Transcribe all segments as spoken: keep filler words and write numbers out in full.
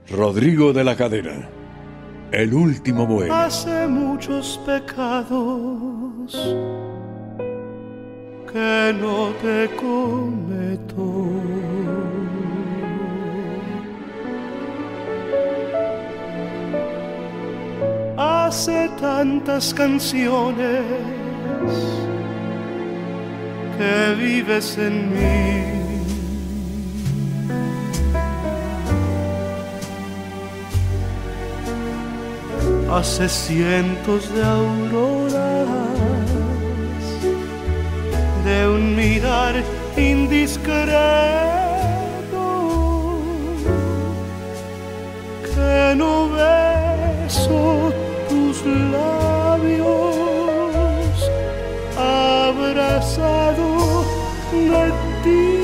Rodrigo de la Cadena, el último bohemio. Hace muchos pecados que no te cometo. Hace tantas canciones que vives en mí. Hace cientos de auroras de un mirar indiscreto que no beso tus labios abrazado de ti.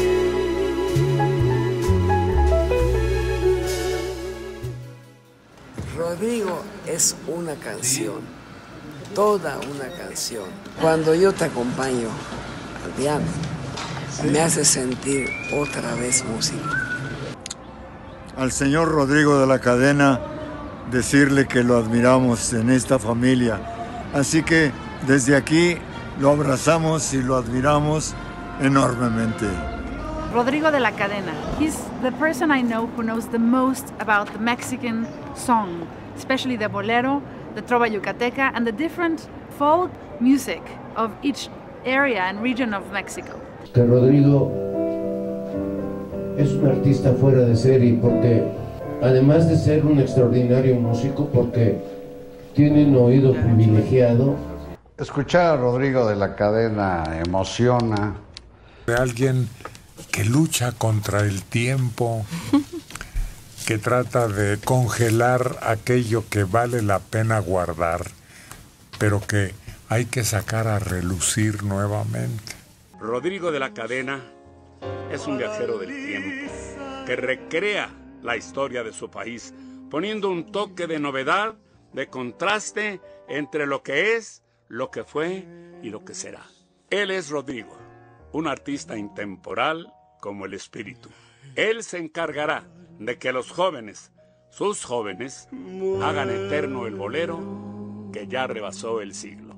Rodrigo es una canción, toda una canción. Cuando yo te acompaño al piano, me hace sentir otra vez músico. Al señor Rodrigo de la Cadena, decirle que lo admiramos en esta familia. Así que desde aquí lo abrazamos y lo admiramos enormemente. Rodrigo de la Cadena. He's the person I know who knows the most about the Mexican song, especially the bolero, the trova yucateca, and the different folk music of each area and region of Mexico. Que Rodrigo es un artista fuera de serie porque, además de ser un extraordinario músico, porque tiene un oído privilegiado. Escuchar a Rodrigo de la Cadena emociona. De alguien que lucha contra el tiempo, que trata de congelar aquello que vale la pena guardar, pero que hay que sacar a relucir nuevamente. Rodrigo de la Cadena es un viajero del tiempo que recrea la historia de su país, poniendo un toque de novedad, de contraste entre lo que es, lo que fue y lo que será. Él es Rodrigo, un artista intemporal como el espíritu. Él se encargará de que los jóvenes, sus jóvenes, hagan eterno el bolero que ya rebasó el siglo.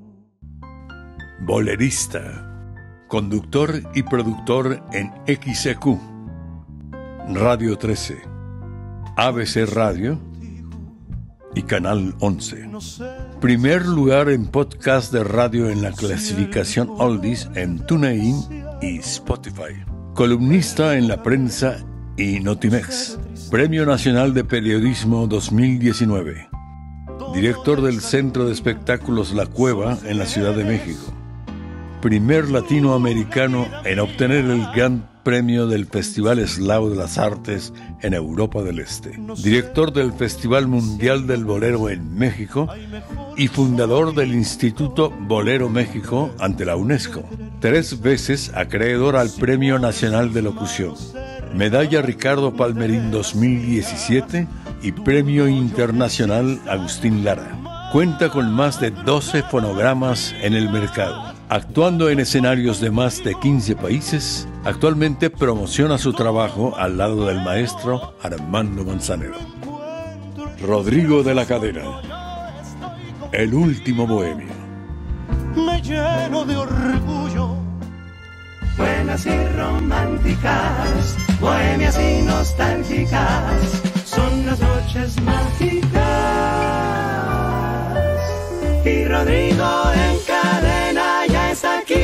Bolerista, conductor y productor en X E Q, Radio trece, A B C Radio y Canal once. Primer lugar en podcast de radio en la clasificación Oldies en TuneIn y Spotify. Columnista en La Prensa y Notimex. Premio Nacional de Periodismo dos mil diecinueve. Director del Centro de Espectáculos La Cueva en la Ciudad de México. Primer latinoamericano en obtener el Gran Premio del Festival Eslavo de las Artes en Europa del Este. Director del Festival Mundial del Bolero en México y fundador del Instituto Bolero México ante la UNESCO. Tres veces acreedor al Premio Nacional de Locución. Medalla Ricardo Palmerín dos mil diecisiete y Premio Internacional Agustín Lara. Cuenta con más de doce fonogramas en el mercado. Actuando en escenarios de más de quince países, actualmente promociona su trabajo al lado del maestro Armando Manzanero. Rodrigo de la Cadena, el último bohemio. Me lleno de orgullo. Buenas y románticas, bohemias y nostálgicas, son las noches mágicas. Y Rodrigo en Cadena ya está aquí.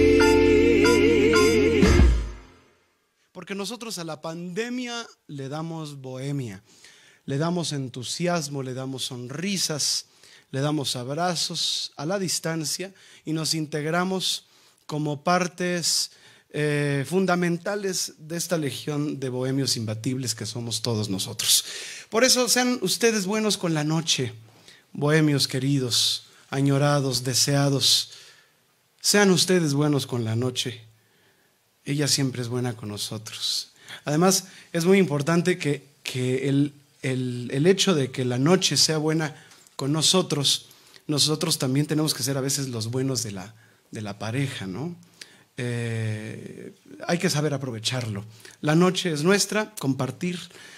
Porque nosotros a la pandemia le damos bohemia, le damos entusiasmo, le damos sonrisas, le damos abrazos a la distancia y nos integramos como partes eh, fundamentales de esta legión de bohemios imbatibles que somos todos nosotros. Por eso sean ustedes buenos con la noche, bohemios queridos, añorados, deseados. Sean ustedes buenos con la noche. Ella siempre es buena con nosotros. Además, es muy importante que, que el, el, el hecho de que la noche sea buena con nosotros, nosotros también tenemos que ser a veces los buenos de la, de la pareja, ¿no? Eh, hay que saber aprovecharlo. La noche es nuestra, compartir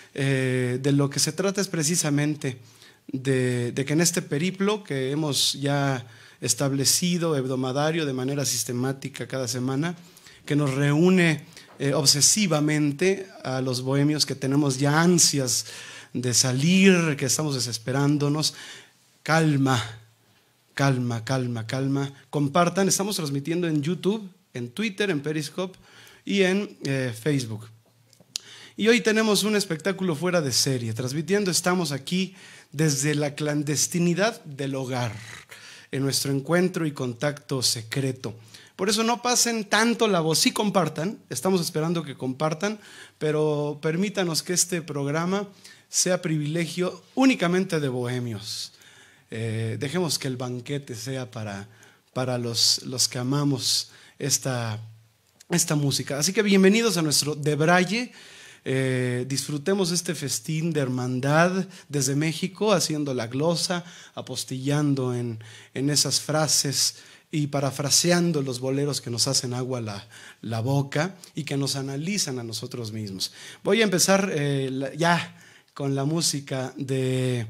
Eh, de lo que se trata es precisamente de, de que en este periplo que hemos ya establecido hebdomadario de manera sistemática cada semana, que nos reúne eh, obsesivamente a los bohemios que tenemos ya ansias de salir, que estamos desesperándonos. Calma, calma, calma, calma. Compartan, estamos transmitiendo en YouTube, en Twitter, en Periscope y en eh, Facebook. Y hoy tenemos un espectáculo fuera de serie. Transmitiendo estamos aquí desde la clandestinidad del hogar, en nuestro encuentro y contacto secreto. Por eso no pasen tanto la voz, sí compartan, estamos esperando que compartan, pero permítanos que este programa sea privilegio únicamente de bohemios. Eh, dejemos que el banquete sea para, para los, los que amamos esta, esta música. Así que bienvenidos a nuestro debraye. Eh, disfrutemos este festín de hermandad desde México, haciendo la glosa, apostillando en, en esas frases y parafraseando los boleros que nos hacen agua la, la boca y que nos analizan a nosotros mismos. Voy a empezar eh, la, ya con la música de,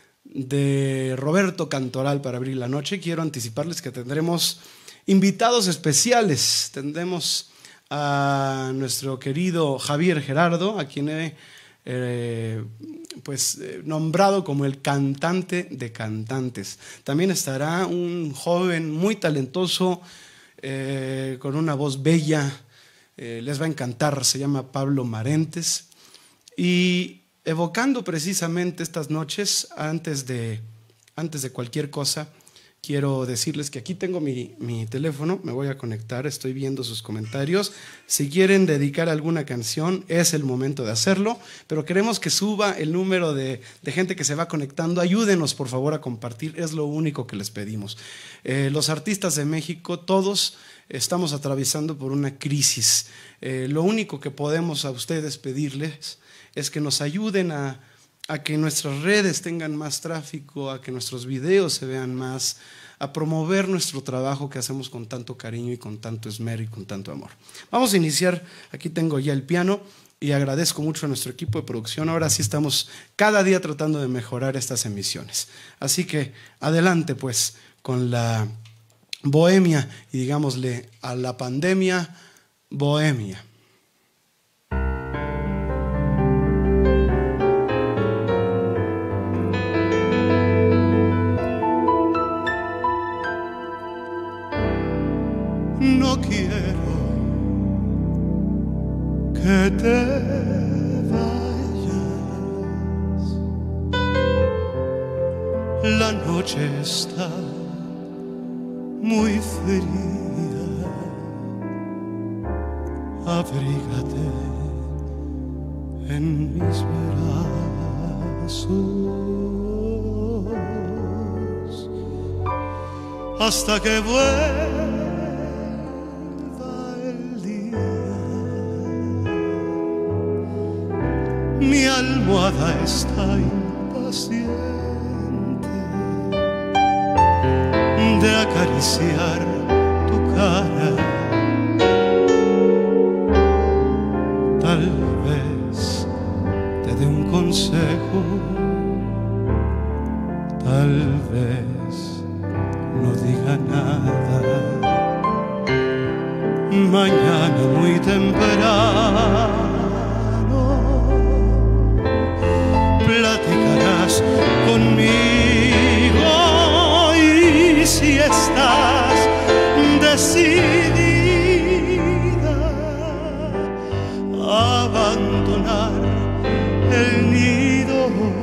de Roberto Cantoral para abrir la noche. Quiero anticiparles que tendremos invitados especiales. Tendremos a nuestro querido Javier Gerardo, a quien he eh, pues, eh, nombrado como el cantante de cantantes. También estará un joven muy talentoso, eh, con una voz bella, eh, les va a encantar, se llama Pablo Marentes. Y evocando precisamente estas noches, antes de, antes de cualquier cosa, quiero decirles que aquí tengo mi, mi teléfono, me voy a conectar, estoy viendo sus comentarios. Si quieren dedicar alguna canción, es el momento de hacerlo, pero queremos que suba el número de, de gente que se va conectando. Ayúdenos, por favor, a compartir, es lo único que les pedimos. Eh, los artistas de México, todos estamos atravesando por una crisis. Eh, lo único que podemos a ustedes pedirles es que nos ayuden a a que nuestras redes tengan más tráfico, a que nuestros videos se vean más, a promover nuestro trabajo que hacemos con tanto cariño y con tanto esmero y con tanto amor. Vamos a iniciar, aquí tengo ya el piano y agradezco mucho a nuestro equipo de producción. Ahora sí estamos cada día tratando de mejorar estas emisiones. Así que adelante pues con la bohemia y digámosle a la pandemia, bohemia. No quiero que te vayas. La noche está muy fría. Abrígate en mis brazos hasta que vuelva mi almohada está impaciente de acariciar tu cara. Tal vez te dé un consejo, tal vez no diga nada. Mañana muy temprano platicarás conmigo y si estás decidida a abandonar el nido,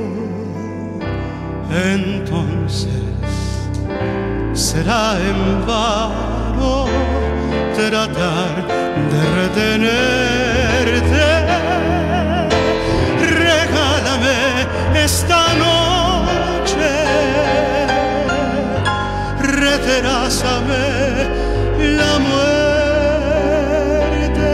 entonces será en vano tratar de retenerte. Esta noche retrásame la muerte.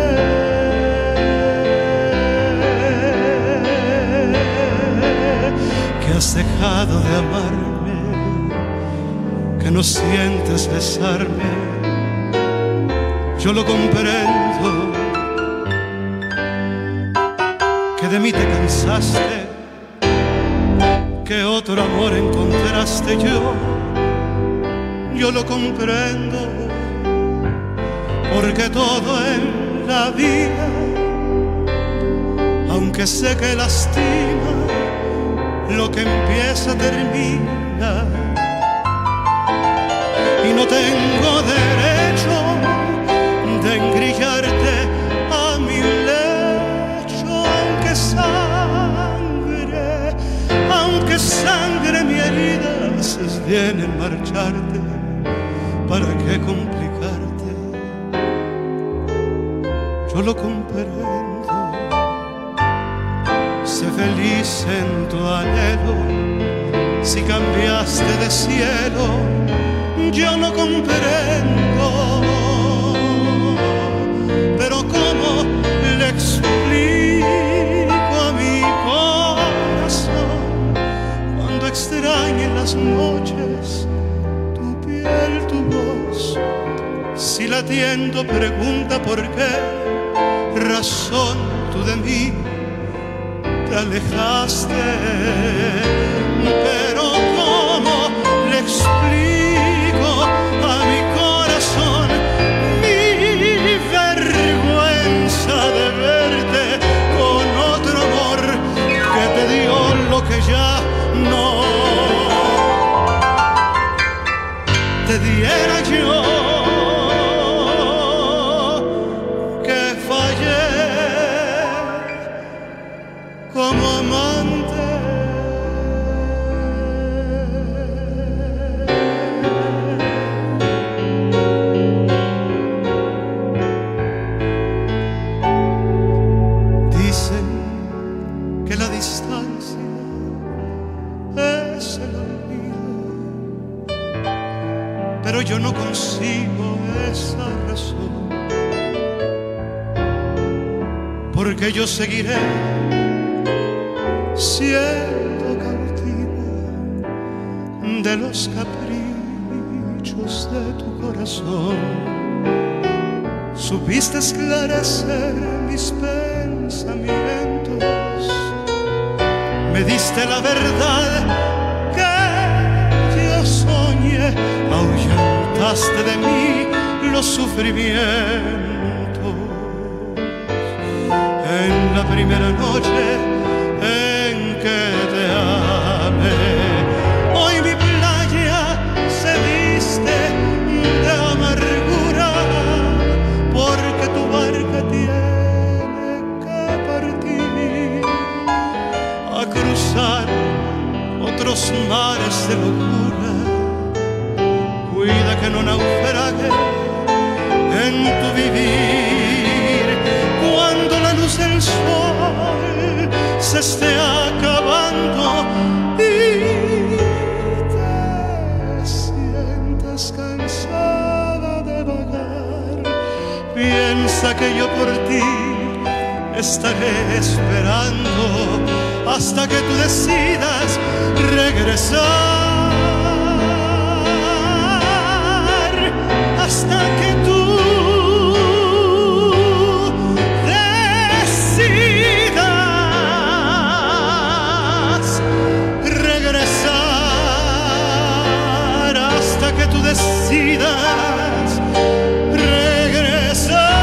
Que has dejado de amarme, que no sientes besarme, yo lo comprendo. Que que de mí te cansaste, que otro amor encontraste. Yo, yo lo comprendo, porque todo en la vida, aunque sé que lastima, lo que empieza termina. Y no tengo derecho de engrillarte a mi lecho, aunque sangre, aunque sangre mi herida, haces bien en marcharte. ¿Para qué complicarte? Yo lo comprendo. Sé feliz en tu anhelo. Si cambiaste de cielo, yo no comprendo. Pero ¿cómo le explico a mi corazón cuando extrañe en las noches tu piel, tu voz? Si latiendo pregunta por qué razón tú de mí te alejaste. Pero ¿cómo le explico a mi corazón mi vergüenza de verte con otro amor que te dio lo que ya no te diera yo? Que fallé como amante. Dicen que la distancia es el olvido, pero yo no consigo esa razón, porque yo seguiré siendo cautiva de los caprichos de tu corazón. Supiste esclarecer mis pensamientos, me diste la verdad que yo soñé, ahuyentaste de mí los sufrimientos. En la primera noche en que te amé, hoy mi playa se viste de amargura, porque tu barca tiene que partir a cruzar otros mares de locura. Cuida que no naufrague en tu vivir cuando la luz del sol se esté acabando y te sientas cansada de vagar. Piensa que yo por ti estaré esperando hasta que tú decidas regresar, hasta que tú decidas regresar,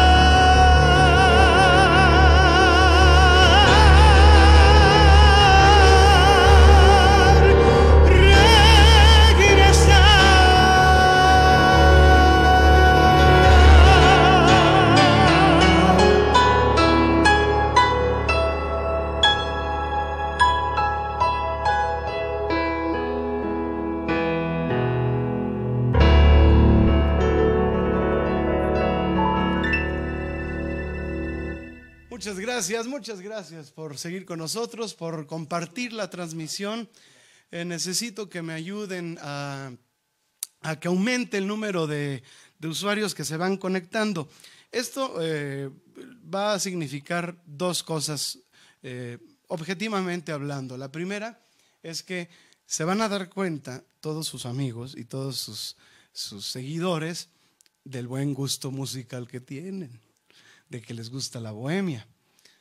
Muchas gracias, muchas gracias por seguir con nosotros, por compartir la transmisión. Eh, necesito que me ayuden a, a que aumente el número de, de usuarios que se van conectando. Esto eh, va a significar dos cosas, eh, objetivamente hablando. La primera es que se van a dar cuenta todos sus amigos y todos sus, sus seguidores del buen gusto musical que tienen, de que les gusta la bohemia.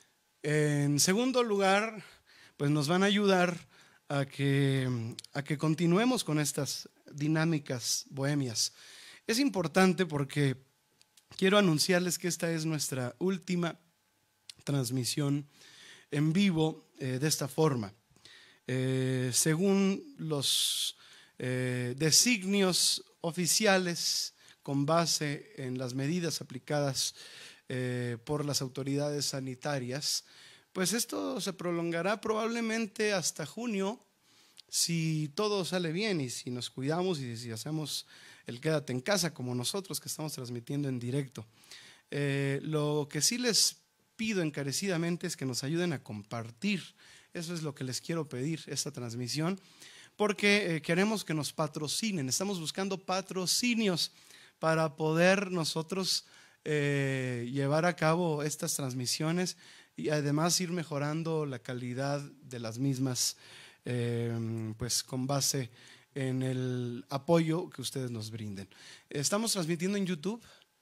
En segundo lugar, pues nos van a ayudar a que, a que continuemos con estas dinámicas bohemias. Es importante porque quiero anunciarles que esta es nuestra última transmisión en vivo eh, de esta forma. Eh, según los eh, designios oficiales, con base en las medidas aplicadas eh, por las autoridades sanitarias, pues esto se prolongará probablemente hasta junio, si todo sale bien y si nos cuidamos y si hacemos el quédate en casa como nosotros que estamos transmitiendo en directo. Eh, lo que sí les pido encarecidamente es que nos ayuden a compartir. Eso es lo que les quiero pedir, esta transmisión, porque eh, queremos que nos patrocinen. Estamos buscando patrocinios para poder nosotros eh, llevar a cabo estas transmisiones y además ir mejorando la calidad de las mismas, eh, pues con base en el apoyo que ustedes nos brinden. ¿Estamos transmitiendo en YouTube?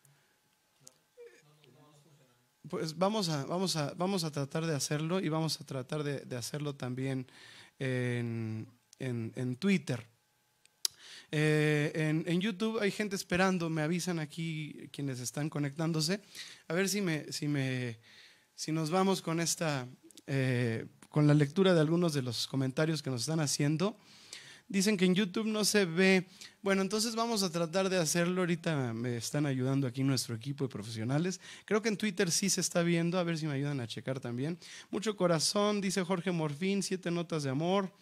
Pues vamos a, vamos a, vamos a tratar de hacerlo y vamos a tratar de, de hacerlo también en, en, en Twitter. Eh, en, en YouTube hay gente esperando, me avisan aquí quienes están conectándose. A ver si, me, si, me, si nos vamos con, esta, eh, con la lectura de algunos de los comentarios que nos están haciendo. Dicen que en YouTube no se ve. Bueno, entonces vamos a tratar de hacerlo. Ahorita me están ayudando aquí nuestro equipo de profesionales. Creo que en Twitter sí se está viendo. A ver si me ayudan a checar también. Mucho corazón, dice Jorge Morfín. Siete notas de amor.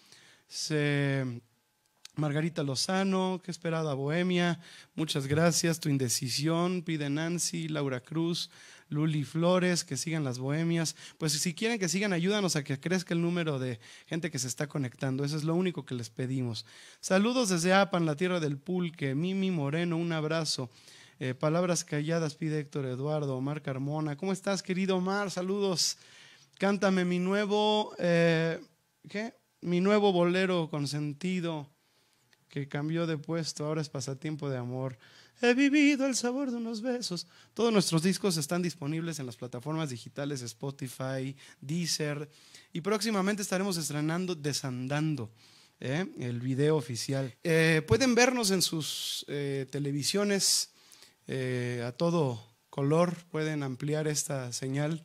Se... Margarita Lozano, qué esperada bohemia. Muchas gracias. Tu indecisión, pide Nancy. Laura Cruz, Luli Flores, que sigan las bohemias. Pues si quieren que sigan, ayúdanos a que crezca el número de gente que se está conectando. Eso es lo único que les pedimos. Saludos desde Apan, la tierra del pulque. Mimi Moreno, un abrazo. Eh, palabras calladas, pide Héctor Eduardo. Omar Carmona, ¿cómo estás, querido Omar? Saludos. Cántame mi nuevo, eh, ¿qué? Mi nuevo bolero consentido, que cambió de puesto, ahora es pasatiempo de amor. He vivido el sabor de unos besos. Todos nuestros discos están disponibles en las plataformas digitales Spotify, Deezer, y próximamente estaremos estrenando Desandando, ¿eh? el video oficial. Eh, pueden vernos en sus eh, televisiones eh, a todo color, pueden ampliar esta señal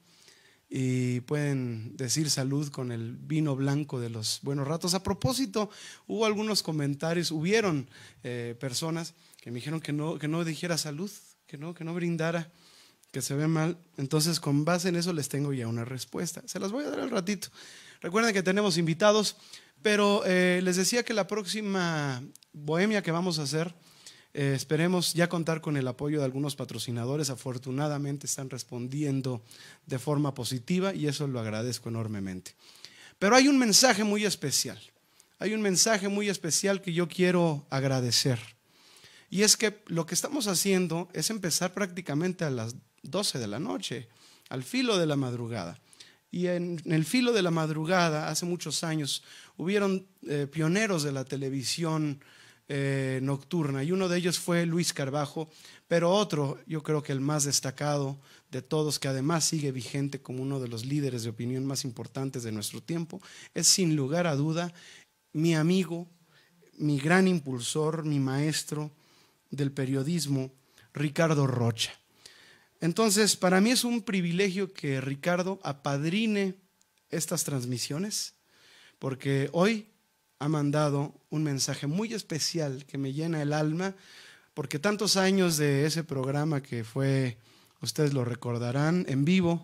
y pueden decir salud con el vino blanco de los buenos ratos. A propósito, hubo algunos comentarios, hubieron eh, personas que me dijeron que no, que no dijera salud, que no, que no brindara, que se ve mal. Entonces, con base en eso les tengo ya una respuesta. Se las voy a dar al ratito. Recuerden que tenemos invitados, pero eh, les decía que la próxima bohemia que vamos a hacer, Eh, esperemos ya contar con el apoyo de algunos patrocinadores. Afortunadamente están respondiendo de forma positiva y eso lo agradezco enormemente. Pero hay un mensaje muy especial, hay un mensaje muy especial que yo quiero agradecer. Y es que lo que estamos haciendo es empezar prácticamente a las doce de la noche, al filo de la madrugada. Y en, en el filo de la madrugada, hace muchos años, hubieron eh, pioneros de la televisión Eh, nocturna, y uno de ellos fue Luis Carbajo, pero otro, yo creo que el más destacado de todos, que además sigue vigente como uno de los líderes de opinión más importantes de nuestro tiempo, es sin lugar a duda mi amigo, mi gran impulsor, mi maestro del periodismo, Ricardo Rocha. Entonces, para mí es un privilegio que Ricardo apadrine estas transmisiones, porque hoy ha mandado un mensaje muy especial que me llena el alma, porque tantos años de ese programa que fue, ustedes lo recordarán, en vivo,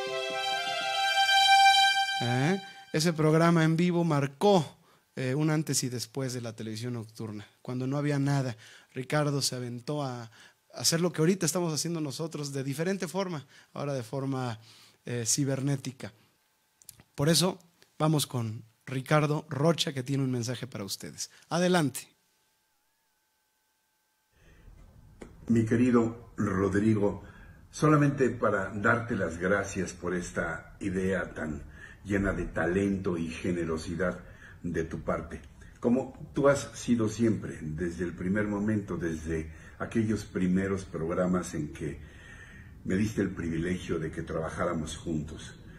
¿eh? Ese programa en vivo marcó eh, un antes y después de la televisión nocturna. Cuando no había nada, Ricardo se aventó a hacer lo que ahorita estamos haciendo nosotros de diferente forma, ahora de forma eh, cibernética. Por eso vamos con Ricardo Rocha, que tiene un mensaje para ustedes. Adelante. Mi querido Rodrigo, solamente para darte las gracias por esta idea tan llena de talento y generosidad de tu parte. Como tú has sido siempre, desde el primer momento, desde aquellos primeros programas en que me diste el privilegio de que trabajáramos juntos.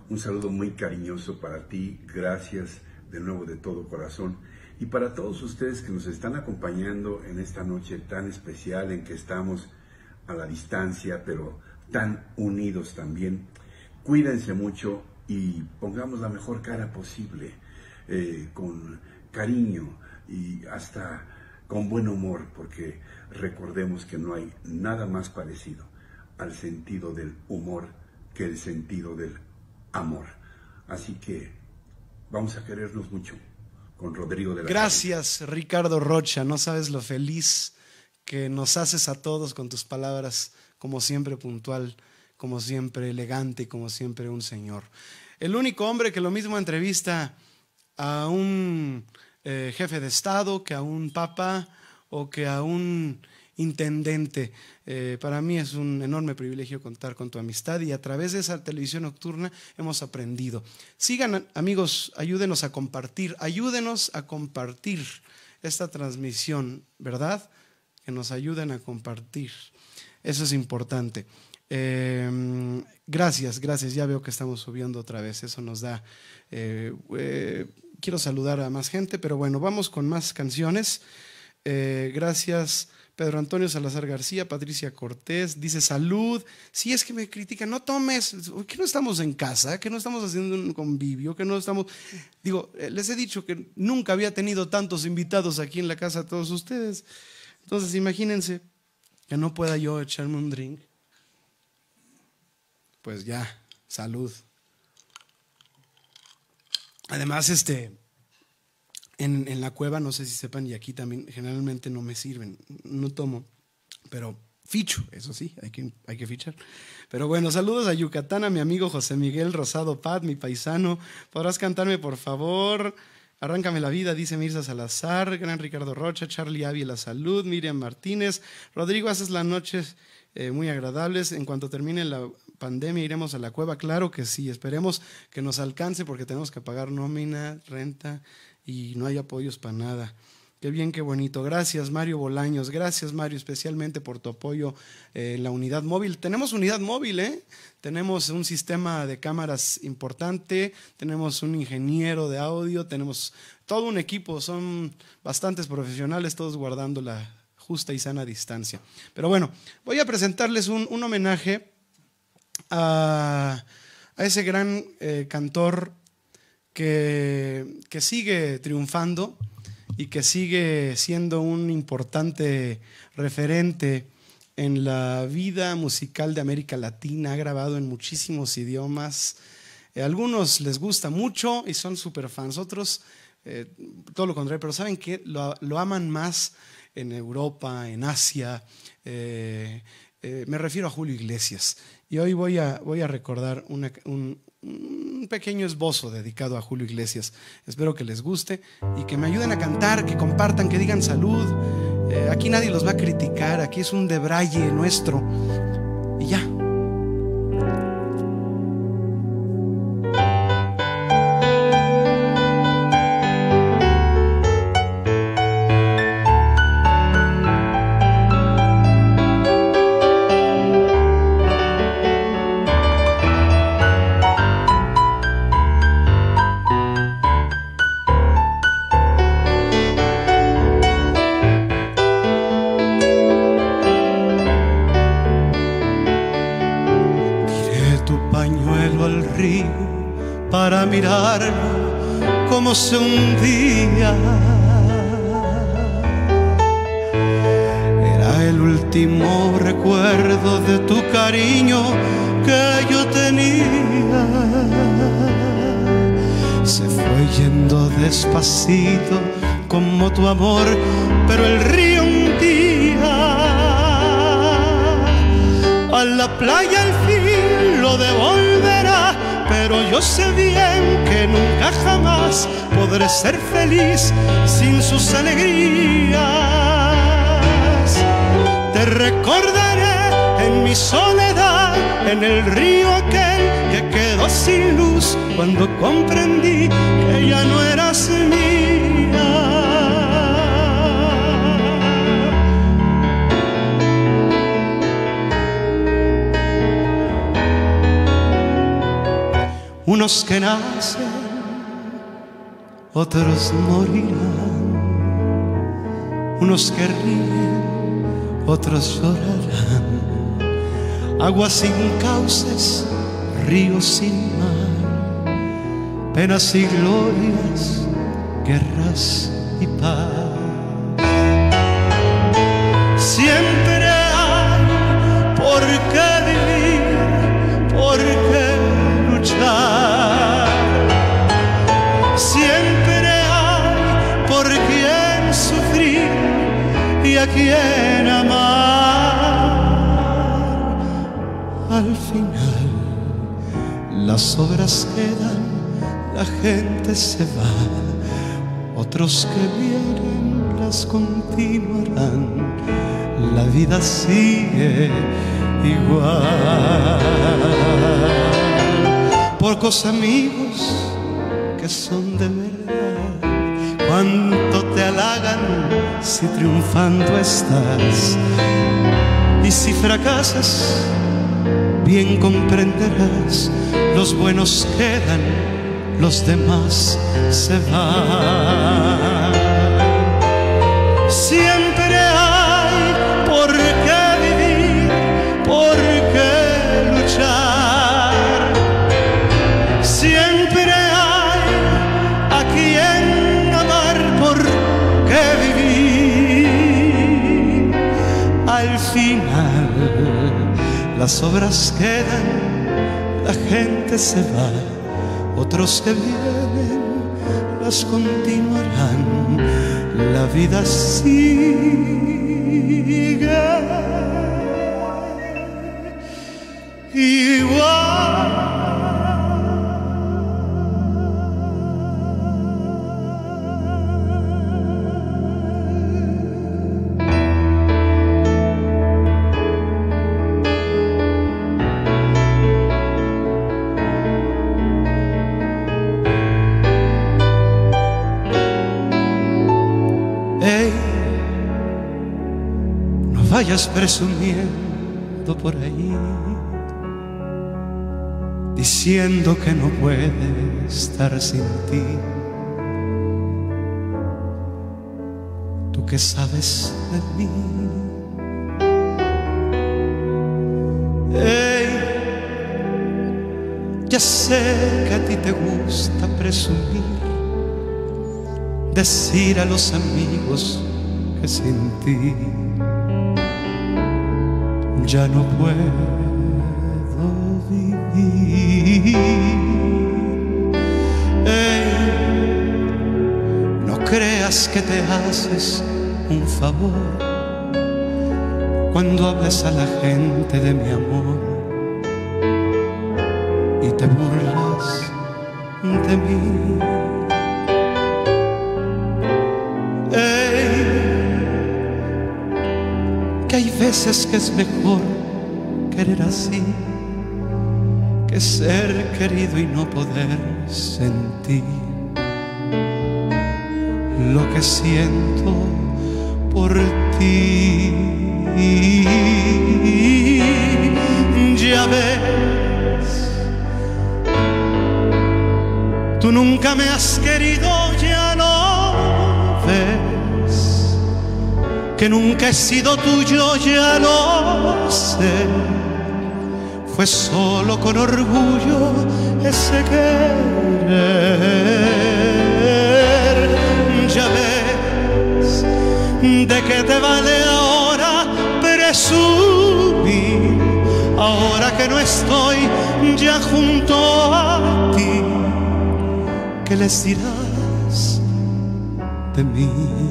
un saludo muy cariñoso para ti, gracias de nuevo de todo corazón. Y para todos ustedes que nos están acompañando en esta noche tan especial en que estamos a la distancia, pero tan unidos también, cuídense mucho y pongamos la mejor cara posible, eh, con cariño y hasta con buen humor, porque recordemos que no hay nada más parecido al sentido del humor que el sentido del amor. Así que vamos a querernos mucho con Rodrigo de la Gracias, Cadena. Ricardo Rocha, no sabes lo feliz que nos haces a todos con tus palabras, como siempre puntual, como siempre elegante, como siempre un señor. El único hombre que lo mismo entrevista a un eh, jefe de Estado que a un papa o que a un intendente. Eh, para mí es un enorme privilegio contar con tu amistad y a través de esa televisión nocturna hemos aprendido. Sigan, amigos, ayúdenos a compartir, ayúdenos a compartir esta transmisión, ¿verdad? Que nos ayuden a compartir. Eso es importante. Eh, gracias, gracias. Ya veo que estamos subiendo otra vez. Eso nos da... Eh, eh, quiero saludar a más gente, pero bueno, vamos con más canciones. Eh, gracias, Pedro Antonio Salazar García, Patricia Cortés, dice salud. Si es que me critican, no tomes, que no estamos en casa, que no estamos haciendo un convivio, que no estamos... Digo, les he dicho que nunca había tenido tantos invitados aquí en la casa a todos ustedes. Entonces imagínense que no pueda yo echarme un drink. Pues ya, salud. Además, este, en, en la cueva, no sé si sepan, y aquí también generalmente no me sirven, no tomo, pero ficho, eso sí, hay que, hay que fichar. Pero bueno, saludos a Yucatán, a mi amigo José Miguel Rosado Paz, mi paisano. ¿Podrás cantarme, por favor? Arráncame la vida, dice Mirza Salazar, gran Ricardo Rocha, Charlie Ávila, salud, Miriam Martínez. Rodrigo, haces las noches eh, muy agradables. En cuanto termine la pandemia, iremos a la cueva. Claro que sí, esperemos que nos alcance porque tenemos que pagar nómina, renta y no hay apoyos para nada. Qué bien, qué bonito. Gracias, Mario Bolaños. Gracias, Mario, especialmente por tu apoyo eh, en la unidad móvil. Tenemos unidad móvil, ¿eh? Tenemos un sistema de cámaras importante, tenemos un ingeniero de audio, tenemos todo un equipo. Son bastantes profesionales, todos guardando la justa y sana distancia. Pero bueno, voy a presentarles un, un homenaje a, a ese gran eh, cantor que, que sigue triunfando y que sigue siendo un importante referente en la vida musical de América Latina. Ha grabado en muchísimos idiomas. Eh, algunos les gusta mucho y son súper fans, otros eh, todo lo contrario, pero ¿saben qué? Lo, lo aman más en Europa, en Asia. Eh, eh, me refiero a Julio Iglesias. Y hoy voy a, voy a recordar una, un, un pequeño esbozo dedicado a Julio Iglesias. Espero que les guste y que me ayuden a cantar, que compartan, que digan salud. Eh, aquí nadie los va a criticar, aquí es un debraye nuestro. Y ya. Para mirarlo como se hundía. Era el último recuerdo de tu cariño que yo tenía. Se fue yendo despacito como tu amor, pero el río un día a la playa al fin lo devolverá. Pero yo sé bien que nunca jamás podré ser feliz sin sus alegrías. Te recordaré en mi soledad, en el río aquel que quedó sin luz, cuando comprendí que ya no eras mía. Uno unos que nacen, otros morirán, unos que ríen, otros llorarán, aguas sin cauces, ríos sin mar, penas y glorias, guerras y paz. Siempre hay por qué vivir, por qué luchar. Siempre hay por quien sufrir y a quien amar. Al final las obras quedan, la gente se va, otros que vienen las continuarán. La vida sigue igual. Pocos amigos que son de verdad, cuánto te halagan si triunfando estás. Y si fracasas, bien comprenderás, los buenos quedan, los demás se van. Siempre hay por qué vivir, por qué luchar. Siempre hay a quien amar, por qué vivir. Al final las obras quedan, la gente se va, otros que vienen las continuarán. La vida sigue igual. Vayas presumiendo por ahí, diciendo que no puede estar sin ti. Tú que sabes de mí. Hey, ya sé que a ti te gusta presumir, decir a los amigos que sin ti ya no puedo vivir. Hey, no creas que te haces un favor cuando hablas a la gente de mi amor y te burlas de mí. Que hay veces que es mejor querer así que ser querido y no poder sentir lo que siento por ti. Ya ves, tú nunca me has querido, ya no ves que nunca he sido tuyo, ya lo sé. Fue solo con orgullo ese querer. Ya ves, ¿de qué te vale ahora presumir? Ahora que no estoy ya junto a ti, ¿qué les dirás de mí?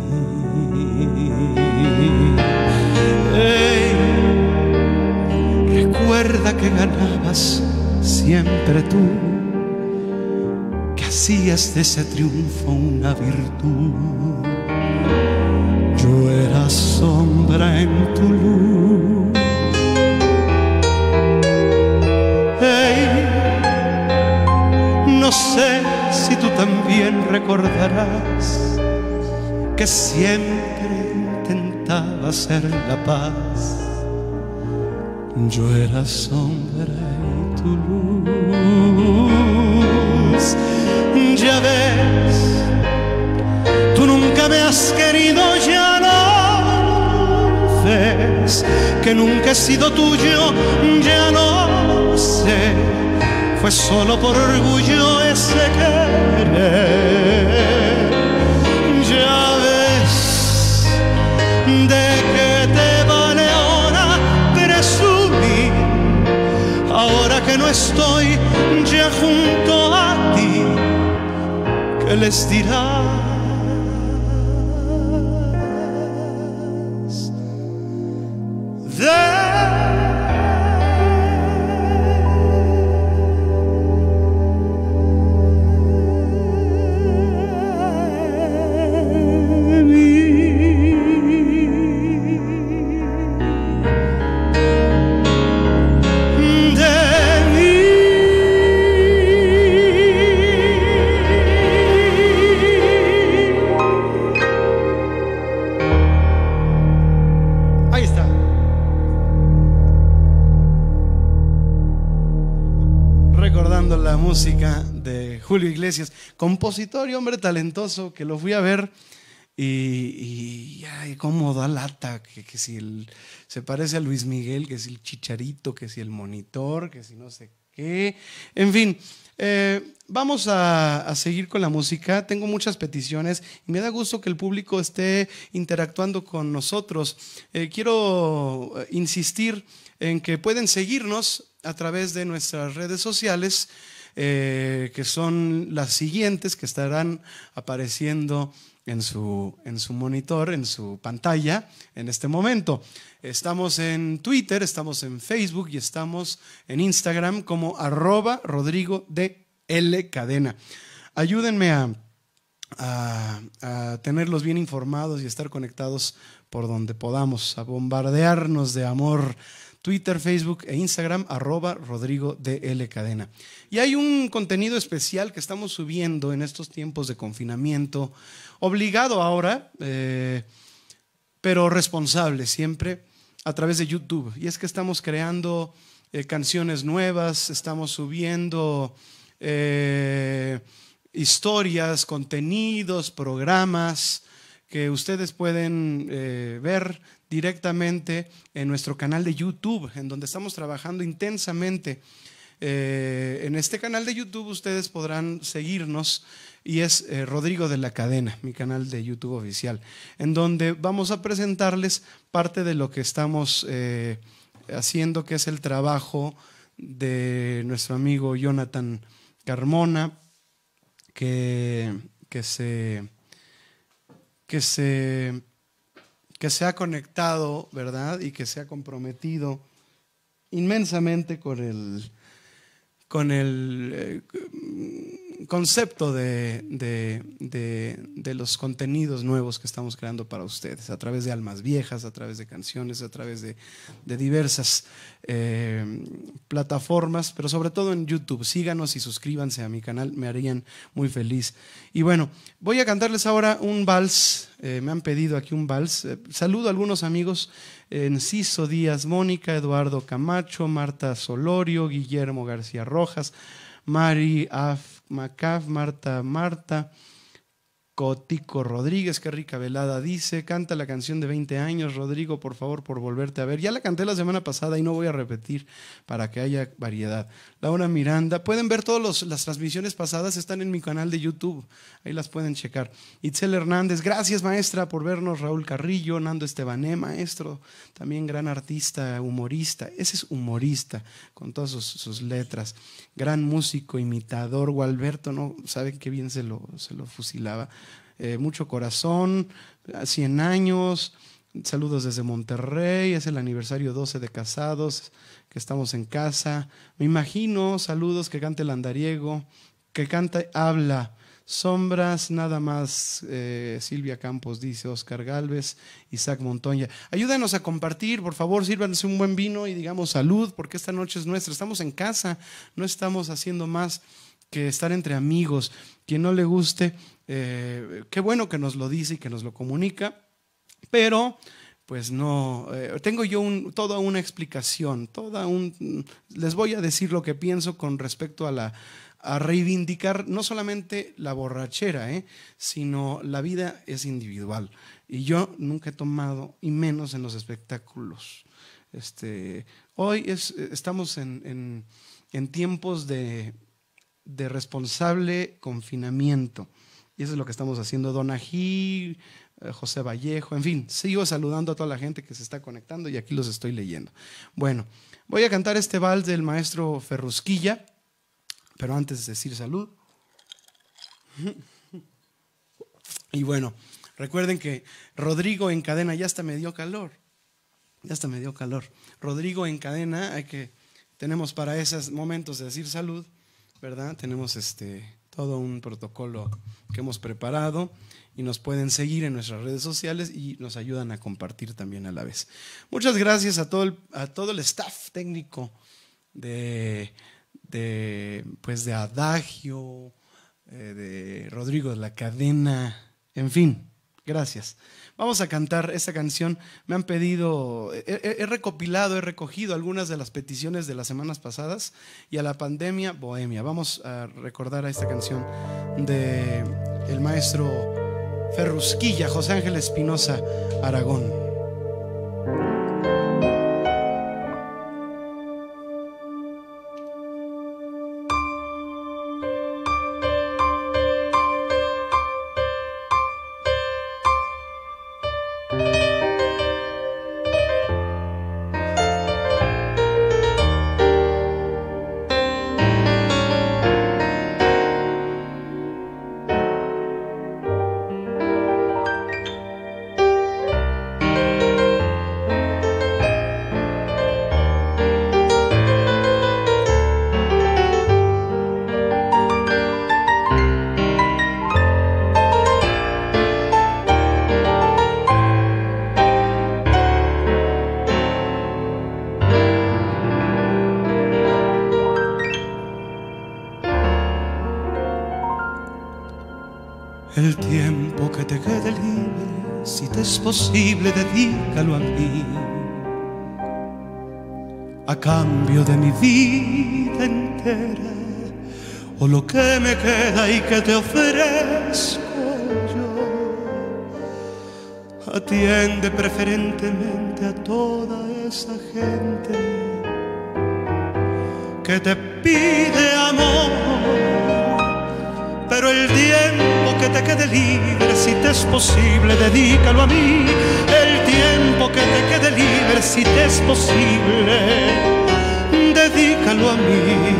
Hey, recuerda que ganabas siempre tú, que hacías de ese triunfo una virtud. Yo era sombra en tu luz. Hey, no sé si tú también recordarás que siempre intentaba hacer la paz. Yo era sombra y tu luz. ves, ya ves, tú nunca me has querido, ya lo ves, que nunca he sido tuyo, ya lo sé, fue solo por orgullo ese querer. Ya ves, de qué te vale ahora presumir, ahora que no estoy ya junto a ti, ¿qué les dirás? De música de Julio Iglesias, compositor y hombre talentoso, que lo fui a ver y, y ay, cómo da lata, que, que si el, se parece a Luis Miguel, que si el Chicharito, que si el Monitor, que si no sé qué, en fin. Eh, vamos a, a seguir con la música. Tengo muchas peticiones y me da gusto que el público esté interactuando con nosotros. Eh, quiero insistir en que pueden seguirnos a través de nuestras redes sociales, eh, que son las siguientes que estarán apareciendo en su, en su monitor, en su pantalla en este momento. Estamos en Twitter, estamos en Facebook y estamos en Instagram como arroba Rodrigo de L Cadena. Ayúdenme a, a, a tenerlos bien informados y estar conectados por donde podamos, a bombardearnos de amor. Twitter, Facebook e Instagram, arroba Rodrigo de L Cadena. Y hay un contenido especial que estamos subiendo en estos tiempos de confinamiento, obligado ahora, eh, pero responsable siempre, a través de YouTube. Y es que estamos creando eh, canciones nuevas, estamos subiendo eh, historias, contenidos, programas que ustedes pueden eh, ver directamente en nuestro canal de YouTube, en donde estamos trabajando intensamente. Eh, en este canal de YouTube ustedes podrán seguirnos y es eh, Rodrigo de la Cadena, mi canal de YouTube oficial, en donde vamos a presentarles parte de lo que estamos eh, haciendo, que es el trabajo de nuestro amigo Jonathan Carmona, que, que se... que se que se ha conectado, ¿verdad? Y que se ha comprometido inmensamente con el, con el eh, concepto de, de, de, de los contenidos nuevos que estamos creando para ustedes, a través de Almas Viejas, a través de canciones, a través de, de diversas eh, plataformas, pero sobre todo en YouTube. Síganos y suscríbanse a mi canal, me harían muy feliz. Y bueno, voy a cantarles ahora un vals. Eh, me han pedido aquí un vals. Eh, saludo a algunos amigos: eh, Enciso Díaz Mónica, Eduardo Camacho, Marta Solorio, Guillermo García Rojas, Mari Af Macaf, Marta Marta, Cotico Rodríguez, qué rica velada dice, canta la canción de veinte años, Rodrigo, por favor, por volverte a ver. Ya la canté la semana pasada y no voy a repetir para que haya variedad. Laura Miranda, pueden ver todas las transmisiones pasadas, están en mi canal de YouTube, ahí las pueden checar. Itzel Hernández, gracias maestra por vernos. Raúl Carrillo, Nando Estebané, maestro, también gran artista, humorista, ese es humorista con todas sus, sus letras, gran músico, imitador. Gualberto, no saben qué bien se lo, se lo fusilaba. Eh, mucho corazón, cien años, saludos desde Monterrey, es el aniversario doce de casados, que estamos en casa. Me imagino, saludos, que cante el andariego, que canta Habla, Sombras, nada más, eh, Silvia Campos dice, Oscar Galvez, Isaac Montoya. Ayúdanos a compartir, por favor, sírvanse un buen vino y digamos salud, porque esta noche es nuestra, estamos en casa, no estamos haciendo más que estar entre amigos. Quien no le guste, eh, qué bueno que nos lo dice y que nos lo comunica, pero pues no, eh, tengo yo un, toda una explicación, toda un, les voy a decir lo que pienso con respecto a la, a reivindicar no solamente la borrachera, ¿eh? sino la vida es individual. Y yo nunca he tomado, y menos en los espectáculos. Este, hoy es, estamos en, en, en tiempos de, de responsable confinamiento. Y eso es lo que estamos haciendo. Don Ají, José Vallejo, en fin, sigo saludando a toda la gente que se está conectando y aquí los estoy leyendo. Bueno, voy a cantar este vals del maestro Ferrusquilla, pero antes de decir salud. Y bueno, recuerden que Rodrigo en cadena, ya hasta me dio calor, ya hasta me dio calor. Rodrigo en cadena, hay que, tenemos para esos momentos de decir salud, ¿verdad? Tenemos este, todo un protocolo que hemos preparado y nos pueden seguir en nuestras redes sociales y nos ayudan a compartir también a la vez. Muchas gracias a todo el, a todo el staff técnico de, de, pues de Adagio, eh, de Rodrigo de la Cadena, en fin, gracias. Vamos a cantar esta canción. Me han pedido, he, he recopilado, he recogido algunas de las peticiones de las semanas pasadas y a la pandemia, Bohemia. Vamos a recordar a esta canción de el maestro Ferrusquilla, José Ángel Espinosa Aragón. El tiempo que te quede libre, si te es posible, dedícalo a mí. A cambio de mi vida entera, o lo que me queda y que te ofrezco yo. Atiende preferentemente a toda esa gente que te pide amor, pero el tiempo que te quede libre, si te es posible, dedícalo a mí. El tiempo que te quede libre, si te es posible, dedícalo a mí.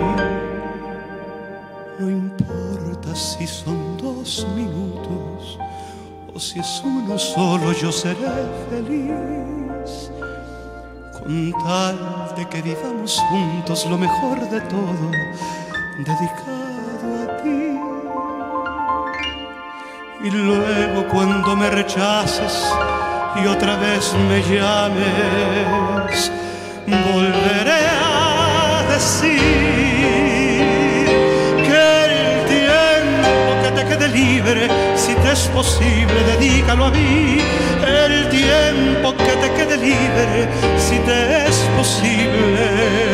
No importa si son dos minutos o si es uno solo, yo seré feliz, con tal de que vivamos juntos lo mejor de todo, dedicado a ti. Y luego cuando me rechaces y otra vez me llames, volveré a decir que el tiempo que te quede libre, si te es posible, dedícalo a mí. El tiempo que te quede libre, si te es posible,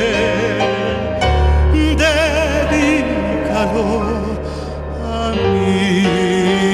dedícalo a mí.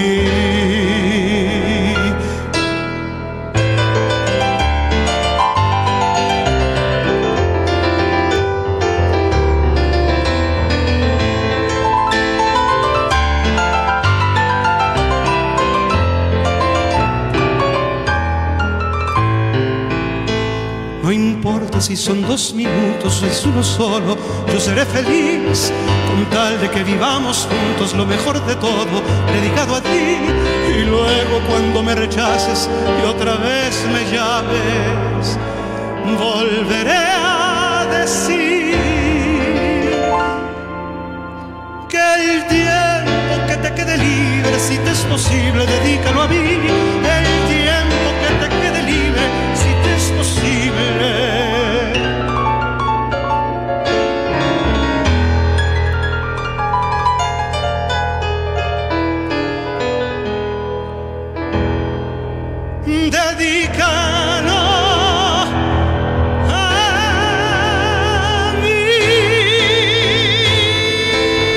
No importa si son dos minutos o es uno solo, yo seré feliz, con tal de que vivamos juntos lo mejor de todo, dedicado a ti. Y luego cuando me rechaces y otra vez me llames, volveré a decir que el tiempo que te quede libre, si te es posible, dedícalo a mí. El tiempo que te quede libre, si te es posible, dedícalo a mí.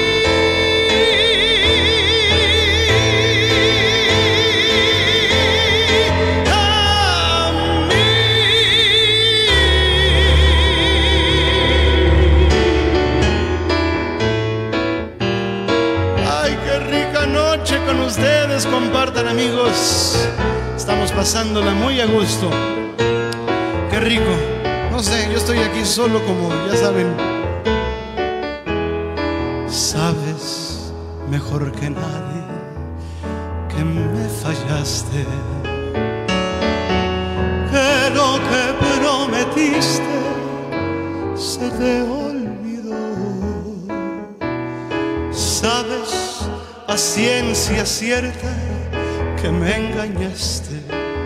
compartan, amigos. Estamos pasándola muy a gusto. Qué rico. No sé, yo estoy aquí solo, como ya saben. Sabes mejor que nadie que me fallaste, que lo que prometiste se te olvidó. Sabes a ciencia cierta que me engañaste,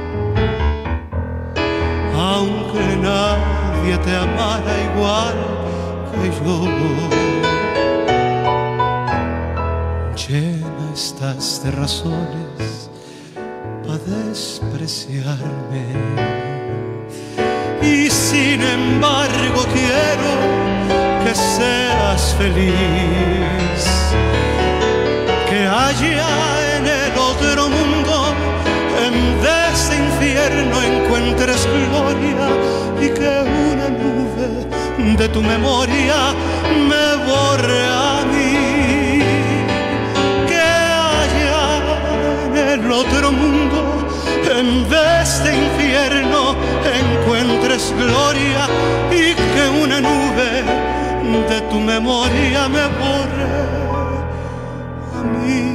aunque nadie te amara igual que yo. Llena estás de razones para despreciarme, y sin embargo quiero que seas feliz, que allá en el otro mundo en vez de infierno encuentres gloria, y que una nube de tu memoria me borre a mí, que allá en el otro mundo en vez de infierno encuentres gloria, y que una nube de tu memoria me borre a mí.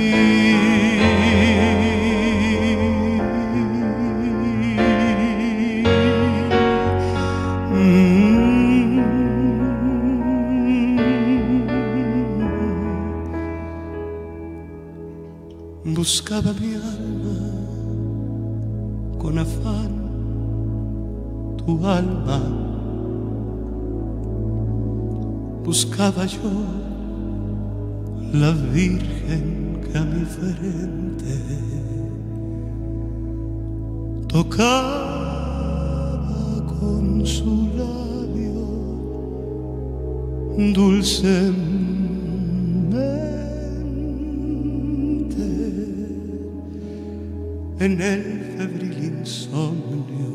Buscaba mi alma con afán, tu alma. Buscaba yo la Virgen que a mi frente tocaba con su labio dulcemente. En el febril insomnio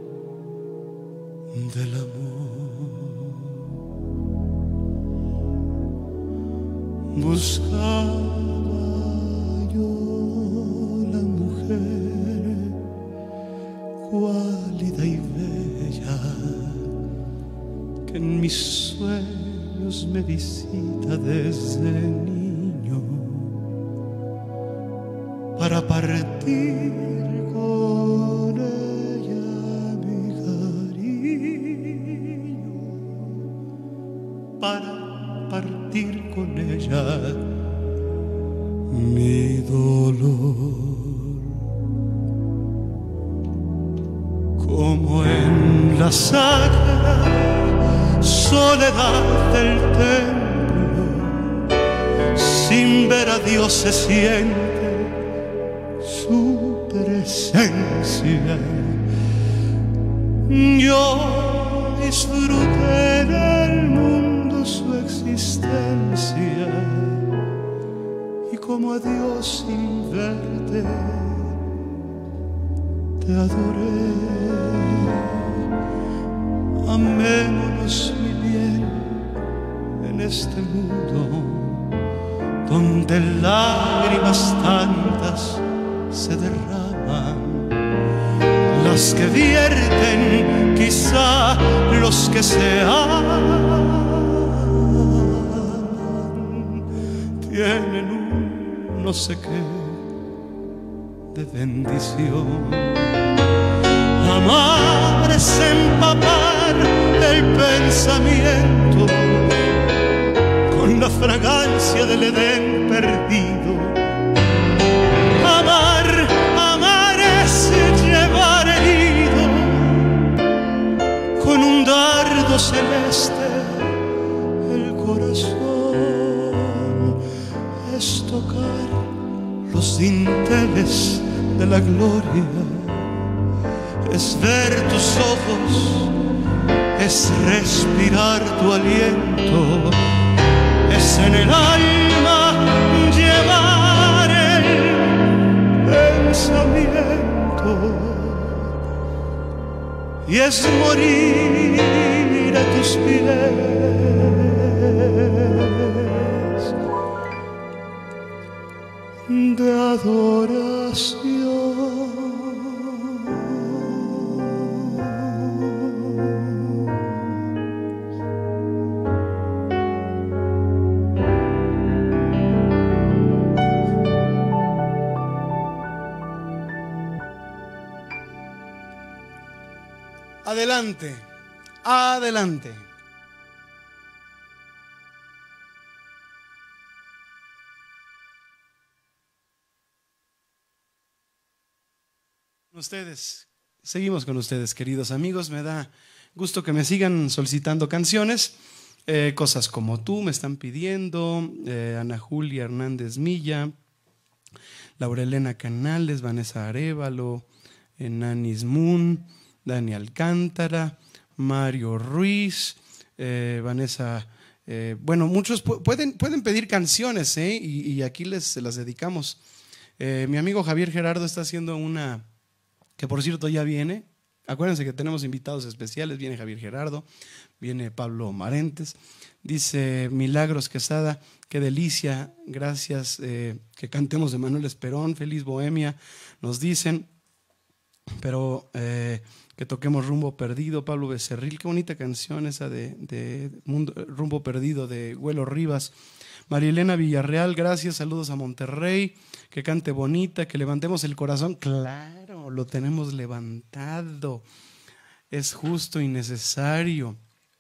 del amor, buscaba yo la mujer cuálida y bella que en mis sueños me visita desde niño, para partir con ella mi cariño, para partir con ella mi dolor. Como en la sagrada soledad del templo, sin ver a Dios se siente su presencia. Yo disfruté en el mundo su existencia, y como a Dios sin verte te adoré. Amémonos muy bien en este mundo donde lágrimas tantas se derraman, las que vierten quizá los que se aman, tienen un no sé qué de bendición. Amar es empapar el pensamiento con la fragancia del Edén perdido. Amar, amar es llevar herido con un dardo celeste el corazón, es tocar los dinteles de la gloria, es ver tus ojos, es respirar tu aliento, es en el alma llevar el pensamiento, y es morir a tus pies de Adelante, adelante. Ustedes, seguimos con ustedes, queridos amigos. Me da gusto que me sigan solicitando canciones. Eh, cosas como tú me están pidiendo. Eh, Ana Julia Hernández Milla, Laurelena Canales, Vanessa Arévalo, Enanis Moon, Dani Alcántara, Mario Ruiz, eh, Vanessa. Eh, bueno, muchos pu pueden, pueden pedir canciones, ¿eh? y, y aquí les se las dedicamos. Eh, mi amigo Javier Gerardo está haciendo una, que por cierto ya viene. Acuérdense que tenemos invitados especiales. Viene Javier Gerardo, viene Pablo Marentes. Dice Milagros Quesada, qué delicia, gracias, eh, que cantemos de Manuel Esperón, feliz Bohemia, nos dicen. Pero eh, que toquemos Rumbo Perdido, Pablo Becerril, qué bonita canción esa de, de Mundo, Rumbo Perdido de Güelo Rivas. Marielena Villarreal, gracias, saludos a Monterrey, que cante bonita, que levantemos el corazón. Claro, lo tenemos levantado, es justo y necesario.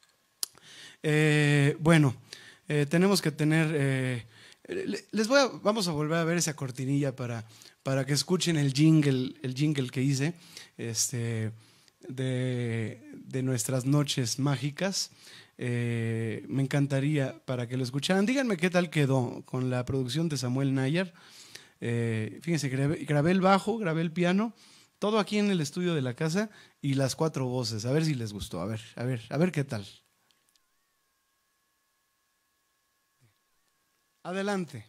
Eh, bueno, eh, tenemos que tener, eh, les voy a, vamos a volver a ver esa cortinilla para, para que escuchen el jingle, el jingle que hice, este, de, de nuestras noches mágicas. Eh, me encantaría para que lo escucharan. Díganme qué tal quedó con la producción de Samuel Nayer. Eh, fíjense, grabé, grabé el bajo, grabé el piano, todo aquí en el estudio de la casa y las cuatro voces. A ver si les gustó. A ver, a ver, a ver qué tal. Adelante.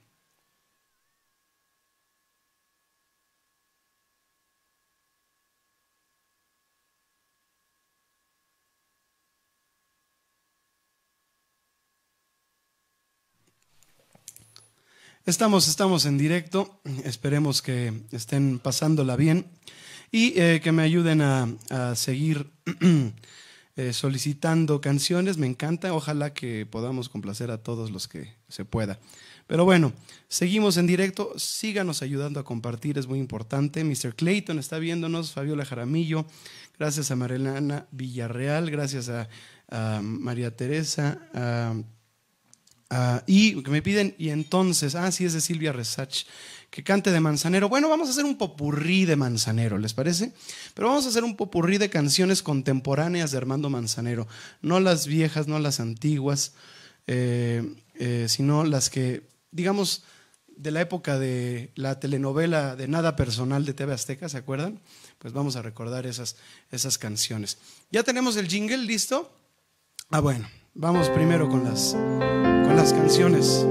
Estamos, estamos en directo, esperemos que estén pasándola bien y eh, que me ayuden a, a seguir eh, solicitando canciones. Me encanta, ojalá que podamos complacer a todos los que se pueda. Pero bueno, seguimos en directo, síganos ayudando a compartir, es muy importante. mister Clayton está viéndonos, Fabiola Jaramillo, gracias a Marilena Villarreal, gracias a, a María Teresa, a Uh, y que me piden, y entonces, ah, sí, es de Silvia Resach, que cante de Manzanero. Bueno, vamos a hacer un popurrí de Manzanero, ¿les parece? Pero vamos a hacer un popurrí de canciones contemporáneas de Armando Manzanero, no las viejas, no las antiguas, eh, eh, sino las que, digamos, de la época de la telenovela de Nada Personal de T V Azteca, ¿se acuerdan? Pues vamos a recordar esas, esas canciones. ¿Ya tenemos el jingle listo? Ah, bueno, vamos primero con las... con las canciones.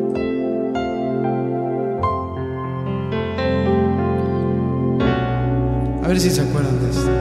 A ver si se acuerdan de esto.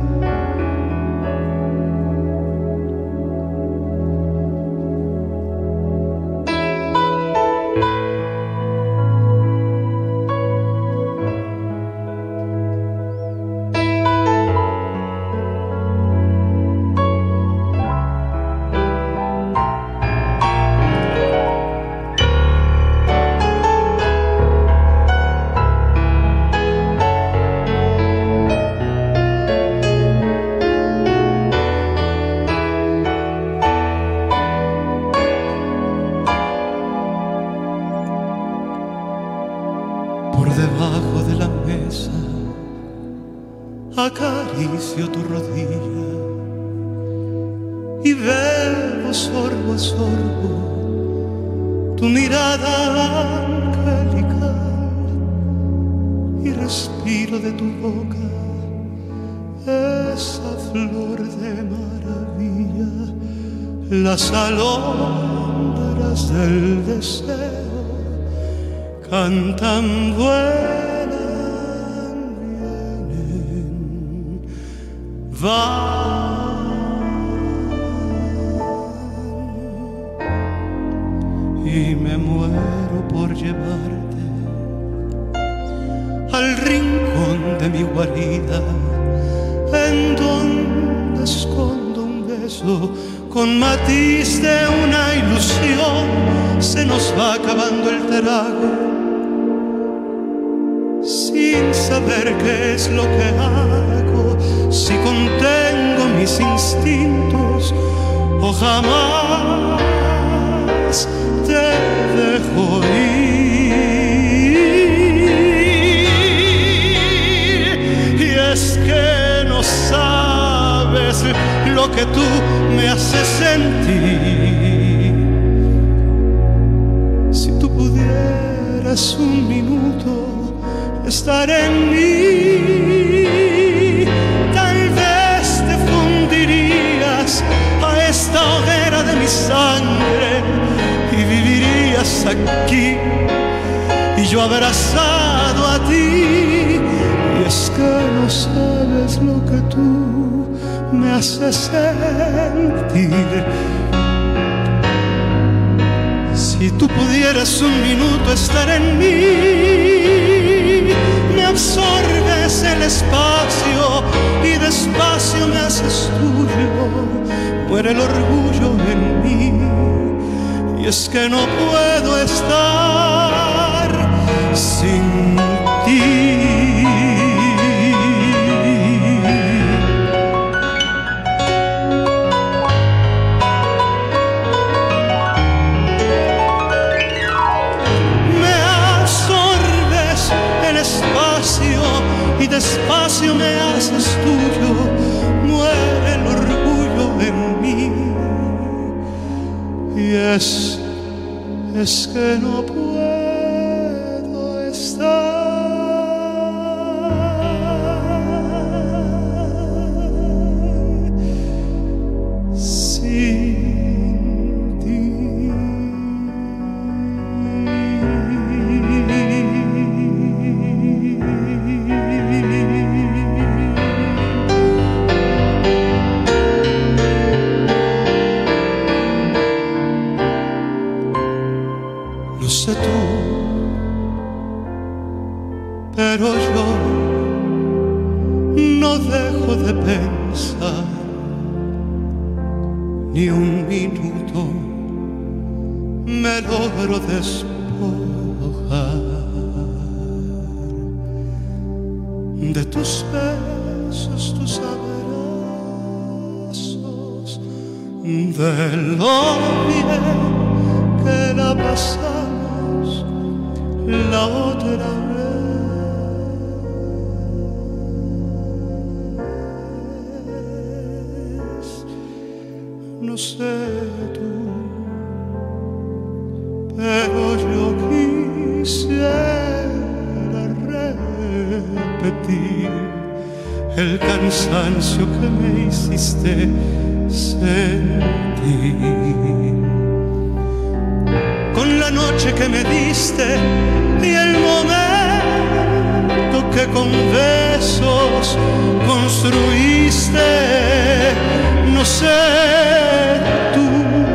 Acaricio tu rodilla y bebo sorbo a sorbo tu mirada angelical y respiro de tu boca esa flor de maravilla, las alondras del deseo cantan vuelan. Y me muero por llevarte al rincón de mi guarida, en donde escondo un beso con matiz de una ilusión. Se nos va acabando el trago sin saber qué es lo que hago, si contengo mis instintos o jamás te dejo ir. Y es que no sabes lo que tú me haces sentir. Si tú pudieras un minuto estar en mí, tal vez te fundirías a esta hoguera de mi sangre y vivirías aquí y yo abrazado a ti. Y es que no sabes lo que tú me haces sentir. Si tú pudieras un minuto estar en mí, me absorbes el espacio y despacio me haces tuyo. Muere el orgullo en mí y es que no puedo estar sin ti. Y despacio me haces tuyo, muere el orgullo en mí. Y es, es que no puedo estar sin pensar ni un minuto me logro despojar de tus besos, tus abrazos, de lo bien que la pasamos la otra vez. No sé tú, pero yo quisiera repetir el cansancio que me hiciste sentir, con la noche que me diste y el momento que con besos construiste. No sé tú,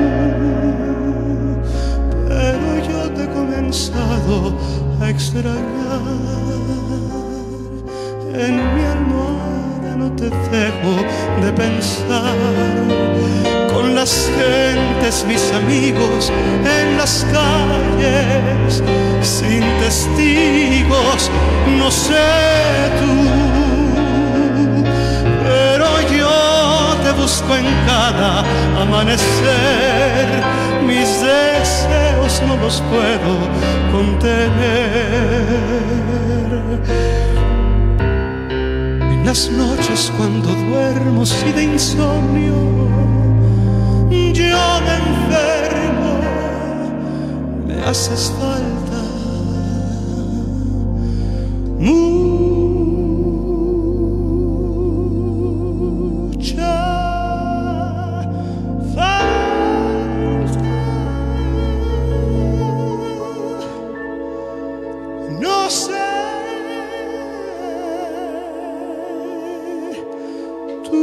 pero yo te he comenzado a extrañar. En mi almohada no te dejo de pensar, con las gentes, mis amigos, en las calles, sin testigos. No sé tú, pero yo te busco en cada amanecer. Mis deseos no los puedo contener. En las noches cuando duermo así de insomnio, yo me enfermo, me haces falta mucha falta. No sé tú,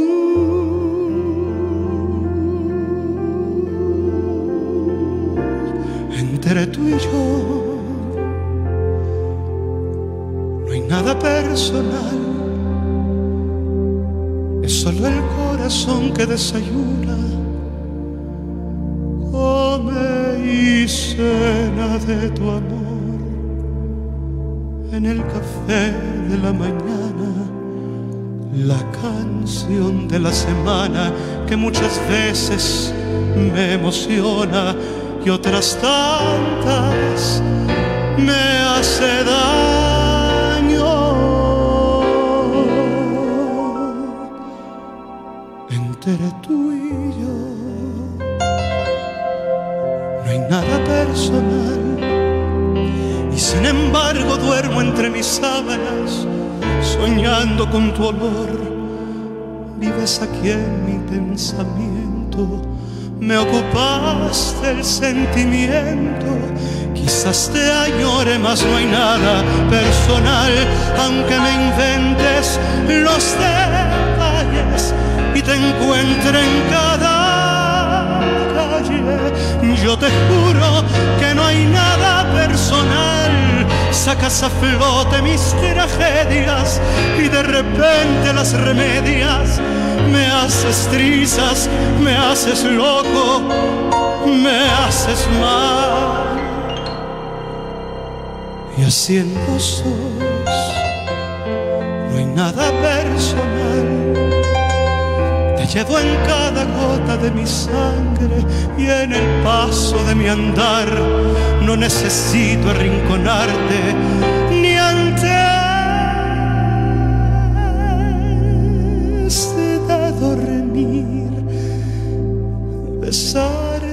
entre tú y yo no hay nada personal, es solo el corazón que desayuna, come y cena de tu amor en el café de la mañana, la canción de la semana que muchas veces me emociona y otras tantas me hace daño. Entre tú y yo no hay nada personal, y sin embargo duermo entre mis sábanas soñando con tu olor. Vives aquí en mi pensamiento, me ocupaste el sentimiento. Quizás te añore, mas no hay nada personal, aunque me inventes los detalles y te encuentre en cada calle. Yo te juro que no hay nada personal. Sacas a flote mis tragedias y de repente las remedias. Me haces trizas, me haces loco, me haces mal. Y haciendo sos, no hay nada personal. Te llevo en cada gota de mi sangre y en el paso de mi andar. No necesito arrinconarte ni antes de dormir besarte.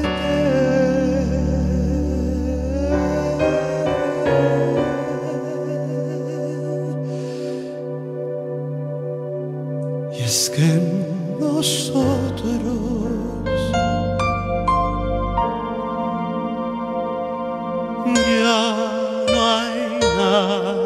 Y es que en nosotros ya no hay nada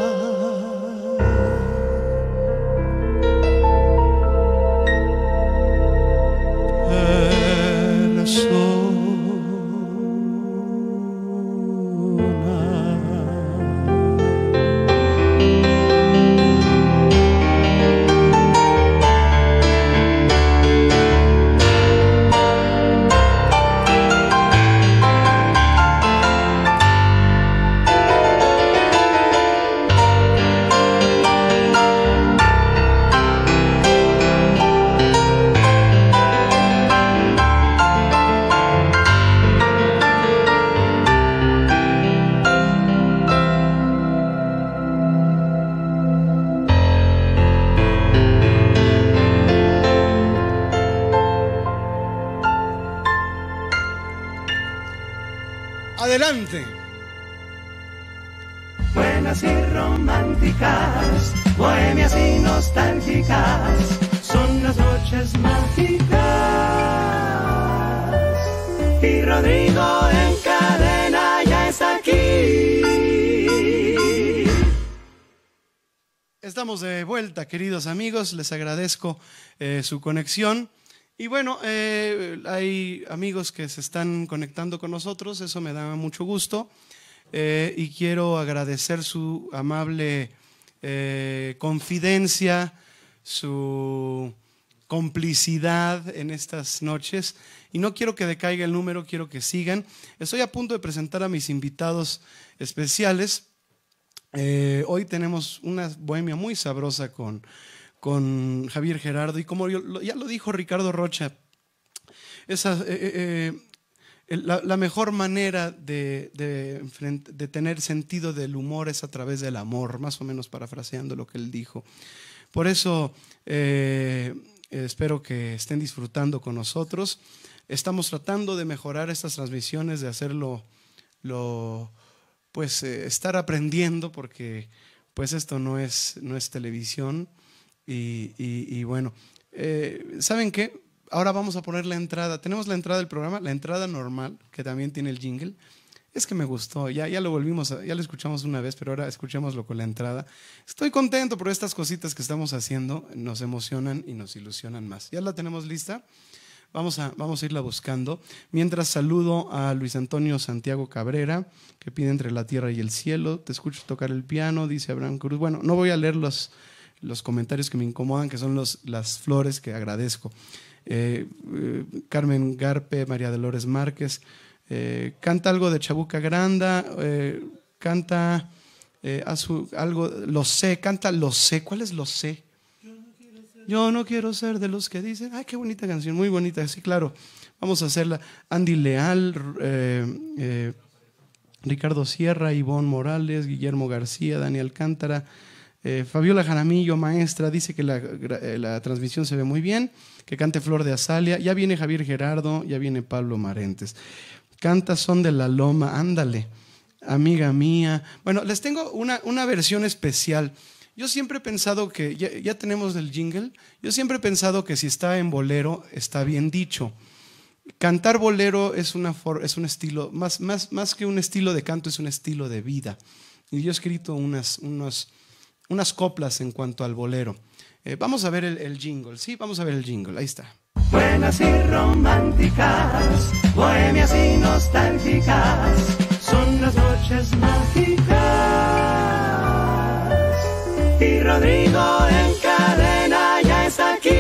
Adelante. Buenas y románticas, bohemias y nostálgicas, son las noches mágicas. Y Rodrigo en Cadena ya está aquí. Estamos de vuelta, queridos amigos, les agradezco eh, su conexión. Y bueno, eh, hay amigos que se están conectando con nosotros, eso me da mucho gusto. Eh, y quiero agradecer su amable eh, confidencia, su complicidad en estas noches. Y no quiero que decaiga el número, quiero que sigan. Estoy a punto de presentar a mis invitados especiales. Eh, hoy tenemos una bohemia muy sabrosa con... con Javier Gerardo, y como yo, ya lo dijo Ricardo Rocha, esa, eh, eh, la, la mejor manera de, de, de tener sentido del humor es a través del amor, más o menos parafraseando lo que él dijo. Por eso eh, espero que estén disfrutando con nosotros. Estamos tratando de mejorar estas transmisiones, de hacerlo, lo, pues eh, estar aprendiendo, porque pues esto no es, no es televisión. Y, y, y bueno, eh, ¿saben qué? Ahora vamos a poner la entrada. Tenemos la entrada del programa, la entrada normal, que también tiene el jingle. Es que me gustó, ya, ya lo volvimos, a, ya lo escuchamos una vez, pero ahora escuchémoslo con la entrada. Estoy contento por estas cositas que estamos haciendo, nos emocionan y nos ilusionan más. ¿Ya la tenemos lista? Vamos a, vamos a irla buscando. Mientras saludo a Luis Antonio Santiago Cabrera, que pide Entre la tierra y el cielo. Te escucho tocar el piano, dice Abraham Cruz. Bueno, no voy a leer los, los comentarios que me incomodan, que son los, las flores que agradezco. Eh, eh, Carmen Garpe, María Dolores Márquez. Eh, canta algo de Chabuca Granda. Eh, canta eh, a su, algo, lo sé, canta lo sé. ¿Cuál es lo sé? Yo no quiero ser de los que dicen, ay, qué bonita canción, muy bonita, sí, claro, vamos a hacerla. Andy Leal, eh, eh, Ricardo Sierra, Ivonne Morales, Guillermo García, Dani Alcántara, eh, Fabiola Jaramillo, maestra, dice que la, la transmisión se ve muy bien, que cante Flor de Azalia, ya viene Javier Gerardo, ya viene Pablo Marentes. Canta Son de la Loma, ándale, amiga mía. Bueno, les tengo una, una versión especial. Yo siempre he pensado que, ya, ya tenemos el jingle, yo siempre he pensado que si está en bolero está bien dicho. Cantar bolero es, una for, es un estilo, más, más, más que un estilo de canto, es un estilo de vida. Y yo he escrito unas, unos, unas coplas en cuanto al bolero. Eh, vamos a ver el, el jingle, sí, vamos a ver el jingle, ahí está. Buenas y románticas, bohemias y nostálgicas, son las noches mágicas. Y Rodrigo en cadena ya está aquí.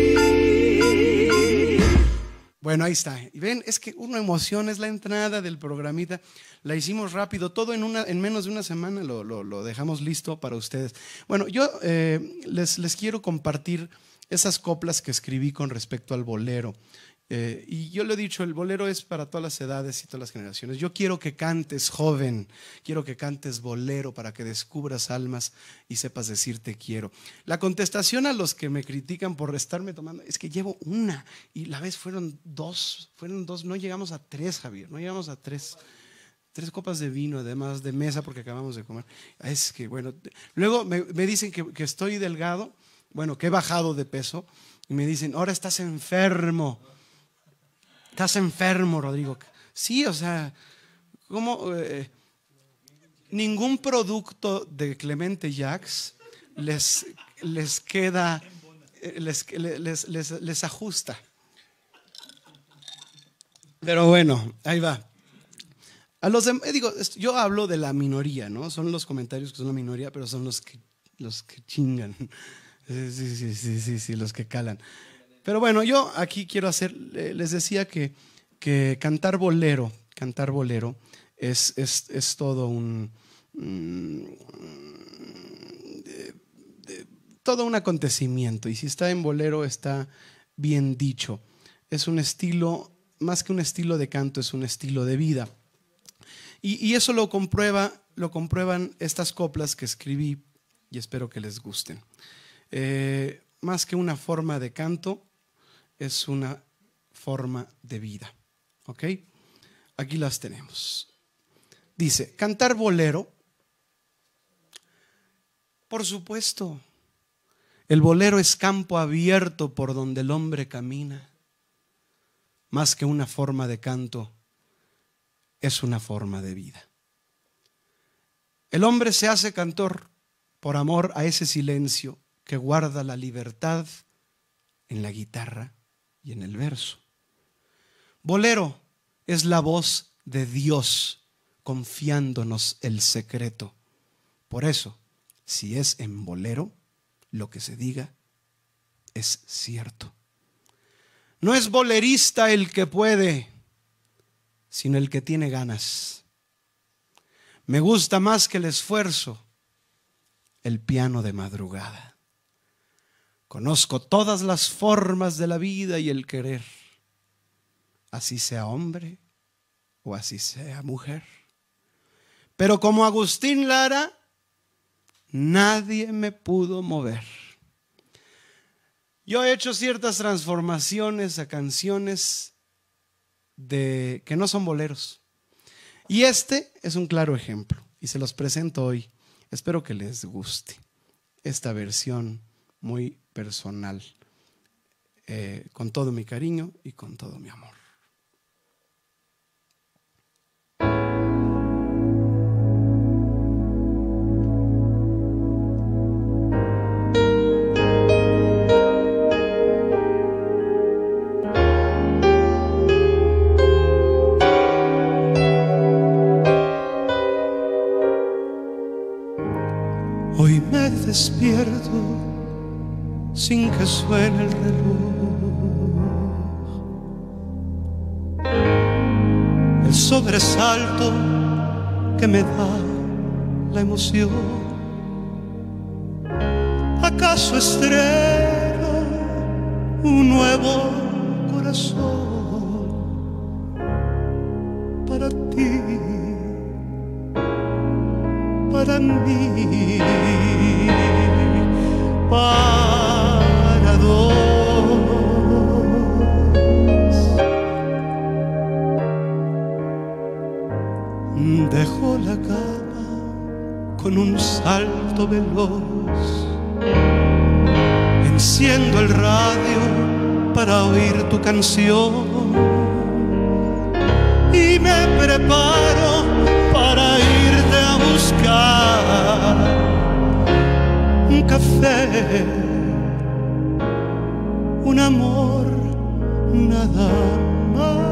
Bueno, ahí está. Y ven, es que una emoción es la entrada del programita. La hicimos rápido, todo en, una, en menos de una semana lo, lo, lo dejamos listo para ustedes. Bueno, yo eh, les, les quiero compartir esas coplas que escribí con respecto al bolero. Eh, y yo lo he dicho, el bolero es para todas las edades y todas las generaciones. Yo quiero que cantes joven, quiero que cantes bolero para que descubras almas y sepas decir te quiero. La contestación a los que me critican por estarme tomando es que llevo una y la vez fueron dos, fueron dos, no llegamos a tres, Javier, no llegamos a tres. Tres copas de vino, además de mesa porque acabamos de comer. Es que bueno, luego me, me dicen que, que estoy delgado, bueno, que he bajado de peso y me dicen, ahora estás enfermo. Estás enfermo, Rodrigo. Sí, o sea, ¿cómo? Eh, ningún producto de Clemente Jacks les, les queda, les, les, les, les ajusta. Pero bueno, ahí va. A los de, digo, yo hablo de la minoría, ¿no? Son los comentarios que son la minoría, pero son los que, los que chingan. Sí, sí, sí, sí, sí, los que calan. Pero bueno, yo aquí quiero hacer, les decía que, que cantar bolero, cantar bolero es, es, es todo un, mm, de, de, todo un acontecimiento. Y si está en bolero está bien dicho. Es un estilo, más que un estilo de canto, es un estilo de vida. Y, y eso lo comprueba, lo comprueban estas coplas que escribí y espero que les gusten. Eh, más que una forma de canto, es una forma de vida. ¿Ok? Aquí las tenemos. Dice, cantar bolero. Por supuesto, el bolero es campo abierto por donde el hombre camina. Más que una forma de canto, es una forma de vida. El hombre se hace cantor por amor a ese silencio que guarda la libertad en la guitarra y en el verso. Bolero es la voz de Dios confiándonos el secreto. Por eso, si es en bolero, lo que se diga es cierto. No es bolerista el que puede, sino el que tiene ganas. Me gusta más que el esfuerzo, el piano de madrugada. Conozco todas las formas de la vida y el querer, así sea hombre o así sea mujer. Pero como Agustín Lara, nadie me pudo mover. Yo he hecho ciertas transformaciones a canciones de, que no son boleros. Y este es un claro ejemplo y se los presento hoy. Espero que les guste esta versión muy personal, eh, con todo mi cariño y con todo mi amor. me despierto sin que suene el reloj. El sobresalto que me da la emoción, ¿acaso estreno un nuevo corazón para ti, para mí, para dos? Dejo la cama con un salto veloz, enciendo el radio para oír tu canción y me preparo para irte a buscar un café, un amor, nada más.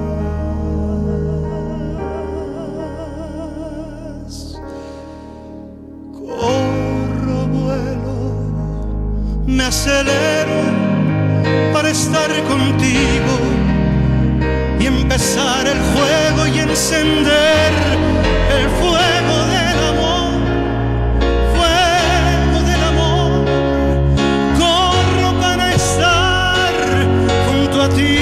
Corro, vuelo, me acelero para estar contigo y empezar el juego y encender el fuego del amor, fuego del amor. Corro para estar junto a ti.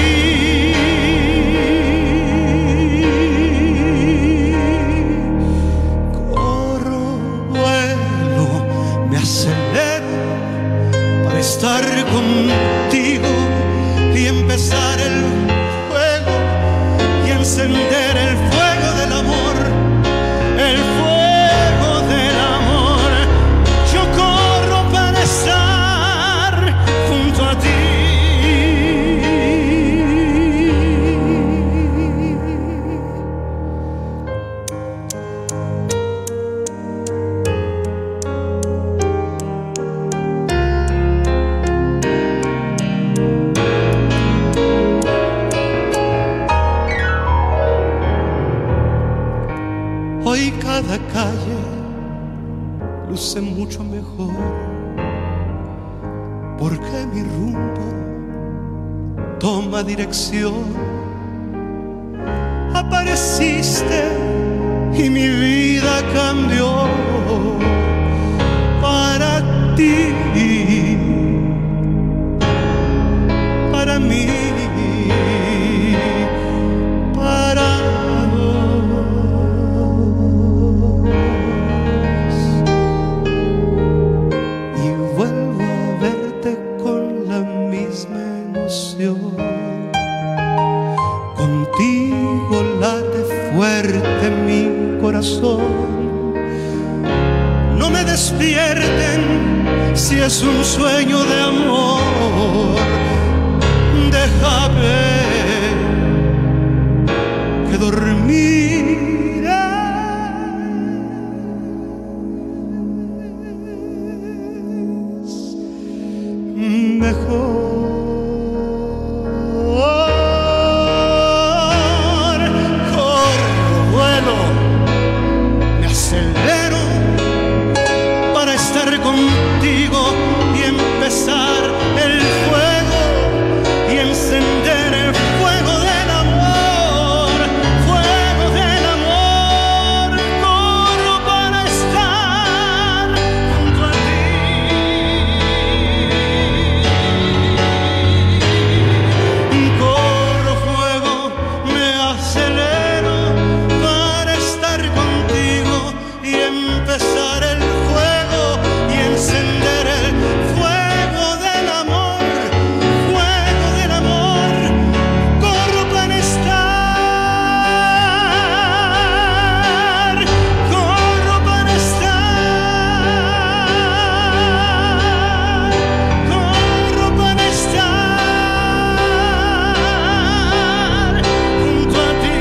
Corro, vuelo, me acelero para estar contigo y empezar el fuego y encender el fuego del amor, el fuego del amor. Yo corro para estar junto a ti. Hoy cada calle luce mucho mejor, porque mi rumbo toma dirección. Apareciste y mi vida cambió para ti, para mí, para contigo late fuerte mi corazón. No me despierten si es un sueño de amor. Déjame que dormir es mejor. Contigo y empezar el fuego y encender el fuego del amor, fuego del amor. Corro para estar junto a ti. Corro, fuego, me acelero para estar contigo y empezar el encender el fuego del amor, fuego del amor. Corro para estar, corro para estar, corro para estar junto a ti.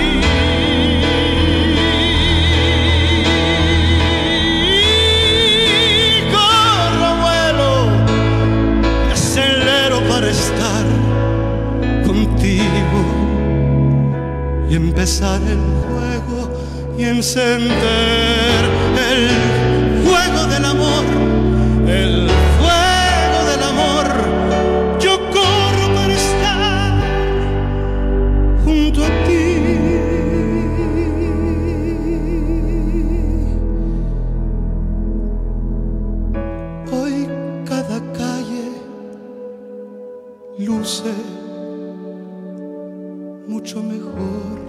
Estar contigo y empezar el fuego y encender el fuego del amor. luce mucho mejor.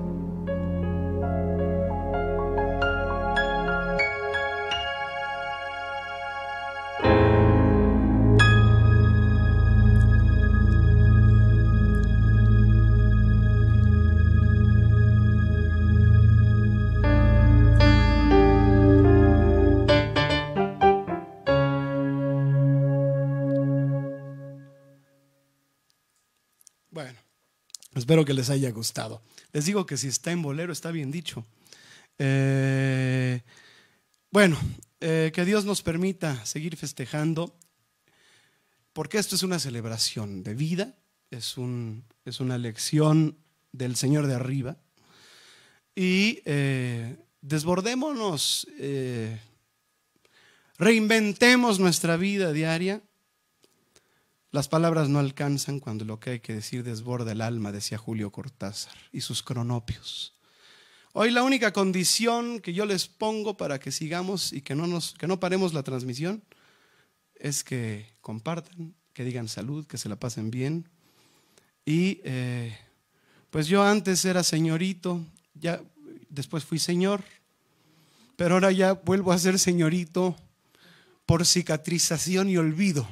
Bueno, espero que les haya gustado. Les digo que si está en bolero está bien dicho. Eh, bueno, eh, que Dios nos permita seguir festejando, porque esto es una celebración de vida, es, un, es una lección del Señor de arriba. Y eh, desbordémonos, eh, reinventemos nuestra vida diaria. Las palabras no alcanzan cuando lo que hay que decir desborda el alma, decía Julio Cortázar y sus cronopios. Hoy la única condición que yo les pongo para que sigamos y que no, nos, que no paremos la transmisión es que compartan, que digan salud, que se la pasen bien. Y eh, pues yo antes era señorito, ya después fui señor, pero ahora ya vuelvo a ser señorito por cicatrización y olvido.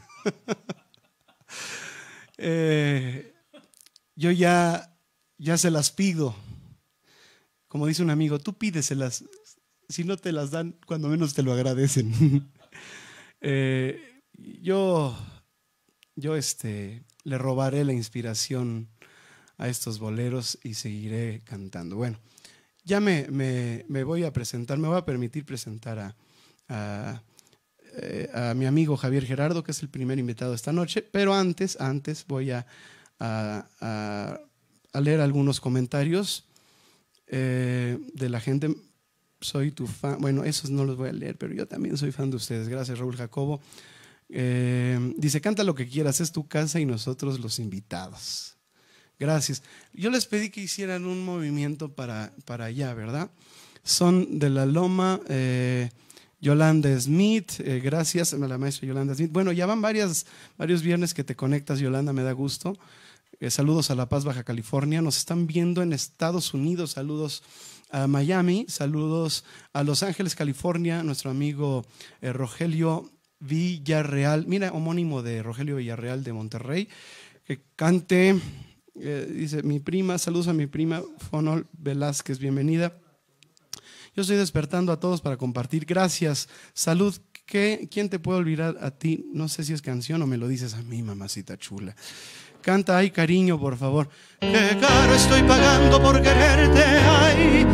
Eh, yo ya, ya se las pido. Como dice un amigo, tú pídeselas. Si no te las dan, cuando menos te lo agradecen. eh, yo yo este, le robaré la inspiración a estos boleros y seguiré cantando. Bueno, ya me, me, me voy a presentar, me voy a permitir presentar a... a a mi amigo Javier Gerardo, que es el primer invitado esta noche, pero antes, antes voy a, a, a, a leer algunos comentarios eh, de la gente. Soy tu fan, bueno, esos no los voy a leer, pero yo también soy fan de ustedes. Gracias, Raúl Jacobo. Eh, dice, canta lo que quieras, es tu casa y nosotros los invitados. Gracias. Yo les pedí que hicieran un movimiento para, para allá, ¿verdad? Son de la Loma... Eh, Yolanda Smith, eh, gracias a la maestra Yolanda Smith. Bueno, ya van varias, varios viernes que te conectas, Yolanda, me da gusto. Eh, saludos a La Paz, Baja California. Nos están viendo en Estados Unidos. Saludos a Miami, saludos a Los Ángeles, California. Nuestro amigo eh, Rogelio Villarreal, mira, homónimo de Rogelio Villarreal de Monterrey, que cante, eh, dice mi prima, saludos a mi prima Fonol Velázquez, bienvenida. Yo estoy despertando a todos para compartir. Gracias. Salud. ¿Qué? ¿Quién te puede olvidar a ti? No sé si es canción o me lo dices a mí, mamacita chula. Canta, ay, cariño, por favor. Qué caro estoy pagando por quererte, ay,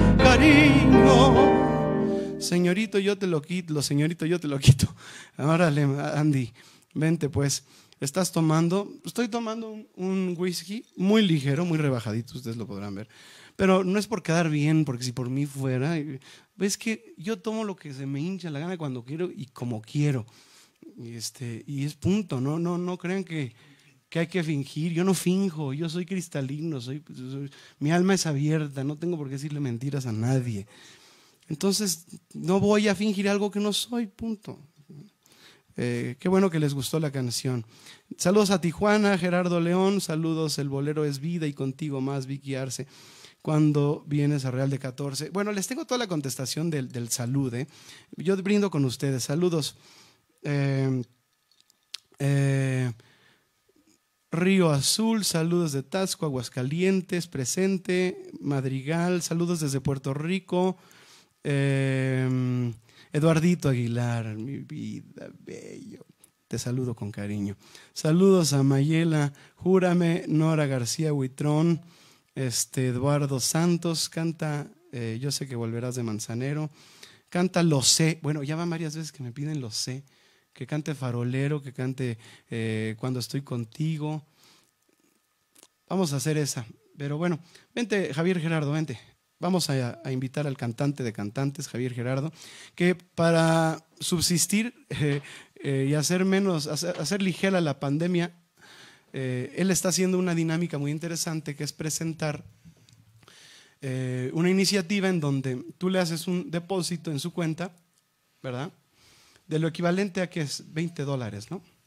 cariño. Señorito, yo te lo quito. Señorito, yo te lo quito. Órale, Andy, vente pues. Estás tomando, estoy tomando un, un whisky muy ligero, muy rebajadito, ustedes lo podrán ver. Pero no es por quedar bien, porque si por mí fuera, ves que yo tomo lo que se me hincha la gana cuando quiero y como quiero. Y, este, y es punto, no, no, no crean que, que hay que fingir. Yo no finjo, yo soy cristalino, soy, soy, mi alma es abierta, no tengo por qué decirle mentiras a nadie. Entonces no voy a fingir algo que no soy, punto. Eh, qué bueno que les gustó la canción. Saludos a Tijuana, Gerardo León, saludos, el bolero es vida y contigo más, Vicky Arce. Cuando vienes a Real de catorce. Bueno, les tengo toda la contestación del, del salud. ¿eh? Yo brindo con ustedes. Saludos. Eh, eh, Río Azul, saludos de Tasco, Aguascalientes, presente. Madrigal, saludos desde Puerto Rico. Eh, Eduardito Aguilar, mi vida, bello. Te saludo con cariño. Saludos a Mayela, Júrame, Nora García Huitrón. Este, Eduardo Santos canta, eh, yo sé que volverás de Manzanero, canta Lo sé, bueno, ya van varias veces que me piden Lo sé, que cante Farolero, que cante eh, Cuando estoy contigo. Vamos a hacer esa, pero bueno, vente Javier Gerardo, vente, vamos a, a invitar al cantante de cantantes, Javier Gerardo, que para subsistir eh, eh, y hacer menos, hacer, hacer ligera la pandemia, Eh, él está haciendo una dinámica muy interesante, que es presentar eh, una iniciativa en donde tú le haces un depósito en su cuenta, ¿verdad? De lo equivalente a que es veinte dólares, ¿no?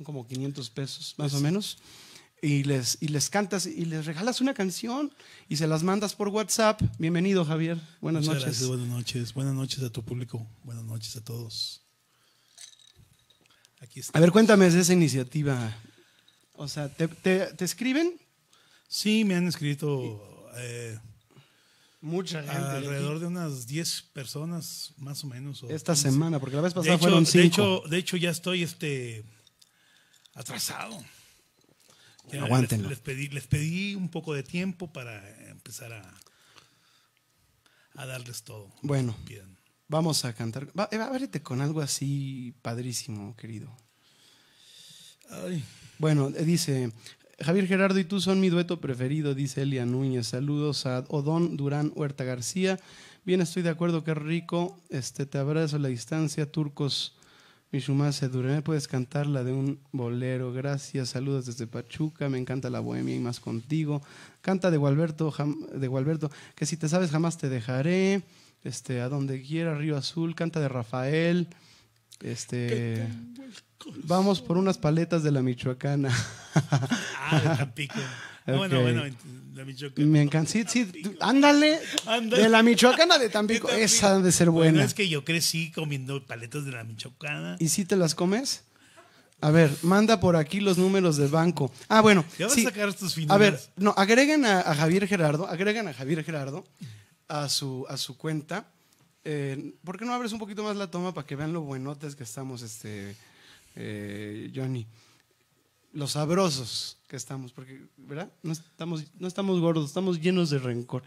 son como quinientos pesos más o menos, y les, y les cantas y les regalas una canción y se las mandas por WhatsApp. Bienvenido, Javier. Buenas Muchas noches. Gracias, buenas noches. Buenas noches a tu público. Buenas noches a todos. Aquí a ver, cuéntame de esa iniciativa. O sea, ¿te, te, te escriben? Sí, me han escrito eh, mucha gente. Alrededor de unas diez personas, más o menos. O esta quince. semana, porque la vez pasada de hecho, fueron cinco. De hecho, de hecho, ya estoy este, atrasado. Ya Aguántenlo. Les, les, pedí, les pedí un poco de tiempo para empezar a, a darles todo. Bueno, Bien. vamos a cantar. Va, Eva, ábrete con algo así padrísimo, querido. Ay. Bueno, dice Javier Gerardo y tú son mi dueto preferido, dice Elia Núñez. Saludos a Odón Durán Huerta García. Bien, estoy de acuerdo, qué rico. Este, te abrazo a la distancia. Turcos Mishumase Durán, puedes cantar la de un bolero. Gracias, saludos desde Pachuca. Me encanta la bohemia y más contigo. Canta de Gualberto, de Gualberto, que si te sabes jamás te dejaré. Este, a donde quiera, Río Azul. Canta de Rafael. Este, vamos por unas paletas de la Michoacana. Ah, de Tampico. Okay. Bueno, bueno, la Michoacana. Me encanta. Sí, sí, ándale. Ándale. De la Michoacana de Tampico. De Tampico. Esa ha de ser buena. Bueno, es que yo crecí comiendo paletas de la Michoacana. ¿Y si te las comes? A ver, manda por aquí los números del banco. Ah, bueno. Ya vas sí. a sacar tus finanzas. A ver, no, agreguen a, a Javier Gerardo, agreguen a Javier Gerardo a su, a su cuenta. Eh, ¿Por qué no abres un poquito más la toma para que vean lo buenotes que estamos, este, eh, Johnny? Los sabrosos que estamos, porque, ¿verdad? No estamos, no estamos gordos, estamos llenos de rencor.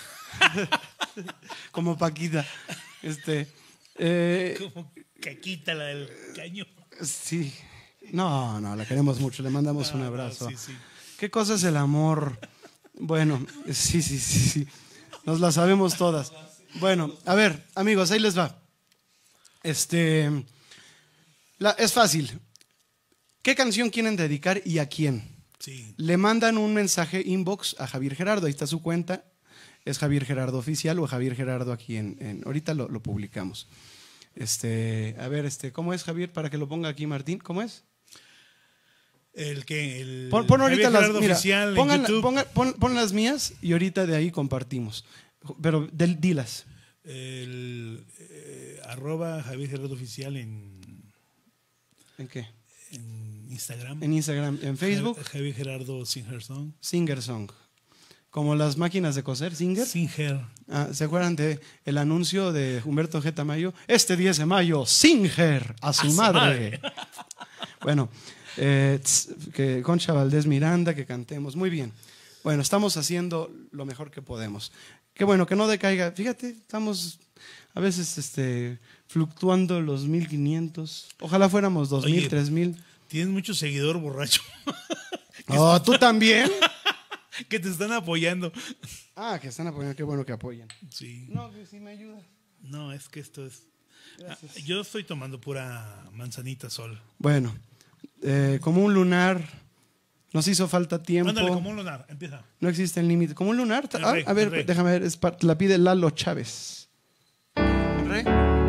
Como Paquita. Este, eh, Como Caquita, la del caño. Sí. No, no, la queremos mucho, le mandamos No, un no, abrazo. sí, sí. ¿Qué cosa es el amor? Bueno, sí, sí, sí, sí. Nos la sabemos todas. Bueno, a ver, amigos, ahí les va. Este, la, es fácil. ¿Qué canción quieren dedicar y a quién? Sí. Le mandan un mensaje inbox a Javier Gerardo, ahí está su cuenta, es Javier Gerardo Oficial o Javier Gerardo aquí en, en ahorita lo, lo publicamos. Este, a ver, este, ¿cómo es, Javier? Para que lo ponga aquí Martín, ¿cómo es? El que el Pon, pon ahorita las, mira, oficial pongan, en YouTube. pongan, pon, pon las mías y ahorita de ahí compartimos. Pero del, dilas. El eh, arroba Javier Gerardo Oficial en ¿En qué? En Instagram. En Instagram, en Facebook. Javier Gerardo Singer Song. Singer Song. Como las máquinas de coser, Singer. Singer. Ah, ¿se acuerdan de el anuncio de Humberto G. Tamayo? Este diez de mayo, Singer a su, a su madre. madre. Bueno, eh, que Concha Valdés Miranda, que cantemos. Muy bien. Bueno, estamos haciendo lo mejor que podemos. Qué bueno, que no decaiga. Fíjate, estamos a veces este, fluctuando los mil quinientos. Ojalá fuéramos dos mil, tres mil. Tienes mucho seguidor borracho. Oh, ¿tú también? Que te están apoyando. Ah, que están apoyando. Qué bueno que apoyan. Sí. No, que sí me ayuda. No, es que esto es... Ah, yo estoy tomando pura manzanita sol. Bueno, eh, como un lunar... Nos hizo falta tiempo. Ándale, como un lunar, empieza. No existe el límite. ¿Como un lunar? El Ah, rey, a ver, el rey. déjame ver. Es par- la pide Lalo Chávez. ¿El rey?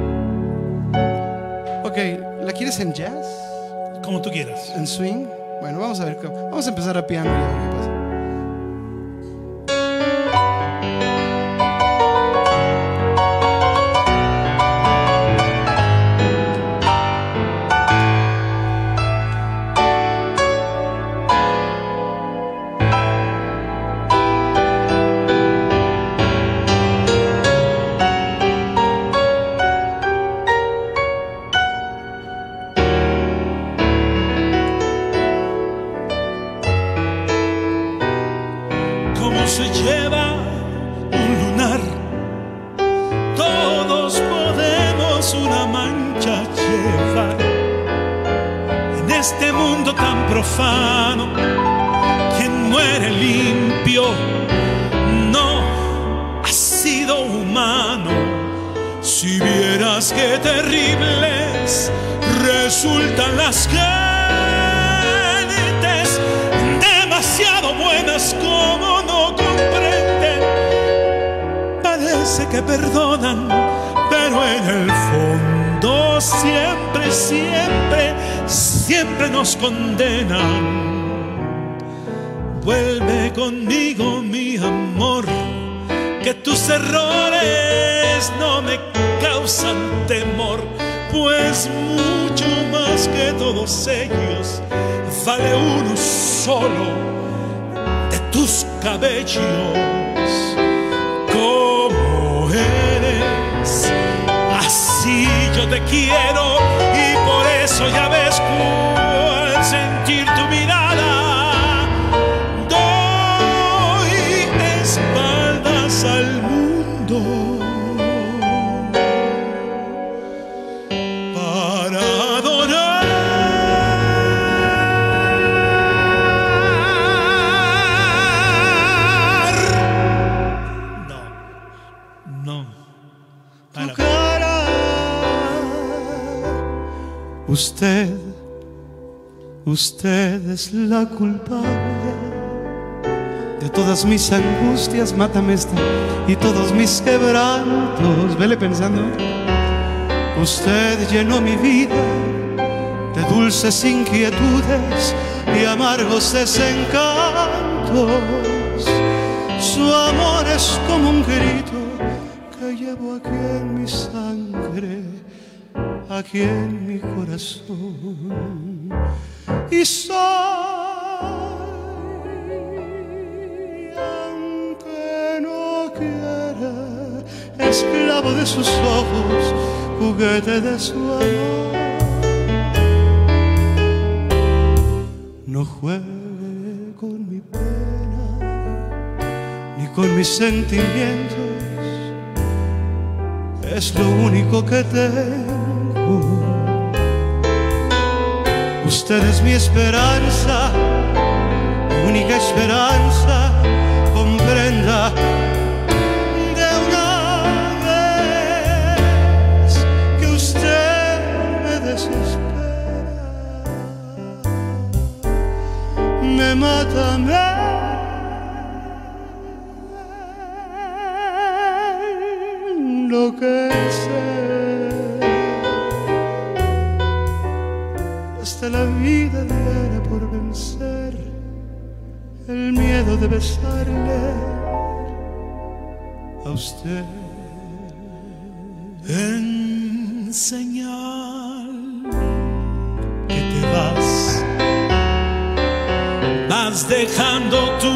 Ok, ¿la quieres en jazz? Como tú quieras. ¿En swing? Bueno, vamos a ver. cómo- Vamos a empezar a piano y a ver qué pasa. Cómo se lleva un lunar, todos podemos una mancha llevar. En este mundo tan profano, quien muere limpio no ha sido humano. Si vieras qué terribles resultan las gentes, demasiado buenas como no comprenden. Parece que perdonan, pero en el fondo siempre, siempre siempre nos condenan. Vuelve conmigo, mi amor, que tus errores no me causan temor, pues mucho más que todos ellos vale uno solo de tus cabellos. Como eres, así yo te quiero, y por eso ya ves al sentir tu mirada doy espaldas al mundo para adorar. No, no, para tu cara. Usted, usted es la culpable de todas mis angustias, mátame esta, y todos mis quebrantos. Vele pensando. Usted llenó mi vida de dulces inquietudes y amargos desencantos. Su amor es como un grito que llevo aquí en mi sangre, aquí en mi corazón. Y soy, aunque no quiera, esclavo de sus ojos, juguete de su amor. No juegue con mi pena ni con mis sentimientos, es lo único que tengo. Usted es mi esperanza, mi única esperanza. Comprenda de una vez que usted me desespera, me mata, me enloquece. Hasta la vida diera por vencer el miedo de besarle a usted. En señal que te vas, vas dejando tu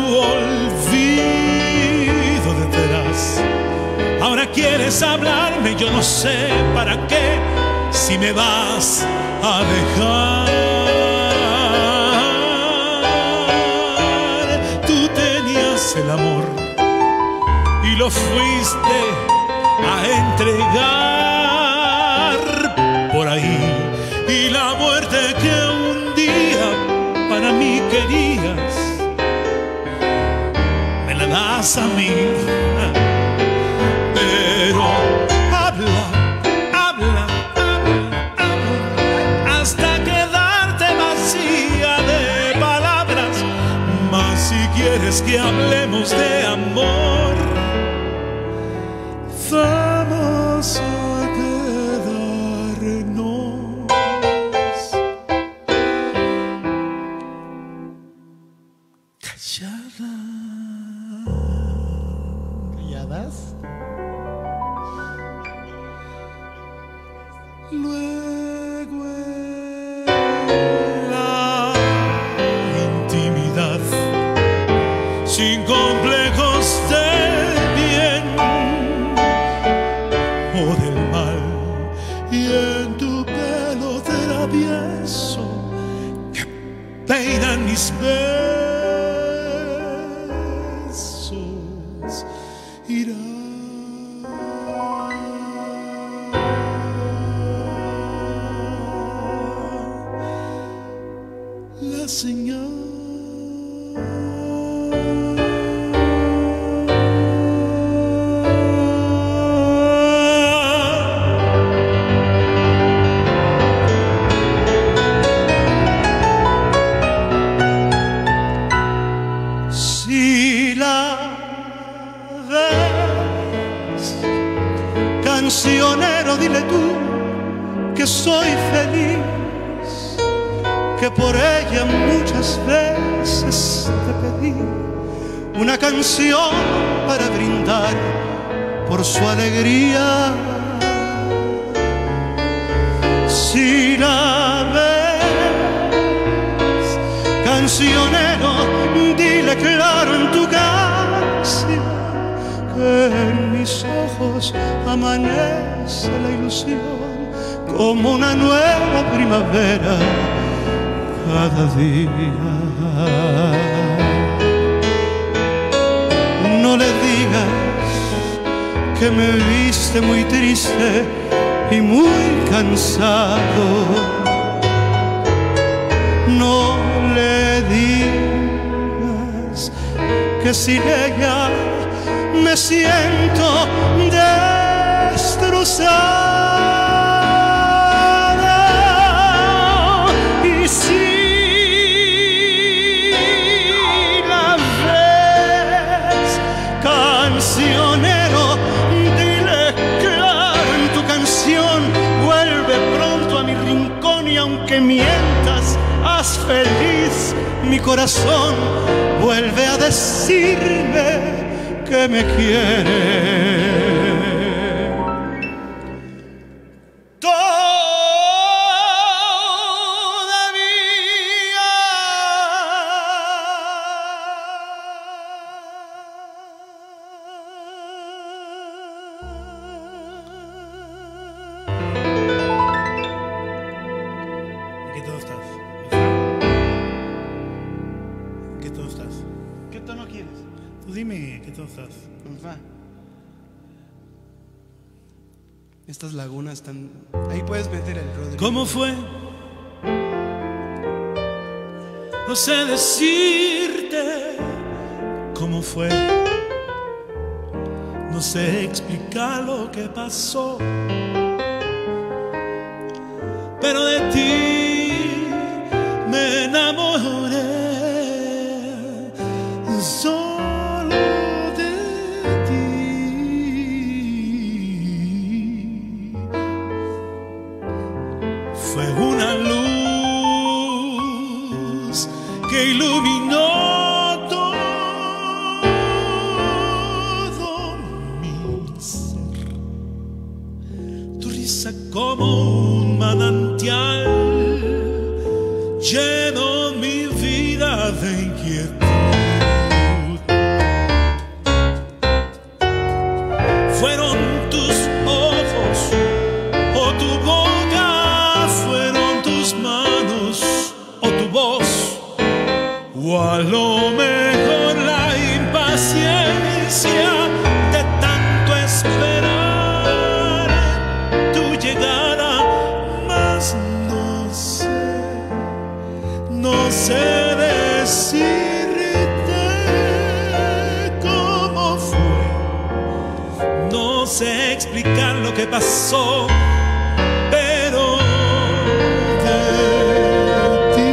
olvido detrás. Ahora quieres hablarme, yo no sé para qué, si me vas a dejar. Tú tenías el amor y lo fuiste a entregar por ahí, y la muerte que un día para mí querías me la das a mí. Pero habla, habla, habla, habla, hasta quedarte vacía de palabras. Mas si quieres que hablemos de amor, vamos a quedarnos calladas. ¿Calladas? Luego en la intimidad, sin complejos del bien o del mal, y en tu pelo travieso que peinan mis besos, irá. La señal. Si la ves, cancionero, dile tú que soy feliz, que por ella muchas veces te pedí una canción para brindar por su alegría. Si la ves, cancionero, dile claro en tu canción que en mis ojos amanece la ilusión como una nueva primavera cada día. No le digas que me viste muy triste y muy cansado. No le digas que sin ella me siento destrozada. Y si la ves, cancionero, dile claro en tu canción, vuelve pronto a mi rincón y aunque mientas, haz feliz mi corazón. Vuelve a decirme que me quiere. ¿Qué tono estás? ¿Qué tono estás? ¿Qué tono quieres? Tú dime, ¿qué tono estás? Fa. Estas lagunas están... Ahí puedes meter el Rodrigo. ¿Cómo fue? No sé decirte cómo fue. No sé explicar lo que pasó. Pero de ti me enamoré. Solo de ti. Fue una luz que iluminó todo mi ser. Tu risa como un manantial llenó mi vida de inquietud. Fueron tus ojos o tu boca, fueron tus manos o tu voz, o a lo mejor la impaciencia de tanto esperar tu llegada, mas no sé, no sé decirte cómo fue, no sé explicar lo que pasó, pero de ti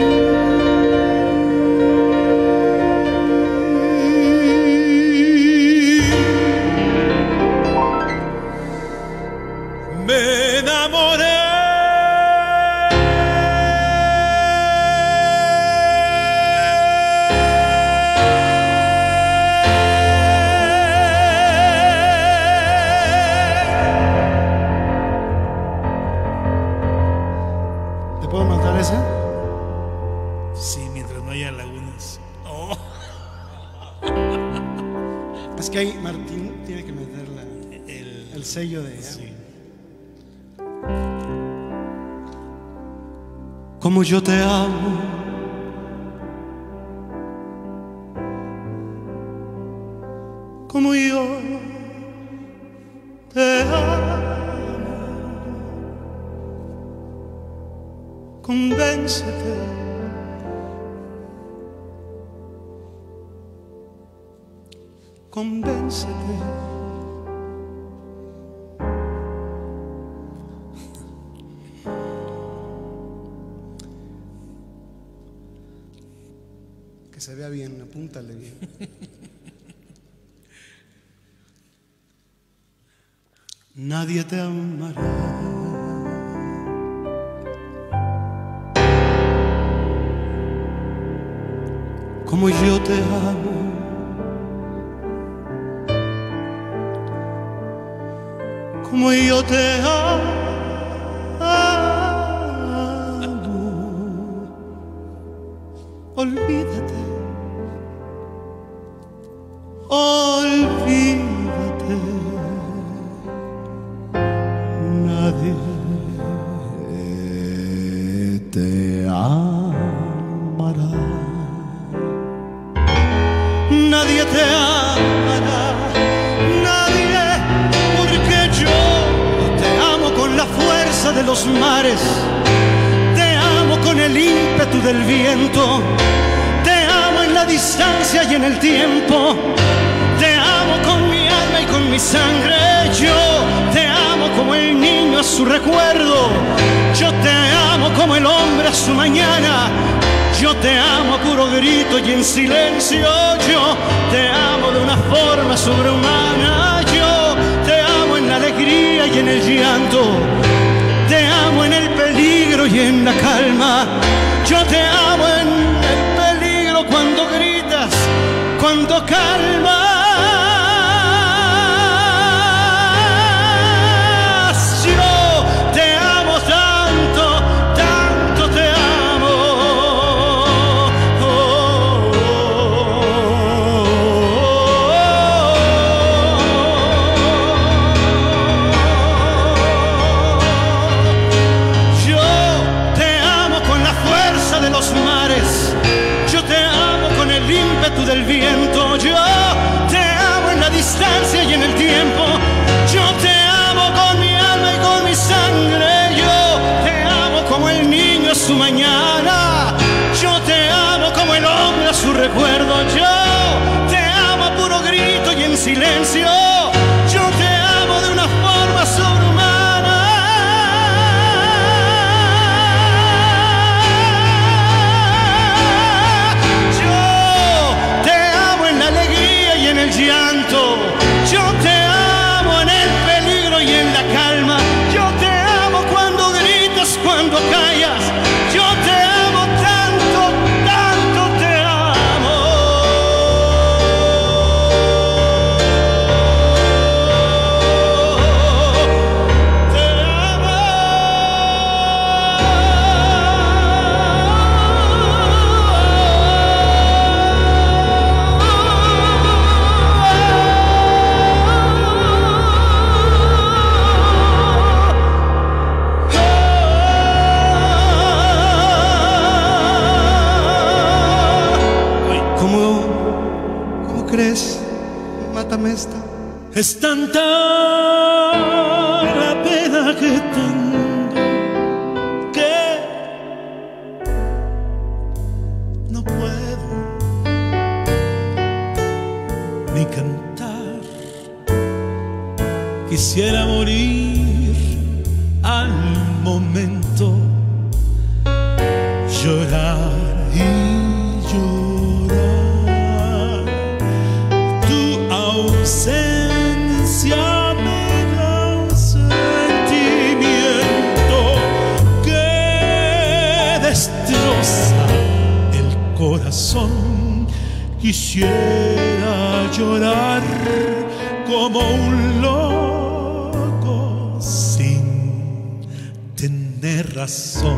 me enamoré. ¿Te puedo matar esa? Sí, mientras no haya lagunas. Oh. Es que ahí Martín tiene que meter la- El, el sello de... sí. Como yo te amo, como yo te amo, convéncete, convéncete. Que se vea bien, apúntale bien. Nadie te amará como yo te amo. Como yo te amo. Olvídate, olvídate, nadie te amará, nadie te amará, nadie, porque yo te amo con la fuerza de los mares. Con el ímpetu del viento, te amo en la distancia y en el tiempo, te amo con mi alma y con mi sangre. Yo te amo como el niño a su recuerdo, yo te amo como el hombre a su mañana, yo te amo a puro grito y en silencio, yo te amo de una forma sobrehumana, yo te amo en la alegría y en el llanto, te amo en el peligro y en la calma. Yo te amo en el peligro cuando gritas, cuando calmas. Yo te amo tanto, tanto te amo. Oh, oh, yo te amo con la fuerza de los mares, yo te amo con el ímpetu del viento, yo te amo en la distancia y en el tiempo, yo te amo con mi alma y con mi sangre, yo te amo como el niño a su mañana, yo te amo como el hombre a su recuerdo, yo te amo a puro grito y en silencio, yo te amo de una forma sobrehumana. Llanto, yo te amo en el peligro y en la calma, yo te amo cuando gritas, cuando callas, yo te amo tanto, tanto te amo. Te amo. ¿Crees? Mátame esta. Es tanta la pena que tengo que no puedo ni cantar. Quisiera morir al momento, llorar y llorar. Tu ausencia me da un sentimiento que destroza el corazón. Quisiera llorar como un loco sin tener razón.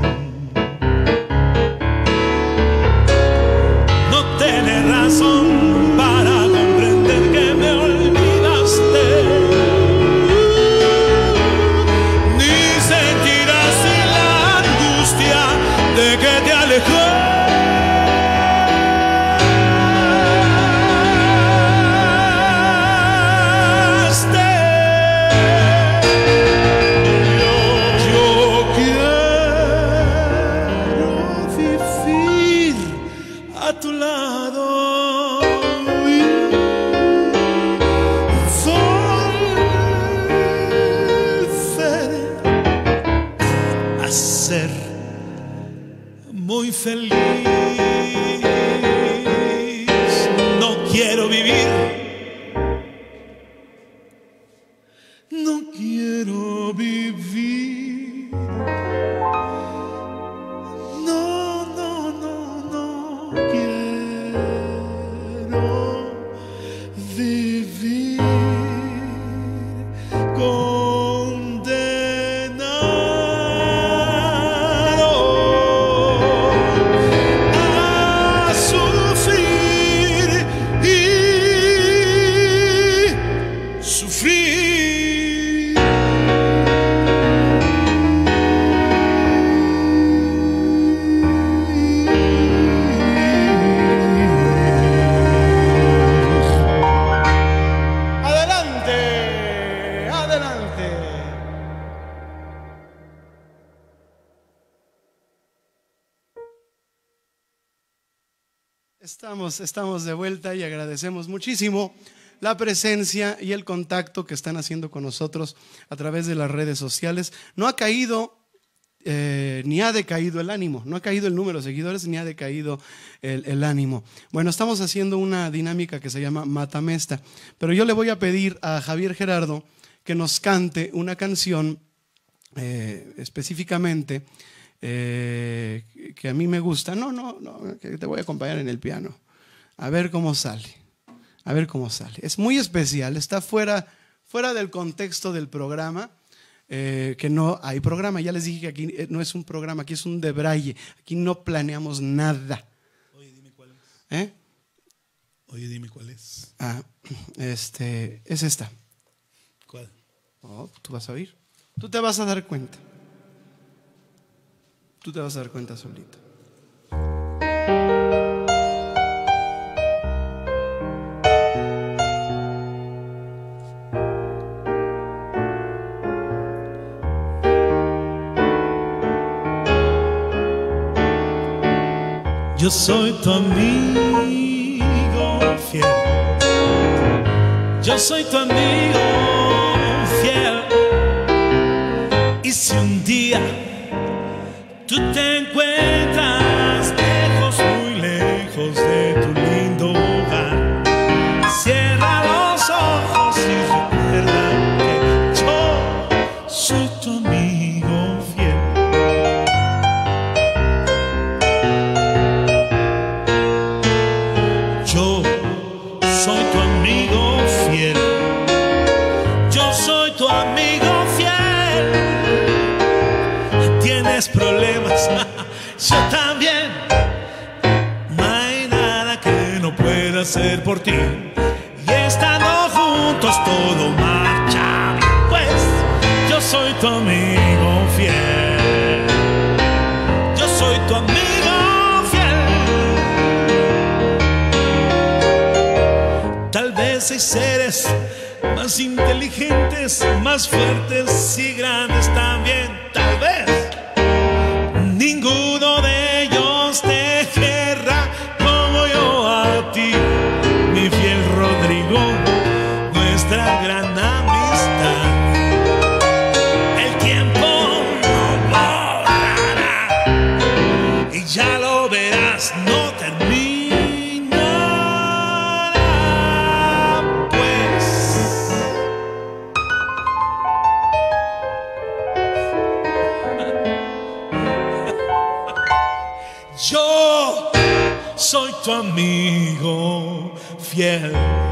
No tener razón para comprender que me olvidaste, ni sentir así la angustia de que te alejaste. Muy feliz, no quiero vivir, no quiero vivir, no, no, no, no quiero. Estamos, estamos de vuelta y agradecemos muchísimo la presencia y el contacto que están haciendo con nosotros a través de las redes sociales. No ha caído eh, ni ha decaído el ánimo, no ha caído el número de seguidores ni ha decaído el, el ánimo. Bueno, estamos haciendo una dinámica que se llama Matamesta, pero yo le voy a pedir a Javier Gerardo que nos cante una canción eh, específicamente eh, que a mí me gusta. No, no, no, que te voy a acompañar en el piano. A ver cómo sale. A ver cómo sale. Es muy especial, está fuera, fuera del contexto del programa, eh, que no hay programa. Ya les dije que aquí no es un programa, aquí es un debraye. Aquí no planeamos nada. Oye, dime cuál es. ¿Eh? Oye, dime cuál es. Ah, este, es esta. ¿Cuál? Oh, tú vas a oír. Tú te vas a dar cuenta. Tú te vas a dar cuenta solito. Yo soy tu amigo fiel. Yo soy tu amigo fiel. Y si un día tú te encuentras lejos, muy lejos de tu lindo hogar, cierra los ojos y recuerda que yo soy tu amigo fiel. Yo soy tu amigo fiel. Yo soy tu amigo fiel. Tienes problemas, yo también. No hay nada que no pueda hacer por ti. Y estando juntos todo marcha bien. Pues yo soy tu amigo fiel. Yo soy tu amigo fiel. Tal vez hay seres más inteligentes, más fuertes y grandes también. Tal vez ninguno de ellos te querrá como yo a ti, mi fiel Rodrigo, nuestra gran amistad. El tiempo no borrará y ya lo verás, no terminará. Yo soy tu amigo fiel.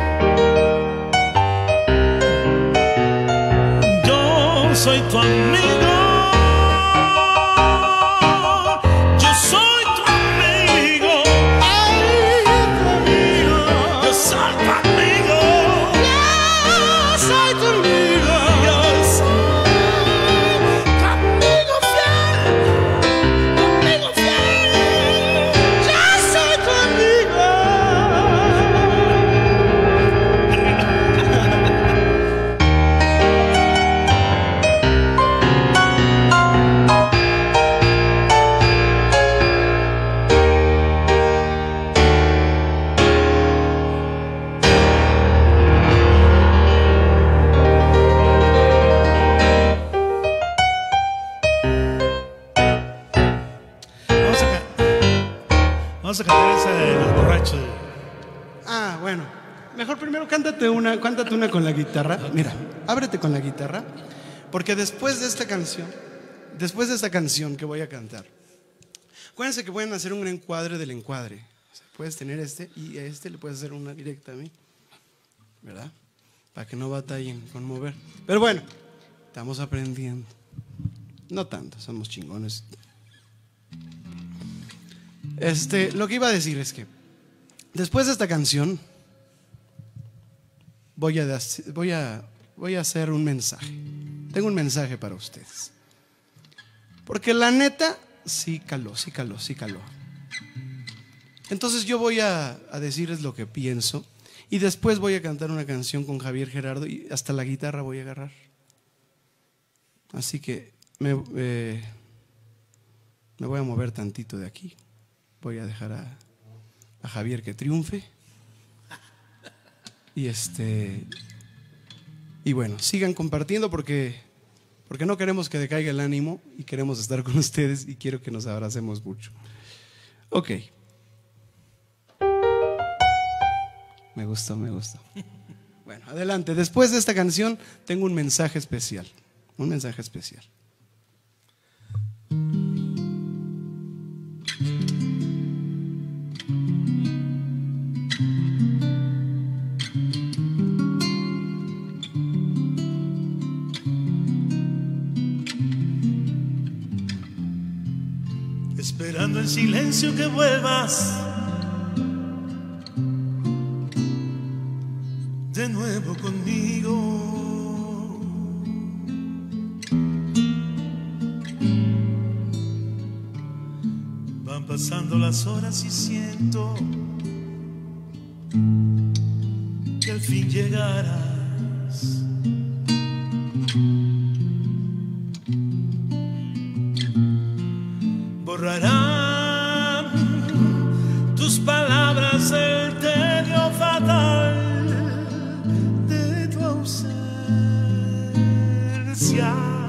Yo soy tu amigo. Yo soy tu amigo. Ay, tu amigo. Yo soy tu amigo. Yo soy tu amigo. Yo soy tu amigo fiel. Tu amigo fiel. Yo soy tu amigo. Vamos a, ca- vamos a cantar esa de los borrachos. Ah, bueno. Mejor primero cántate una, cántate una con la guitarra. Mira, ábrete con la guitarra. Porque después de esta canción, después de esta canción que voy a cantar, acuérdense que pueden hacer un encuadre del encuadre. O sea, puedes tener este y a este le puedes hacer una directa a mí, ¿verdad? Para que no batallen con mover. Pero bueno, estamos aprendiendo. No tanto, somos chingones. Este, lo que iba a decir es que después de esta canción voy a, voy a, voy a hacer un mensaje. Tengo un mensaje para ustedes. Porque la neta, sí caló, sí caló, sí caló. Entonces yo voy a, a decirles lo que pienso y después voy a cantar una canción con Javier Gerardo y hasta la guitarra voy a agarrar. Así que me, eh, me voy a mover tantito de aquí. Voy a dejar a, a Javier que triunfe. Y este y bueno, sigan compartiendo porque, porque no queremos que decaiga el ánimo y queremos estar con ustedes y quiero que nos abracemos mucho. Ok. Me gustó, me gustó. Bueno, adelante. Después de esta canción tengo un mensaje especial. Un mensaje especial. Esperando en silencio que vuelvas de nuevo conmigo. Van pasando las horas y siento que al fin llegarás. Borrarán tus palabras el tedio fatal de tu ausencia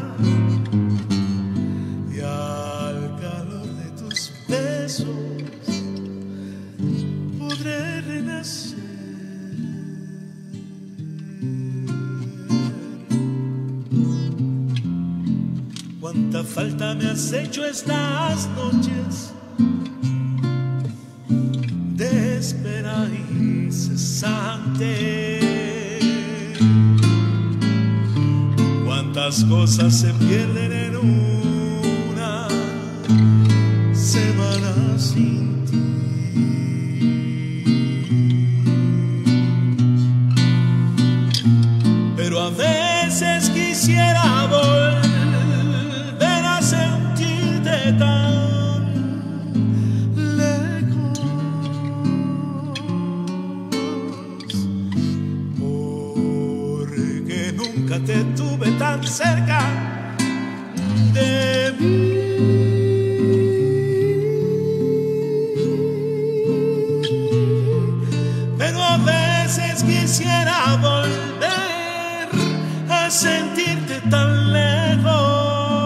y al calor de tus besos podré renacer. Cuánta falta me has hecho estas noches de espera incesante. Cuántas cosas se pierden en una semana sin ti. Pero a veces quisiera volver tan lejos, porque nunca te tuve tan cerca de mí. Pero a veces quisiera volver a sentirte tan lejos,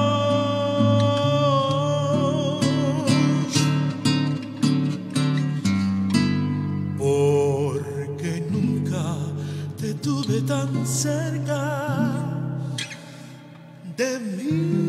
tan cerca de mí.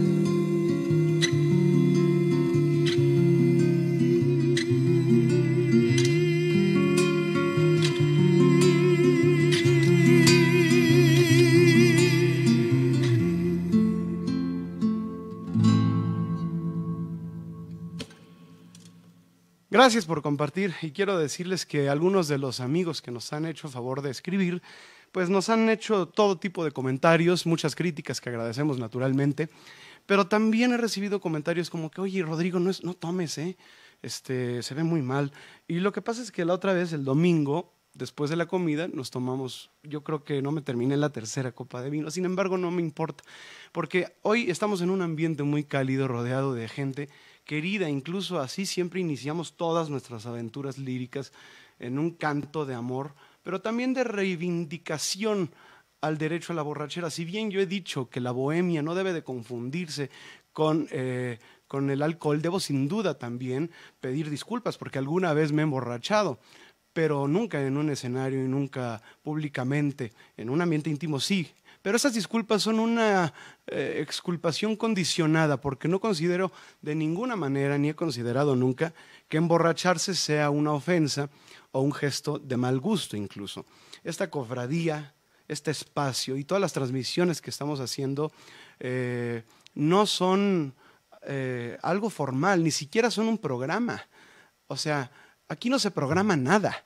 Gracias por compartir y quiero decirles que algunos de los amigos que nos han hecho favor de escribir pues nos han hecho todo tipo de comentarios, muchas críticas que agradecemos naturalmente, pero también he recibido comentarios como que, oye, Rodrigo, no, es, no tomes, ¿eh? este, se ve muy mal. Y lo que pasa es que la otra vez, el domingo, después de la comida, nos tomamos, yo creo que no me terminé la tercera copa de vino, sin embargo no me importa, porque hoy estamos en un ambiente muy cálido, rodeado de gente querida, incluso así siempre iniciamos todas nuestras aventuras líricas en un canto de amor, pero también de reivindicación al derecho a la borrachera. Si bien yo he dicho que la bohemia no debe de confundirse con, eh, con el alcohol, debo sin duda también pedir disculpas porque alguna vez me he emborrachado, pero nunca en un escenario y nunca públicamente, en un ambiente íntimo sí. Pero esas disculpas son una eh, exculpación condicionada porque no considero de ninguna manera, ni he considerado nunca, que emborracharse sea una ofensa o un gesto de mal gusto incluso. Esta cofradía, este espacio y todas las transmisiones que estamos haciendo eh, no son eh, algo formal, ni siquiera son un programa. O sea, aquí no se programa nada,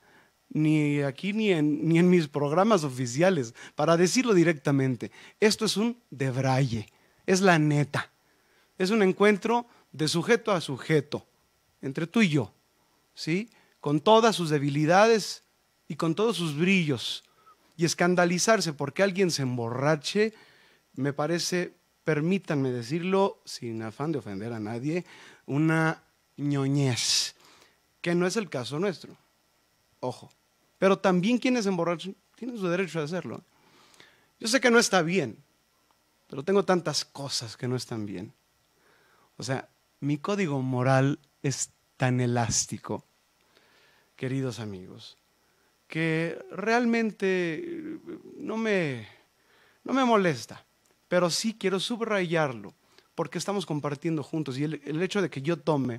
ni aquí ni en, ni en mis programas oficiales, para decirlo directamente. Esto es un debraye, es la neta. Es un encuentro de sujeto a sujeto, entre tú y yo, ¿sí? Con todas sus debilidades y con todos sus brillos. Y escandalizarse porque alguien se emborrache, me parece, permítanme decirlo, sin afán de ofender a nadie, una ñoñez, que no es el caso nuestro. ojo. Pero también quienes se emborrachan tienen su derecho a hacerlo. Yo sé que no está bien, pero tengo tantas cosas que no están bien. O sea, mi código moral es tan elástico, queridos amigos, que realmente no me, no me molesta, pero sí quiero subrayarlo, porque estamos compartiendo juntos. Y el, el hecho de que yo tome,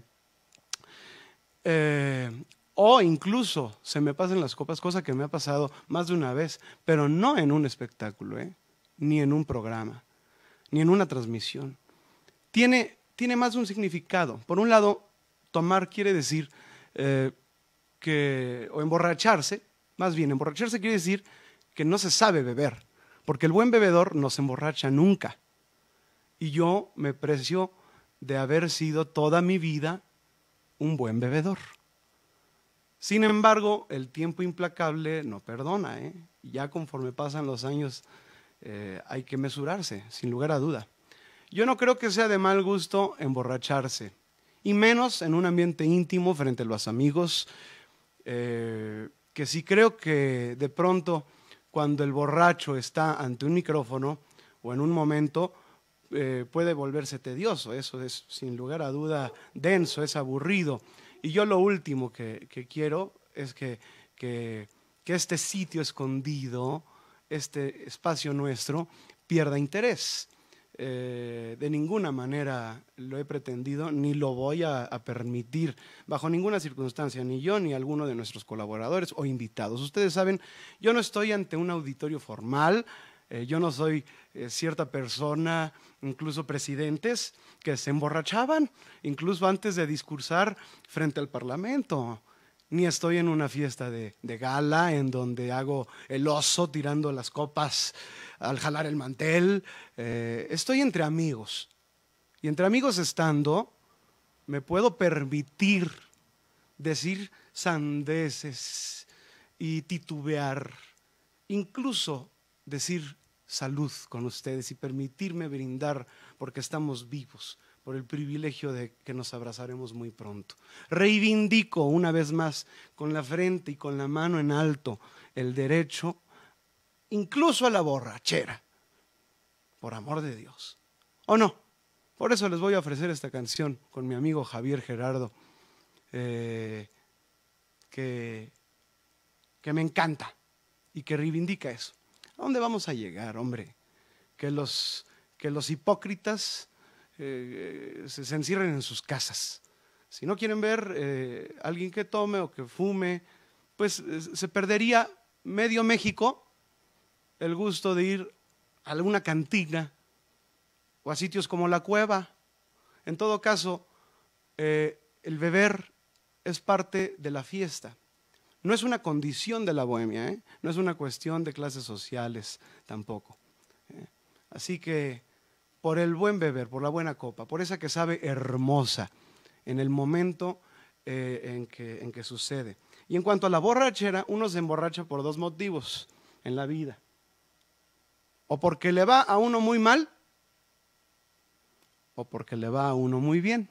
eh, o incluso se me pasen las copas, cosa que me ha pasado más de una vez, pero no en un espectáculo, ¿eh? Ni en un programa, ni en una transmisión. Tiene, tiene más de un significado. Por un lado, tomar quiere decir eh, que, o emborracharse, más bien, emborracharse quiere decir que no se sabe beber, porque el buen bebedor no se emborracha nunca. Y yo me precio de haber sido toda mi vida un buen bebedor. Sin embargo, el tiempo implacable no perdona, ¿eh? Ya conforme pasan los años eh, hay que mesurarse, sin lugar a duda. Yo no creo que sea de mal gusto emborracharse, y menos en un ambiente íntimo frente a los amigos, eh, que sí creo que de pronto cuando el borracho está ante un micrófono o en un momento eh, puede volverse tedioso. Eso es sin lugar a duda denso, es aburrido. Y yo lo último que, que quiero es que, que, que este sitio escondido, este espacio nuestro, pierda interés. Eh, de ninguna manera lo he pretendido, ni lo voy a, a permitir bajo ninguna circunstancia, ni yo ni alguno de nuestros colaboradores o invitados. Ustedes saben, yo no estoy ante un auditorio formal, eh, yo no soy eh, cierta persona, incluso presidentes que se emborrachaban, incluso antes de discursar frente al Parlamento. Ni estoy en una fiesta de, de gala en donde hago el oso tirando las copas al jalar el mantel. Eh, estoy entre amigos. Y entre amigos estando, me puedo permitir decir sandeces y titubear, incluso decir salud con ustedes y permitirme brindar porque estamos vivos, por el privilegio de que nos abrazaremos muy pronto. Reivindico una vez más, con la frente y con la mano en alto, el derecho, incluso a la borrachera, por amor de Dios. ¿O no? Por eso les voy a ofrecer esta canción con mi amigo Javier Gerardo, eh, que, que me encanta y que reivindica eso. ¿A dónde vamos a llegar, hombre? Que los, que los hipócritas Eh, se, se encierren en sus casas. Si no quieren ver eh, alguien que tome o que fume, pues eh, se perdería medio México el gusto de ir a alguna cantina o a sitios como La Cueva. En todo caso, eh, el beber es parte de la fiesta. No es una condición de la bohemia, ¿eh? No es una cuestión de clases sociales tampoco. ¿eh? Así que por el buen beber, por la buena copa, por esa que sabe hermosa en el momento eh, en, que, en que sucede. Y en cuanto a la borrachera, uno se emborracha por dos motivos en la vida. O porque le va a uno muy mal, o porque le va a uno muy bien.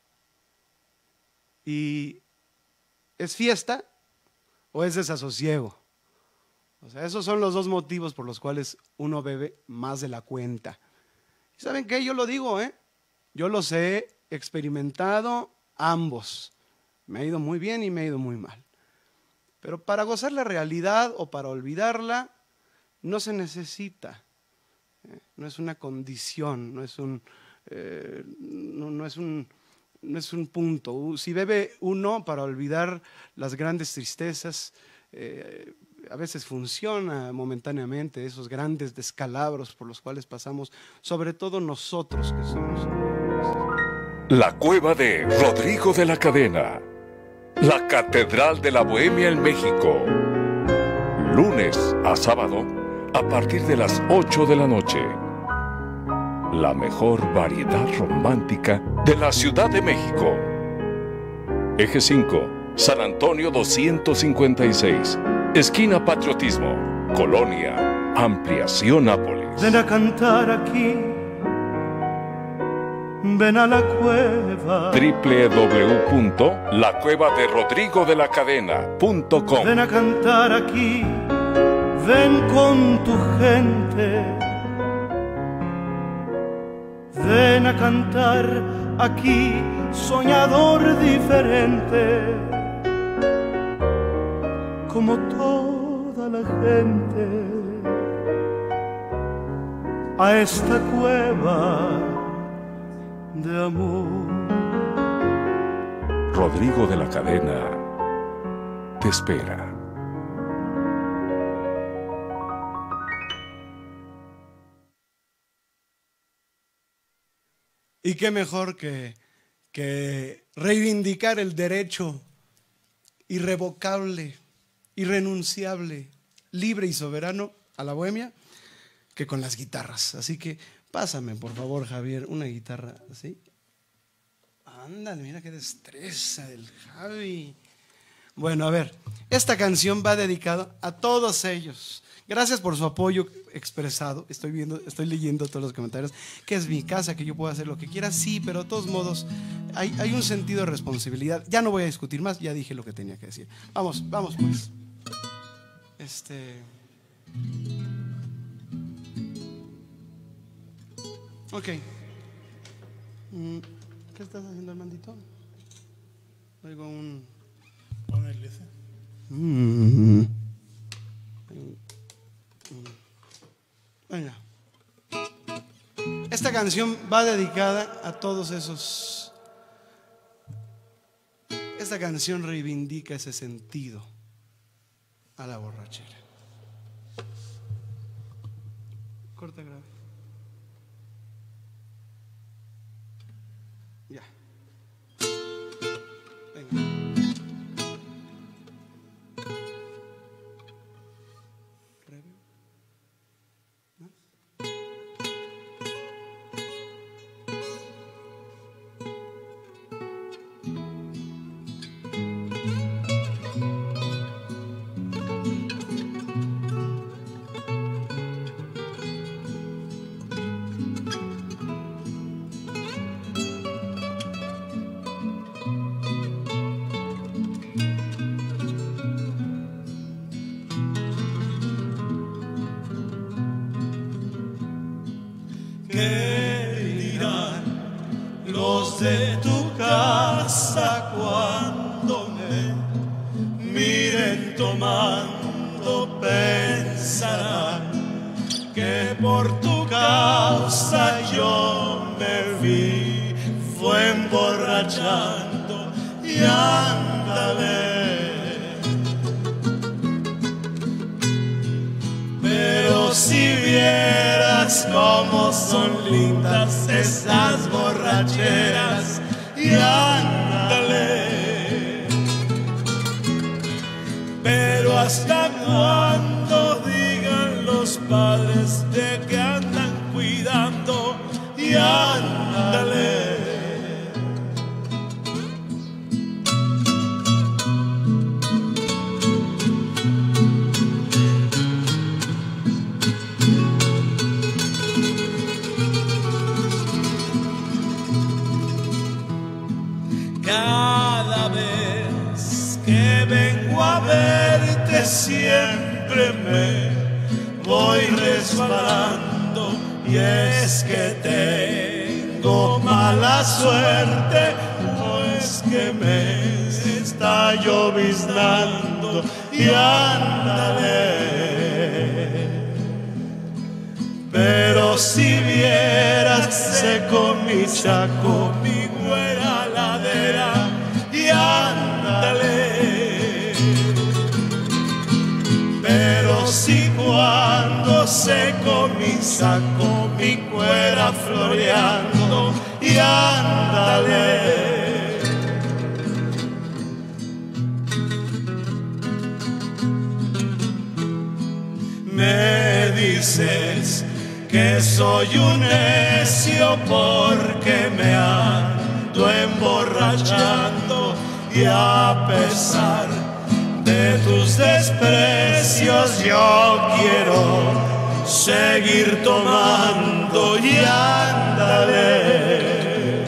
Y es fiesta o es desasosiego. O sea, esos son los dos motivos por los cuales uno bebe más de la cuenta. ¿Saben qué? Yo lo digo, ¿eh? Yo los he experimentado ambos. Me ha ido muy bien y me ha ido muy mal. Pero para gozar la realidad o para olvidarla, no se necesita. ¿eh? No es una condición, no es un, eh, no, no es un, no es un punto. Si bebe uno para olvidar las grandes tristezas, eh, a veces funciona momentáneamente esos grandes descalabros por los cuales pasamos, sobre todo nosotros que somos. La Cueva de Rodrigo de la Cadena, la Catedral de la Bohemia en México, lunes a sábado a partir de las ocho de la noche. La mejor variedad romántica de la Ciudad de México. Eje cinco, San Antonio doscientos cincuenta y seis. Esquina Patriotismo, Colonia, Ampliación Nápoles. Ven a cantar aquí ven a la cueva. doble u doble u doble u punto la cueva de rodrigo de la cadena punto com. Ven a cantar aquí, ven con tu gente. Ven a cantar aquí, soñador diferente, como toda la gente, a esta cueva de amor. Rodrigo de la Cadena te espera. Y qué mejor que, que reivindicar el derecho irrevocable, irrenunciable, libre y soberano a la bohemia que con las guitarras. Así que pásame, por favor, Javier, una guitarra así. Ándale, mira qué destreza el Javi. Bueno, a ver, esta canción va dedicada a todos ellos. Gracias por su apoyo expresado. Estoy viendo, estoy leyendo todos los comentarios. Que es mi casa, que yo puedo hacer lo que quiera. Sí, pero de todos modos hay, hay un sentido de responsabilidad. Ya no voy a discutir más, ya dije lo que tenía que decir. Vamos, vamos pues. Este. Ok. ¿Qué estás haciendo, Armandito? Oigo un. Ponerle ese. Mm. Venga. Esta canción va dedicada a todos esos. Esta canción reivindica ese sentido a la borrachera. Corta grave. Ya. Venga. ¿Qué dirán los de tu casa cuando me miren tomando? Pensarán que por tu causa yo me vi, fue emborrachando y ándale. Pero si vieras cómo son lindas esas borracheras y ándale. Pero hasta cuando digan los padres de que andan cuidando y ándale. Cada vez que vengo a verte siempre me voy resbalando, y es que tengo mala suerte, pues que me está lloviznando y ándale. Pero si vieras seco mi chaco, mi güera ladera y ándale. Pero si cuando seco mi saco, mi cuera floreando y ándale. Me dices que soy un necio porque me ando emborrachando, y a pesar de tus desprecios yo quiero seguir tomando y ándale.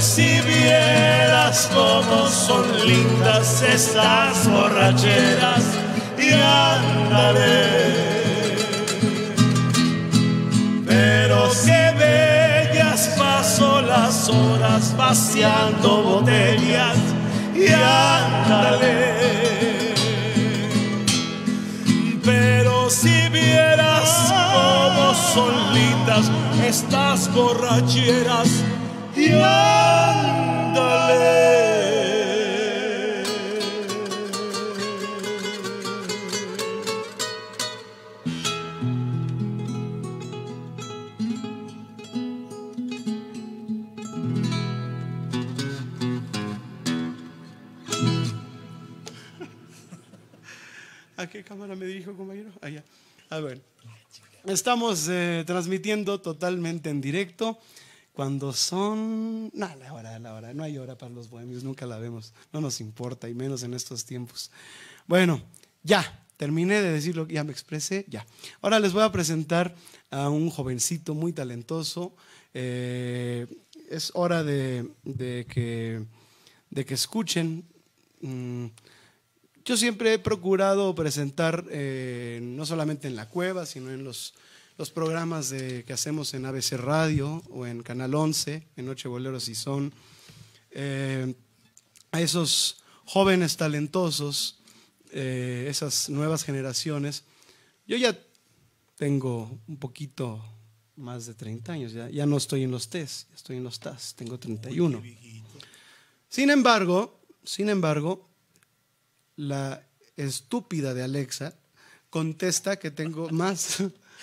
si vieras cómo son lindas estas borracheras, y ándale. Pero qué bellas paso las horas vaciando botellas, y ándale. Pero si vieras cómo son lindas estas borracheras, y ándale. ¿A qué cámara me dirijo, compañero? Allá. Ah, bueno. Estamos eh, transmitiendo totalmente en directo. Cuando son... No, la hora, la hora. No hay hora para los bohemios, nunca la vemos. No nos importa, y menos en estos tiempos. Bueno, ya. Terminé de decir lo que ya me expresé, ya. Ahora les voy a presentar a un jovencito muy talentoso. Eh, es hora de, de, que, de que escuchen. Mm, Yo siempre he procurado presentar, eh, no solamente en La Cueva, sino en los, los programas de, que hacemos en A B C Radio o en Canal once, en Noche Boleros y Son, eh, a esos jóvenes talentosos, eh, esas nuevas generaciones. Yo ya tengo un poquito más de treinta años, ya, ya no estoy en los T E S, ya estoy en los T A S, tengo treinta y uno. Sin embargo, sin embargo, la estúpida de Alexa contesta que tengo más.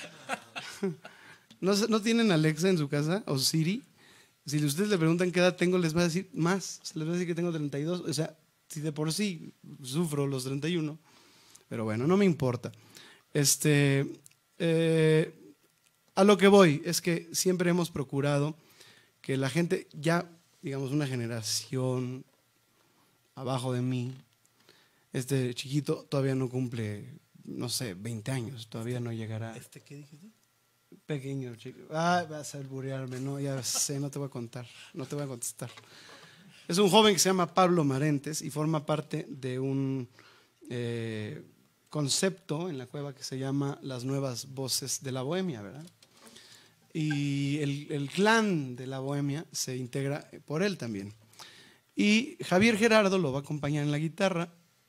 ¿No, ¿No tienen Alexa en su casa o Siri? Si ustedes le preguntan qué edad tengo, les va a decir más. Les va a decir que tengo treinta y dos. O sea, si de por sí sufro los treinta y uno. Pero bueno, no me importa. Este, eh, a lo que voy es que siempre hemos procurado que la gente, ya digamos una generación abajo de mí, este chiquito todavía no cumple, no sé, veinte años, todavía no llegará. ¿Este qué dijiste? Pequeño chico. Ah, vas a alburearme, no, ya sé, no te voy a contar, no te voy a contestar. Es un joven que se llama Pablo Marentes y forma parte de un eh, concepto en La Cueva que se llama Las Nuevas Voces de la Bohemia, ¿verdad? Y el, el clan de la Bohemia se integra por él también. Y Javier Gerardo lo va a acompañar en la guitarra.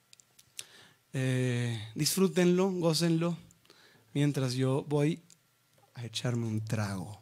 Eh, disfrútenlo, gócenlo, mientras yo voy a echarme un trago.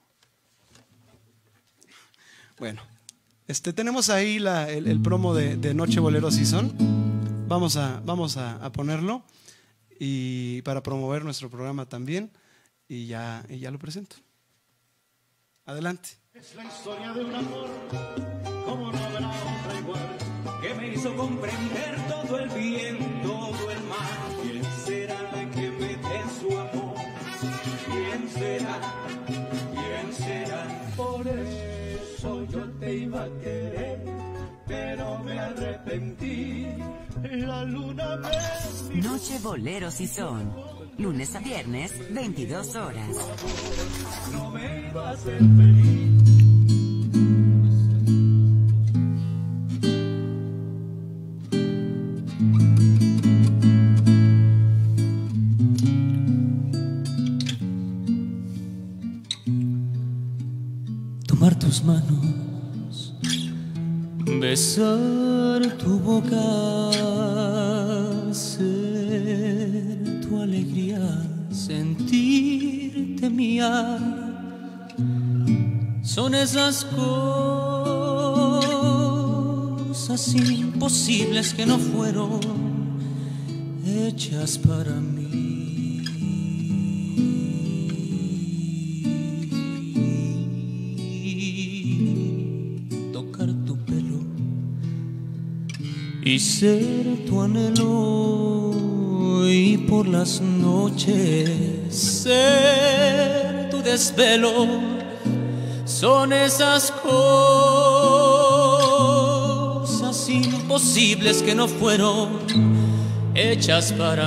Bueno, este, tenemos ahí la, el, el promo de, de Noche Boleros y Son. Vamos a, vamos a, a ponerlo y para promover nuestro programa también, y ya, y ya lo presento. Adelante. Es la historia de un amor, como no habrá otra igual, que me hizo comprender todo el bien, todo el mal. ¿Quién será que me dé su amor? ¿Quién será? ¿Quién será? Por eso yo te iba a querer, pero me arrepentí. La luna me... Noche Boleros y Son, lunes a viernes, veintidós horas. No me iba a hacer feliz. Tomar tus manos, besar tu boca, ser tu alegría, sentirte mía, son esas cosas imposibles que no fueron hechas para mí. Y ser tu anhelo, y por las noches ser tu desvelo, son esas cosas imposibles que no fueron hechas para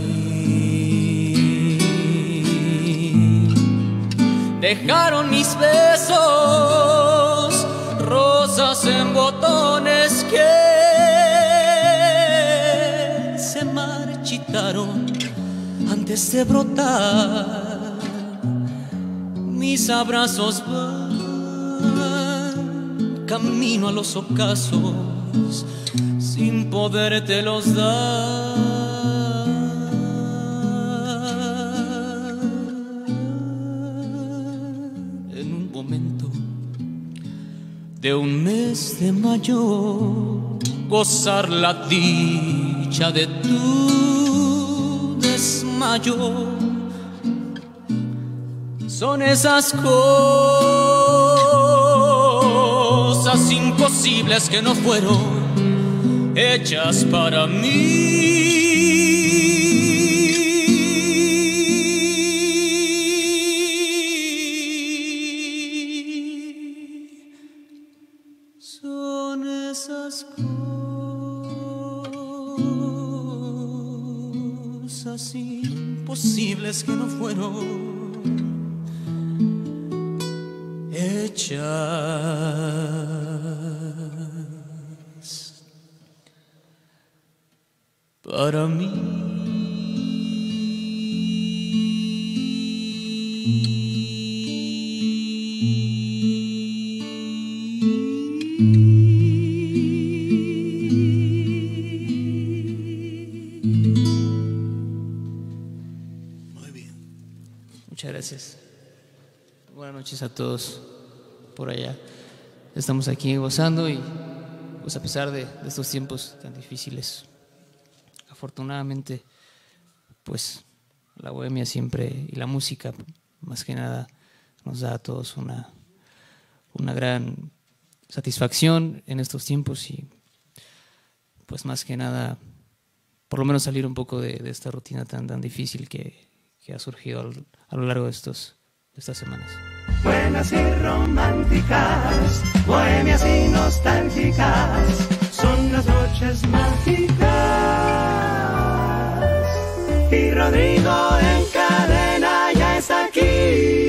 mí. Dejaron mis besos rosas flores en botones que se marchitaron antes de brotar. Mis abrazos van camino a los ocasos sin podértelos dar. En un momento de un mes de mayo, gozar la dicha de tu desmayo. Son esas cosas imposibles que no fueron hechas para mí. Son esas cosas imposibles que no fueron hechas para mí. Muy bien. Muchas gracias. Buenas noches a todos por allá. Estamos aquí gozando y pues a pesar de, de estos tiempos tan difíciles, afortunadamente pues la bohemia siempre y la música más que nada nos da a todos una, una gran satisfacción en estos tiempos y pues más que nada por lo menos salir un poco de, de esta rutina tan, tan difícil que, que ha surgido al, a lo largo de estos de estas semanas. Buenas y románticas, bohemias y nostálgicas, son las noches mágicas. Y Rodrigo en cadena ya está aquí.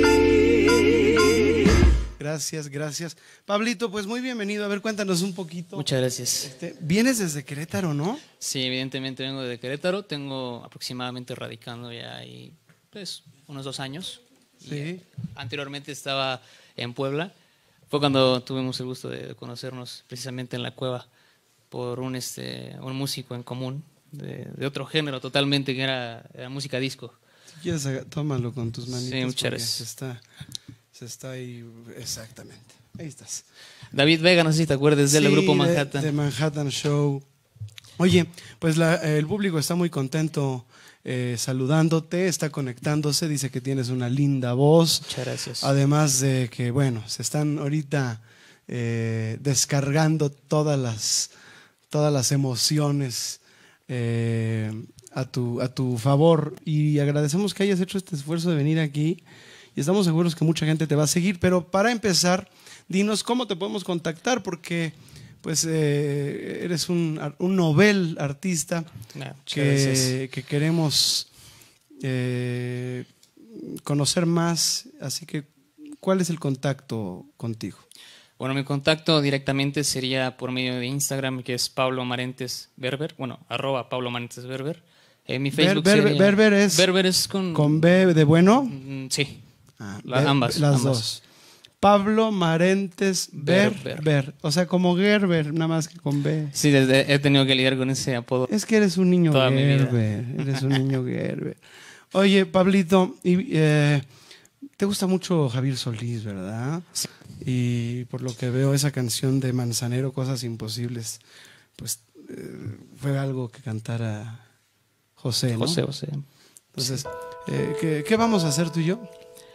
Gracias, gracias. Pablito, pues muy bienvenido. A ver, cuéntanos un poquito. Muchas gracias. Este, vienes desde Querétaro, ¿no? Sí, evidentemente vengo de Querétaro. Tengo aproximadamente radicando ya ahí, pues, unos dos años. Sí. Anteriormente estaba en Puebla. Fue cuando tuvimos el gusto de conocernos precisamente en la cueva por un, este, un músico en común de, de otro género totalmente, que era, era música disco. Si quieres, tómalo con tus manitas. Sí, muchas gracias. Se está, se está ahí, exactamente. Ahí estás. David Vega, no sé si te acuerdas del sí, grupo Manhattan. De, de Manhattan Show. Oye, pues la, el público está muy contento eh, saludándote, está conectándose, dice que tienes una linda voz. Muchas gracias. Además de que, bueno, se están ahorita eh, descargando todas las, todas las emociones eh, a, tu, a tu favor y agradecemos que hayas hecho este esfuerzo de venir aquí y estamos seguros que mucha gente te va a seguir, pero para empezar, dinos cómo te podemos contactar porque pues eh, eres un, un novel artista no, que, que queremos eh, conocer más, así que ¿cuál es el contacto contigo? Bueno, mi contacto directamente sería por medio de Instagram, que es Pablo Marentes Berber, bueno, arroba Pablo Marentes Berber. Eh, mi Facebook Ber, Ber, sería... Berber es, Berber es con... ¿Con B de bueno? Mm, sí, ah, La, Ber, ambas. Las ambas. dos. Pablo Marentes Ber, Ber, Ber, Ber. O sea, como Gerber, nada más que con B. Sí, desde, he tenido que lidiar con ese apodo. Es que eres un niño Toda mi vida. Gerber, eres un niño Gerber. Oye, Pablito, y, eh, te gusta mucho Javier Solís, ¿verdad? Sí. Y por lo que veo, esa canción de Manzanero, Cosas Imposibles, pues eh, fue algo que cantara José, ¿no? José, José. Entonces, eh, ¿qué, ¿qué vamos a hacer tú y yo?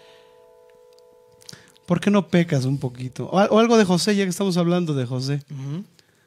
¿Por qué no pecas un poquito? O, o algo de José, ya que estamos hablando de José. Uh-huh.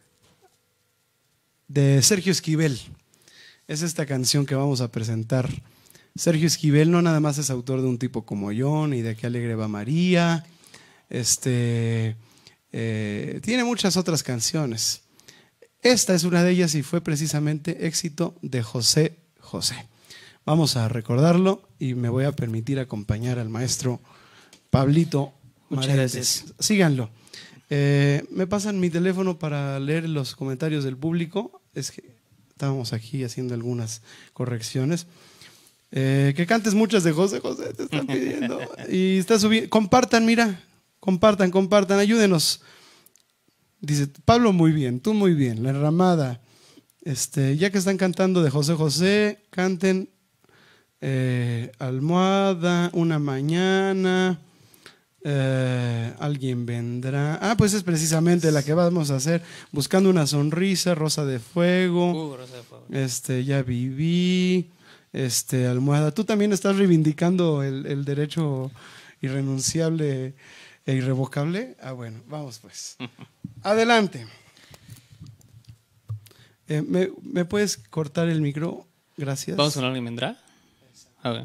De Sergio Esquivel. Es esta canción que vamos a presentar. Sergio Esquivel no nada más es autor de Un tipo como yo, ni de Qué alegre va María. Este, eh, tiene muchas otras canciones. Esta es una de ellas y fue precisamente éxito de José José. Vamos a recordarlo y me voy a permitir acompañar al maestro Pablito Muchas Marentes. gracias. Síganlo. Eh, me pasan mi teléfono para leer los comentarios del público. Es que estábamos aquí haciendo algunas correcciones. Eh, que cantes muchas de José José, te están pidiendo. Y está subiendo. Compartan, mira. Compartan, compartan, ayúdenos. Dice Pablo, muy bien, tú muy bien. La Enramada. Este, ya que están cantando de José José, canten eh, Almohada, Una Mañana. Eh, alguien vendrá. Ah, pues es precisamente la que vamos a hacer. Buscando una sonrisa, Rosa de Fuego. Uh, Rosa de Fuego. Este, Ya viví. Este, Almohada. Tú también estás reivindicando el, el derecho irrenunciable e irrevocable. Ah, bueno, vamos pues. Adelante. Eh, ¿me, ¿Me puedes cortar el micro? Gracias. ¿Vamos con alguien vendrá? A ver.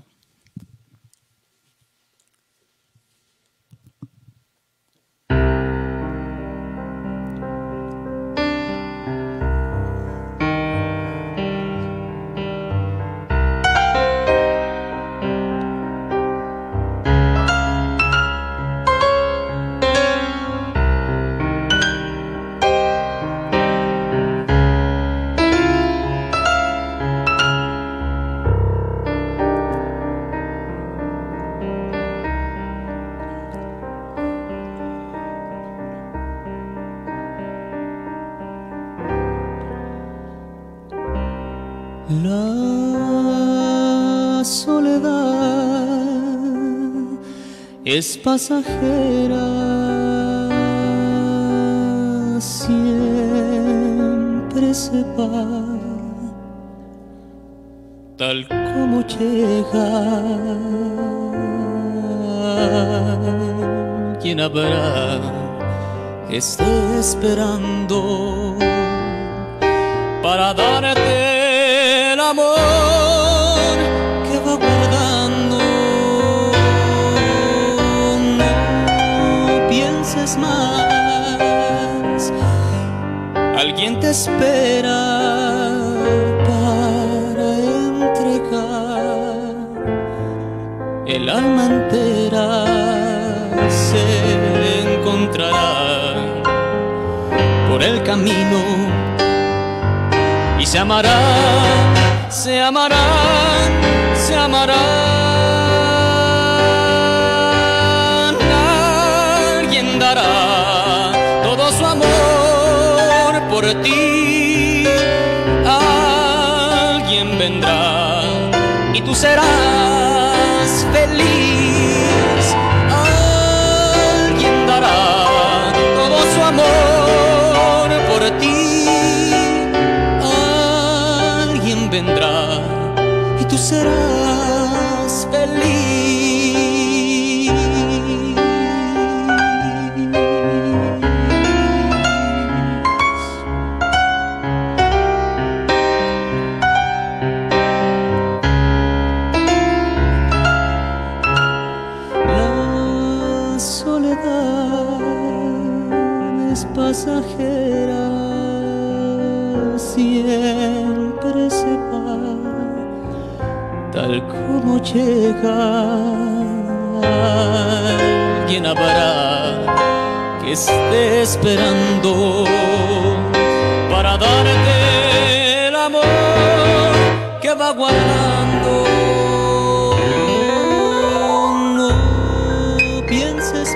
La soledad es pasajera, siempre se va, tal como llega. ¿Quién habrá que esté esperando para darte el amor que va guardando? No pienses más, alguien te espera para entregar el alma entera. Se encontrará por el camino y se amarán, se amarán, se amarán. Alguien dará todo su amor por ti. Alguien vendrá y tú serás feliz. Alguien dará todo su amor por ti. Vendrá y tú serás feliz. La soledad es pasajera, siempre se va, tal como llega. Alguien habrá que esté esperando para darte el amor que va guardando. No pienses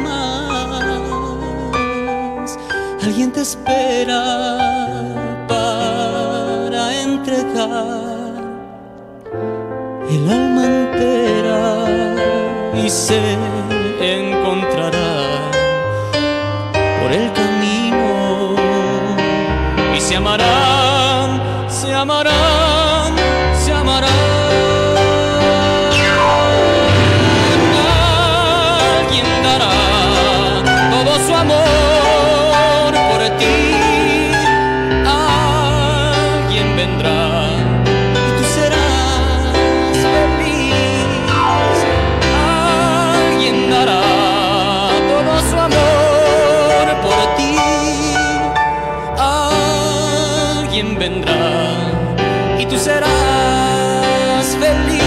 más, alguien te espera para entregar el alma entera y se encontrará por el camino y se amarán, se amarán, se amarán. Alguien dará todo su amor por ti. Alguien vendrá y tú serás feliz. Alguien dará todo su amor por ti. Alguien vendrá y tú serás feliz.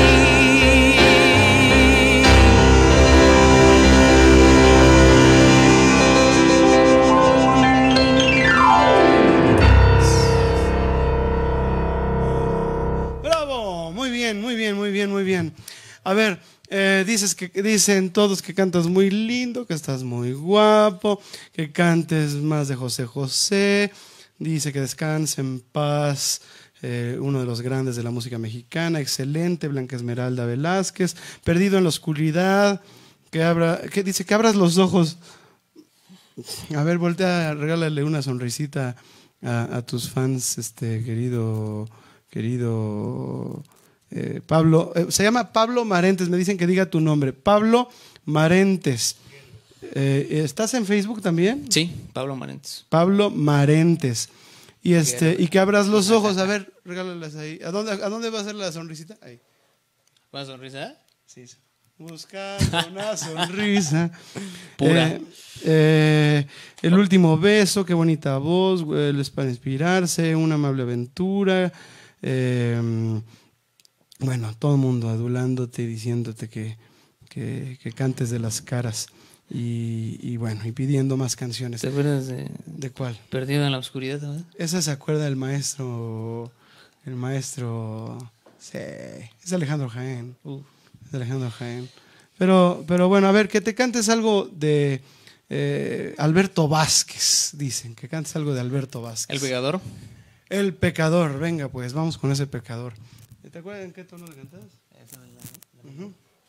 bien. A ver, eh, dices que, dicen todos que cantas muy lindo, que estás muy guapo, que cantes más de José José. Dice que descanse en paz, eh, uno de los grandes de la música mexicana. Excelente, Blanca Esmeralda Velázquez. Perdido en la oscuridad. Que abra, que dice que abras los ojos. A ver, voltea, regálale una sonrisita a, a tus fans, este querido, querido eh, Pablo. Eh, se llama Pablo Marentes, me dicen que diga tu nombre. Pablo Marentes. Eh, ¿Estás en Facebook también? Sí, Pablo Marentes. Pablo Marentes. Y este, y que abras los ojos. A ver, regálalas ahí. ¿A dónde, a dónde va a ser la sonrisita? Ahí. ¿Una sonrisa? Sí, sí. Buscando una sonrisa. Pura. Eh, eh, el último beso, qué bonita voz, es para inspirarse, una amable aventura. Eh, bueno, todo el mundo adulándote y diciéndote que, que, que cantes de las caras. Y, y bueno, y pidiendo más canciones. ¿Te acuerdas de, ¿De cuál? Perdido en la oscuridad, ¿verdad? Esa se acuerda del maestro. El maestro. Sí, es Alejandro Jaén. Uh. De Alejandro Jaén. Pero, pero bueno, a ver, que te cantes algo de eh, Alberto Vázquez, dicen, que cantes algo de Alberto Vázquez. ¿El pecador? El pecador, venga pues, vamos con ese pecador. ¿Te acuerdas en qué tono le cantas? Uh-huh.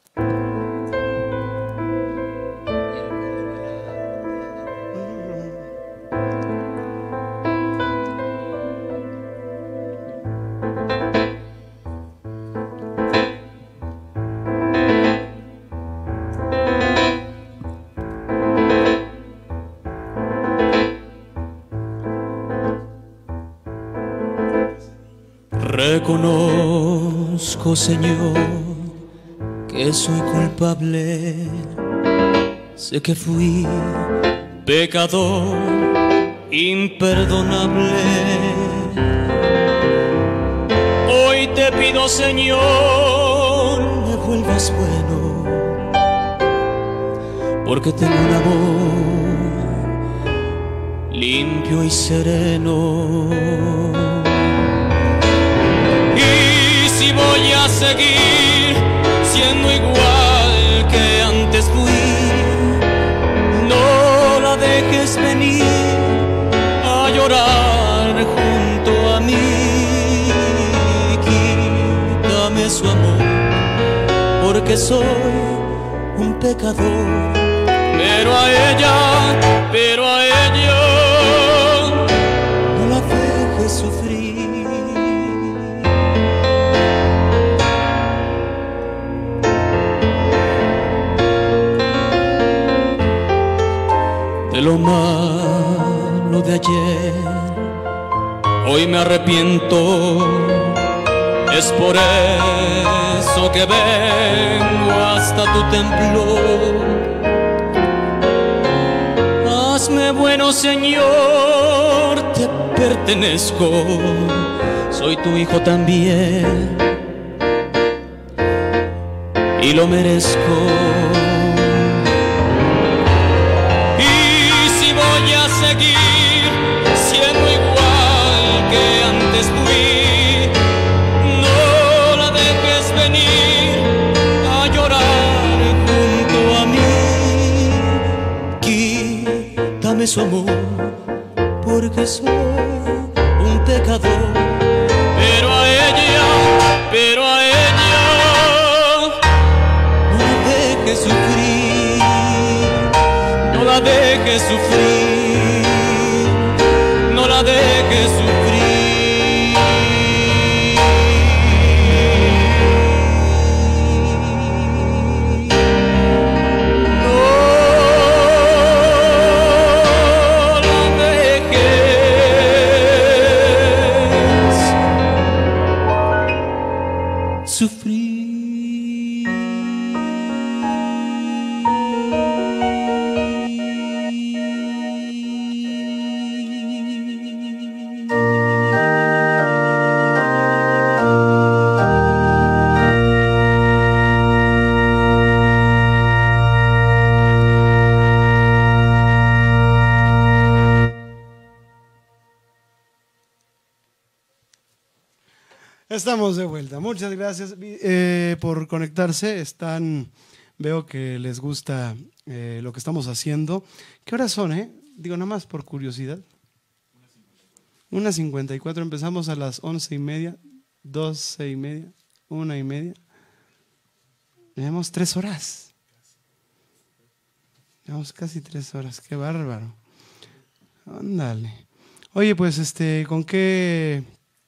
Reconozco, Señor, que soy culpable. Sé que fui pecador imperdonable. Hoy te pido, Señor, me vuelvas bueno, porque tengo un amor limpio y sereno. Si voy a seguir siendo igual que antes fui, no la dejes venir a llorar junto a mí. Quítame su amor, porque soy un pecador. Pero a ella, pero a ella, no la dejes sufrir. De lo malo de ayer, hoy me arrepiento. Es por eso que vengo hasta tu templo. Hazme bueno, Señor, te pertenezco. Soy tu hijo también y lo merezco. Seguir siendo igual que antes fui, no la dejes venir a llorar junto a mí. Quítame su amor, porque soy un pecador. Pero a ella, pero a ella, no la dejes sufrir, no la dejes sufrir. No la dejes sufrir. No la dejes Estamos de vuelta. Muchas gracias eh, por conectarse. Están, veo que les gusta eh, lo que estamos haciendo. ¿Qué horas son, eh? Digo, nada más por curiosidad. Una cincuenta y cuatro. Empezamos a las once y media, doce y media, una y media. Llevamos tres horas. Llevamos casi tres horas. Qué bárbaro. Ándale. Oye, pues, este, ¿con qué?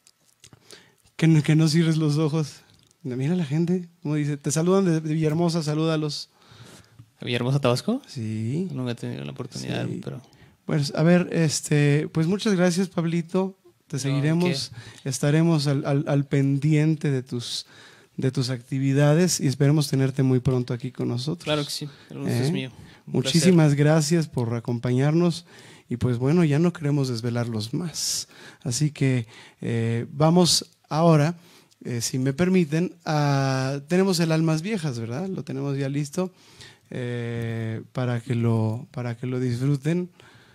Que no, que no cierres los ojos. Mira la gente, como dice, te saludan de, de Villahermosa, salúdalos. ¿A Villahermosa, Tabasco? Sí. Nunca he tenido la oportunidad, Sí. pero... Pues, a ver, este, pues muchas gracias, Pablito. Te seguiremos, estaremos al, al, al pendiente de tus, de tus actividades y esperemos tenerte muy pronto aquí con nosotros. Claro que sí, el gusto ¿Eh? es mío. Un Muchísimas gracias por acompañarnos y pues bueno, ya no queremos desvelarlos más. Así que eh, vamos ahora, eh, si me permiten, a, tenemos el Almas Viejas, ¿verdad? Lo tenemos ya listo eh, para, que lo, para que lo disfruten.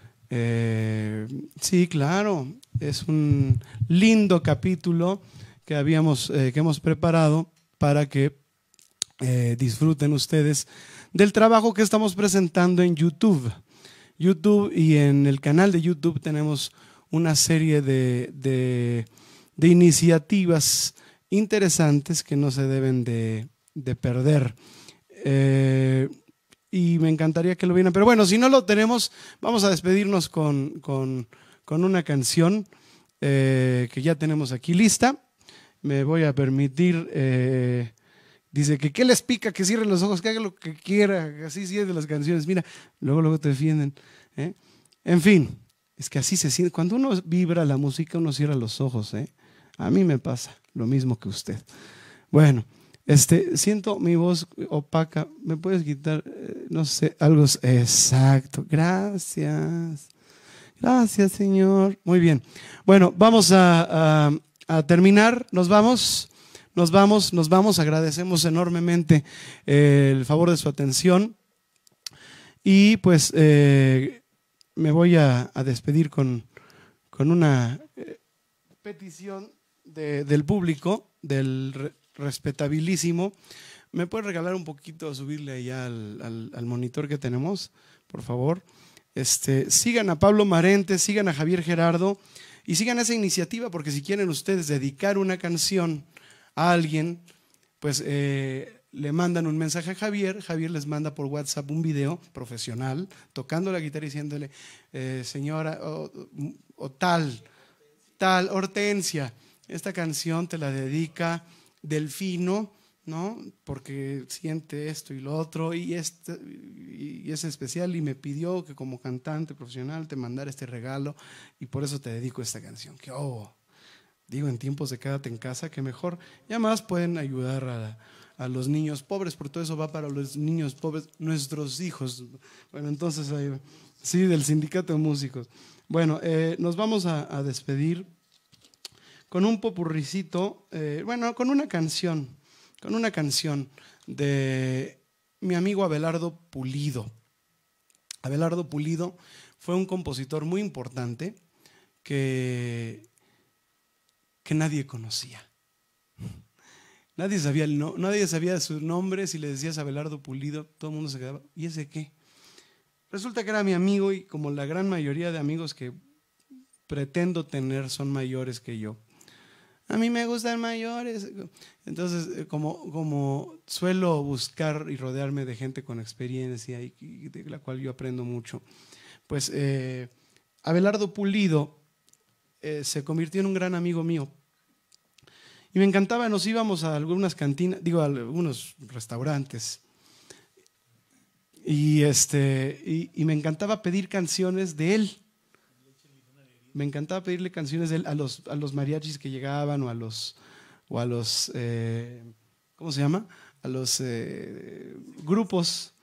Eh, sí, claro, es un lindo capítulo que, habíamos, eh, que hemos preparado para que eh, disfruten ustedes del trabajo que estamos presentando en YouTube. YouTube y en el canal de YouTube tenemos una serie de, de, de iniciativas interesantes que no se deben de, de perder. Eh, y me encantaría que lo vieran. Pero bueno, si no lo tenemos, vamos a despedirnos con, con, con una canción eh, que ya tenemos aquí lista. Me voy a permitir... Eh, Dice que qué les pica, que cierren los ojos, que haga lo que quiera, así sí es de las canciones. Mira, luego luego te defienden. ¿eh? En fin, es que así se siente. Cuando uno vibra la música, uno cierra los ojos. ¿eh? A mí me pasa lo mismo que usted. Bueno, este, siento mi voz opaca. ¿Me puedes quitar, eh, no sé, algo? Exacto. Gracias. Gracias, Señor. Muy bien. Bueno, vamos a, a, a terminar. Nos vamos. Nos vamos, nos vamos, agradecemos enormemente eh, el favor de su atención y pues eh, me voy a, a despedir con, con una eh, petición de, del público, del re, respetabilísimo. ¿Me puede regalar un poquito a subirle allá al, al, al monitor que tenemos, por favor? Este, sigan a Pablo Marente, sigan a Javier Gerardo y sigan esa iniciativa porque si quieren ustedes dedicar una canción a alguien, pues eh, le mandan un mensaje a Javier, Javier les manda por WhatsApp un video profesional, tocando la guitarra y diciéndole, eh, señora, o, o tal, tal, Hortensia, esta canción te la dedica Delfino, ¿no? Porque siente esto y lo otro, y, este, y es especial, y me pidió que como cantante profesional te mandara este regalo, y por eso te dedico esta canción. Que, oh, digo, en tiempos de quédate en casa, que mejor. Y además pueden ayudar a, a los niños pobres, porque todo eso va para los niños pobres, nuestros hijos. Bueno, entonces, ahí, sí, del Sindicato de Músicos. Bueno, eh, nos vamos a, a despedir con un popurricito, eh, bueno, con una canción, con una canción de mi amigo Abelardo Pulido. Abelardo Pulido fue un compositor muy importante que... que nadie conocía. Nadie sabía, el no, nadie sabía su nombre. Si le decías Abelardo Pulido, todo el mundo se quedaba, ¿y ese qué? Resulta que era mi amigo y como la gran mayoría de amigos que pretendo tener son mayores que yo. A mí me gustan mayores. Entonces, como, como suelo buscar y rodearme de gente con experiencia y, y de la cual yo aprendo mucho, pues eh, Abelardo Pulido Eh, se convirtió en un gran amigo mío y me encantaba, nos íbamos a algunas cantinas, digo a algunos restaurantes y, este, y, y me encantaba pedir canciones de él, me encantaba pedirle canciones de él a los, a los mariachis que llegaban o a los, o a los eh, ¿cómo se llama? A los eh, grupos.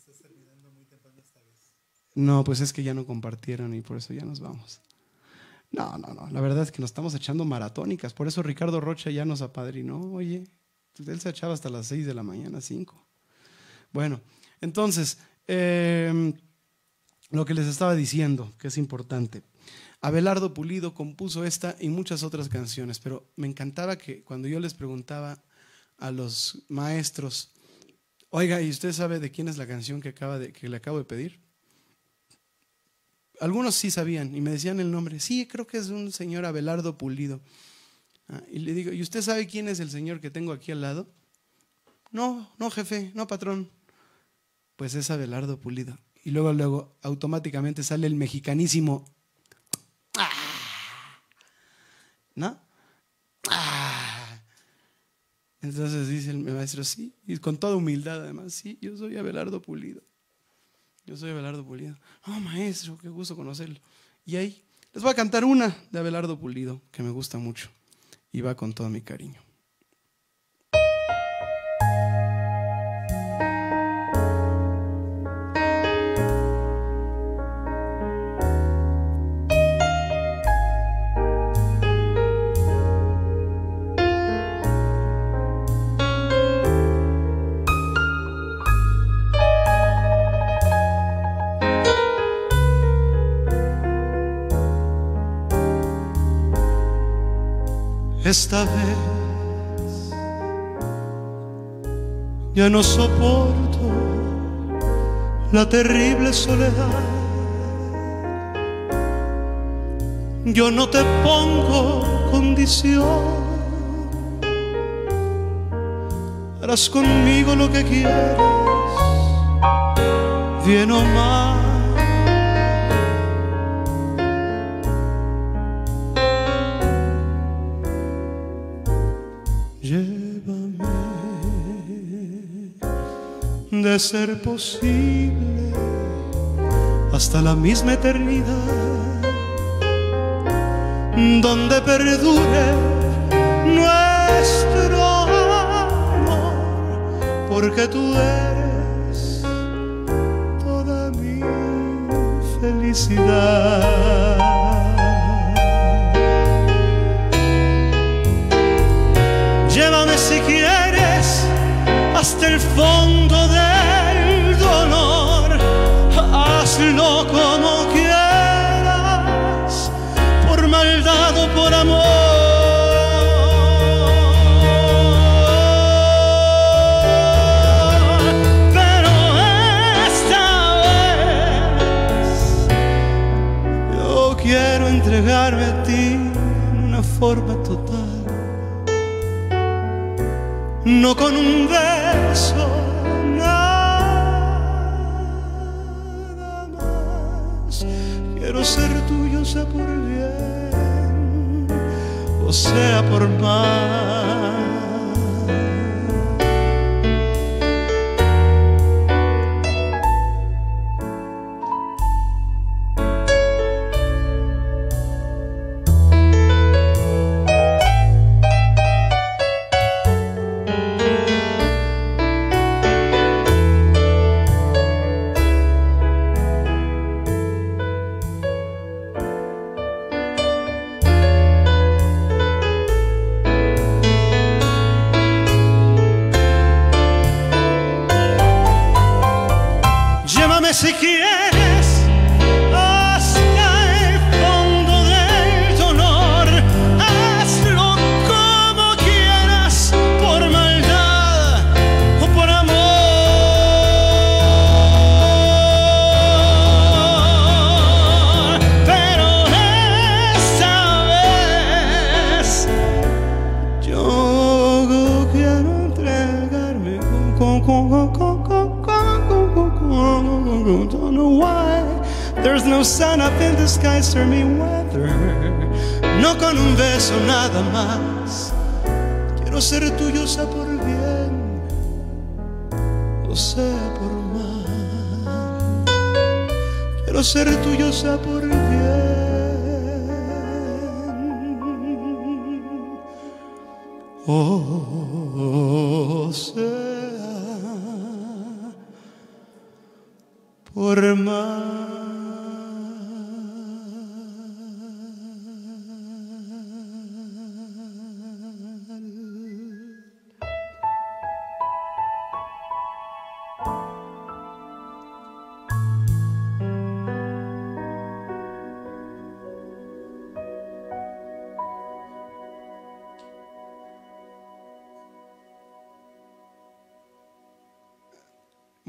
No, pues es que ya no compartieron y por eso ya nos vamos. No, no, no, la verdad es que nos estamos echando maratónicas, por eso Ricardo Rocha ya nos apadrinó, oye, él se echaba hasta las seis de la mañana, cinco. Bueno, entonces, eh, lo que les estaba diciendo, que es importante, Abelardo Pulido compuso esta y muchas otras canciones, pero me encantaba que cuando yo les preguntaba a los maestros, oiga, ¿y usted sabe de quién es la canción que, acaba de, que le acabo de pedir? Algunos sí sabían y me decían el nombre. Sí, creo que es un señor Abelardo Pulido. Ah, y le digo, ¿y usted sabe quién es el señor que tengo aquí al lado? No, no, jefe, no, patrón. Pues es Abelardo Pulido. Y luego, luego, automáticamente sale el mexicanísimo. ¿No? Entonces dice el maestro, sí, y con toda humildad además, sí, yo soy Abelardo Pulido. Yo soy Abelardo Pulido. Oh, maestro, qué gusto conocerlo. Y ahí les voy a cantar una de Abelardo Pulido que me gusta mucho y va con todo mi cariño. Esta vez ya no soporto la terrible soledad. Yo no te pongo condición, harás conmigo lo que quieras, bien o mal. De ser posible hasta la misma eternidad, donde perdure nuestro amor, porque tú eres toda mi felicidad. Llévame si quieres hasta el fondo del dolor, hazlo como quieras, por maldad o por amor. Pero esta vez yo quiero entregarme a ti en una forma total. No con un beso, nada más. Quiero ser tuyo, sea por bien o sea por mal. Si quieres hasta el fondo del dolor, hazlo como quieras, por maldad o por amor. Pero esta vez yo quiero entregarme con, con, con, con, con. Don't know why there's no sun up in the sky, stormy weather. No con un beso nada más. Quiero ser tuyo, sea por bien o sea por mal. Quiero ser tuyo, sea por bien o sea por mal.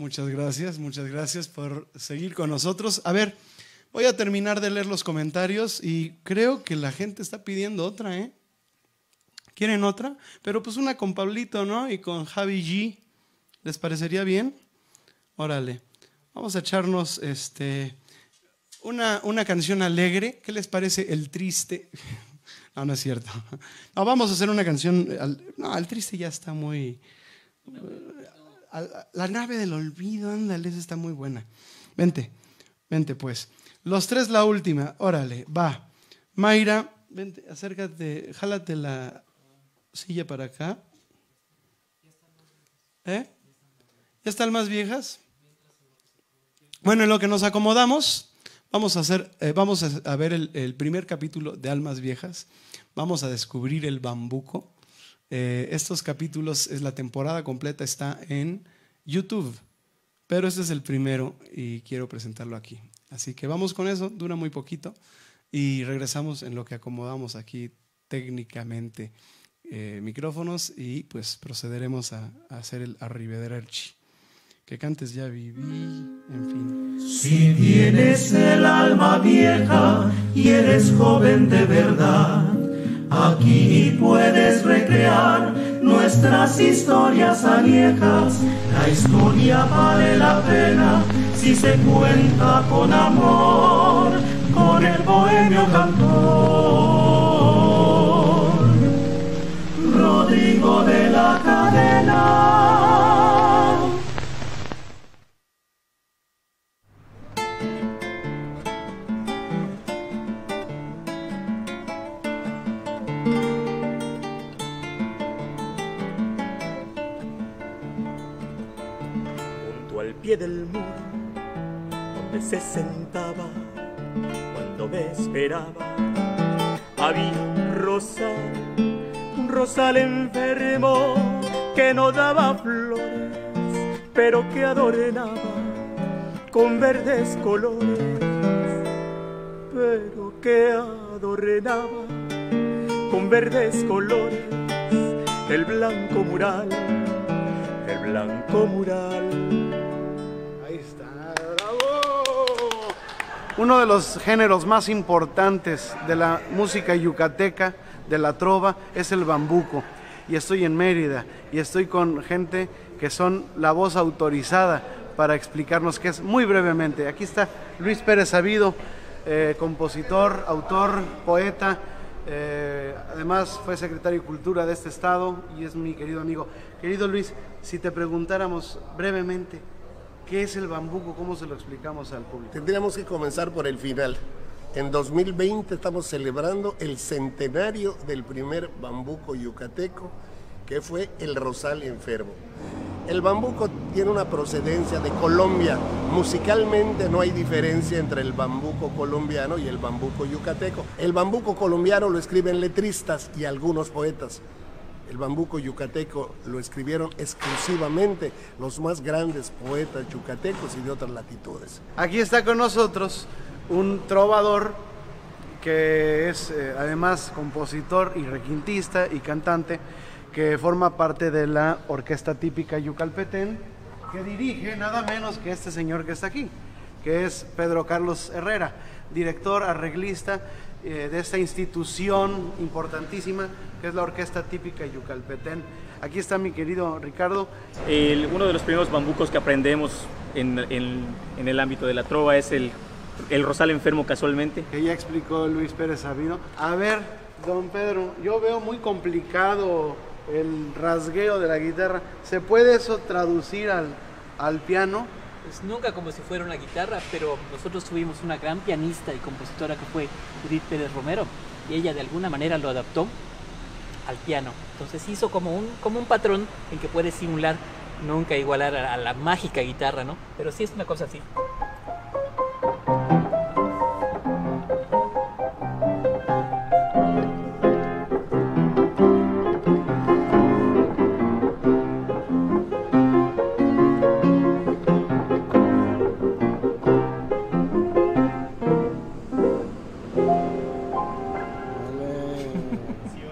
Muchas gracias, muchas gracias por seguir con nosotros. A ver, voy a terminar de leer los comentarios y creo que la gente está pidiendo otra, ¿eh? ¿Quieren otra? Pero pues una con Pablito, ¿no? Y con Javi G. ¿Les parecería bien? Órale. Vamos a echarnos este, una, una canción alegre. ¿Qué les parece El Triste? No, no es cierto. No, vamos a hacer una canción. No, El Triste ya está muy... La Nave del Olvido, ándale, esa está muy buena. Vente, vente pues. Los tres la última. Órale, va. Mayra, vente, acércate, jálate la silla para acá. ¿Eh? ¿Ya están más viejas? Bueno, en lo que nos acomodamos, vamos a hacer, eh, vamos a ver el, el primer capítulo de Almas Viejas. Vamos a descubrir el bambuco. Eh, estos capítulos, es la temporada completa, está en YouTube, pero este es el primero y quiero presentarlo aquí. Así que vamos con eso, dura muy poquito y regresamos en lo que acomodamos aquí técnicamente eh, micrófonos y pues procederemos a, a hacer el Arrivederci. Que cantes Ya Viví, en fin. Si tienes el alma vieja y eres joven de verdad, aquí puedes recrear nuestras historias añejas. La historia vale la pena si se cuenta con amor, con el bohemio cantor Rodrigo de la Cadena. Pie del muro donde se sentaba cuando me esperaba había un rosal, un rosal enfermo que no daba flores, pero que adornaba con verdes colores, pero que adornaba con verdes colores el blanco mural, el blanco mural. Uno de los géneros más importantes de la música yucateca, de la trova, es el bambuco. Y estoy en Mérida y estoy con gente que son la voz autorizada para explicarnos qué es muy brevemente. Aquí está Luis Pérez Sabido, eh, compositor, autor, poeta, eh, además fue secretario de Cultura de este estado y es mi querido amigo. Querido Luis, si te preguntáramos brevemente, ¿qué es el bambuco? ¿Cómo se lo explicamos al público? Tendríamos que comenzar por el final. En dos mil veinte estamos celebrando el centenario del primer bambuco yucateco, que fue el Rosal Enfermo. El bambuco tiene una procedencia de Colombia. Musicalmente no hay diferencia entre el bambuco colombiano y el bambuco yucateco. El bambuco colombiano lo escriben letristas y algunos poetas. El bambuco yucateco lo escribieron exclusivamente los más grandes poetas yucatecos y de otras latitudes. Aquí está con nosotros un trovador que es eh, además compositor y requintista y cantante, que forma parte de la orquesta típica yucalpetén, que dirige nada menos que este señor que está aquí, que es Pedro Carlos Herrera, director, arreglista eh, de esta institución importantísima que es la orquesta típica yucalpetén. Aquí está mi querido Ricardo. El, uno de los primeros bambucos que aprendemos en, en, en el ámbito de la trova es el, el Rosal Enfermo, casualmente. Que ya explicó Luis Pérez Sabido. A ver, don Pedro, yo veo muy complicado el rasgueo de la guitarra. ¿Se puede eso traducir al, al piano? Pues nunca como si fuera una guitarra, pero nosotros tuvimos una gran pianista y compositora que fue Judith Pérez Romero, y ella de alguna manera lo adaptó al piano. Entonces hizo como un, como un patrón en que puede simular, nunca igualar a, a la mágica guitarra, ¿no? Pero sí es una cosa así.